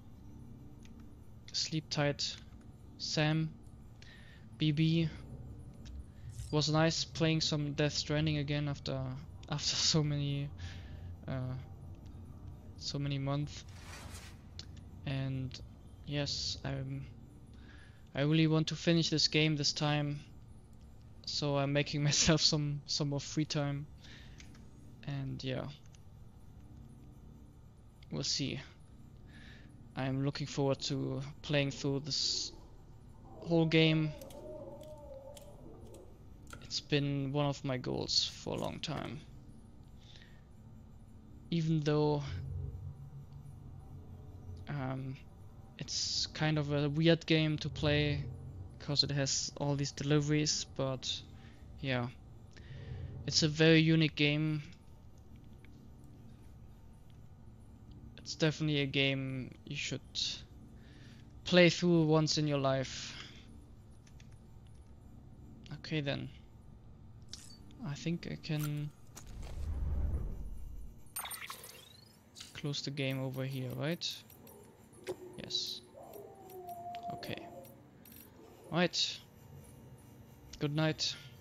Sleep tight, Sam. B B. It was nice playing some Death Stranding again after after so many uh, so many months. And yes, I'm I really want to finish this game this time, so I'm making myself some some more free time. And yeah, we'll see. I'm looking forward to playing through this whole game. It's been one of my goals for a long time. Even though um, it's kind of a weird game to play because it has all these deliveries, but yeah, it's a very unique game. It's definitely a game you should play through once in your life. Okay then. I think I can close the game over here, right? Yes. Okay. Right. Good night.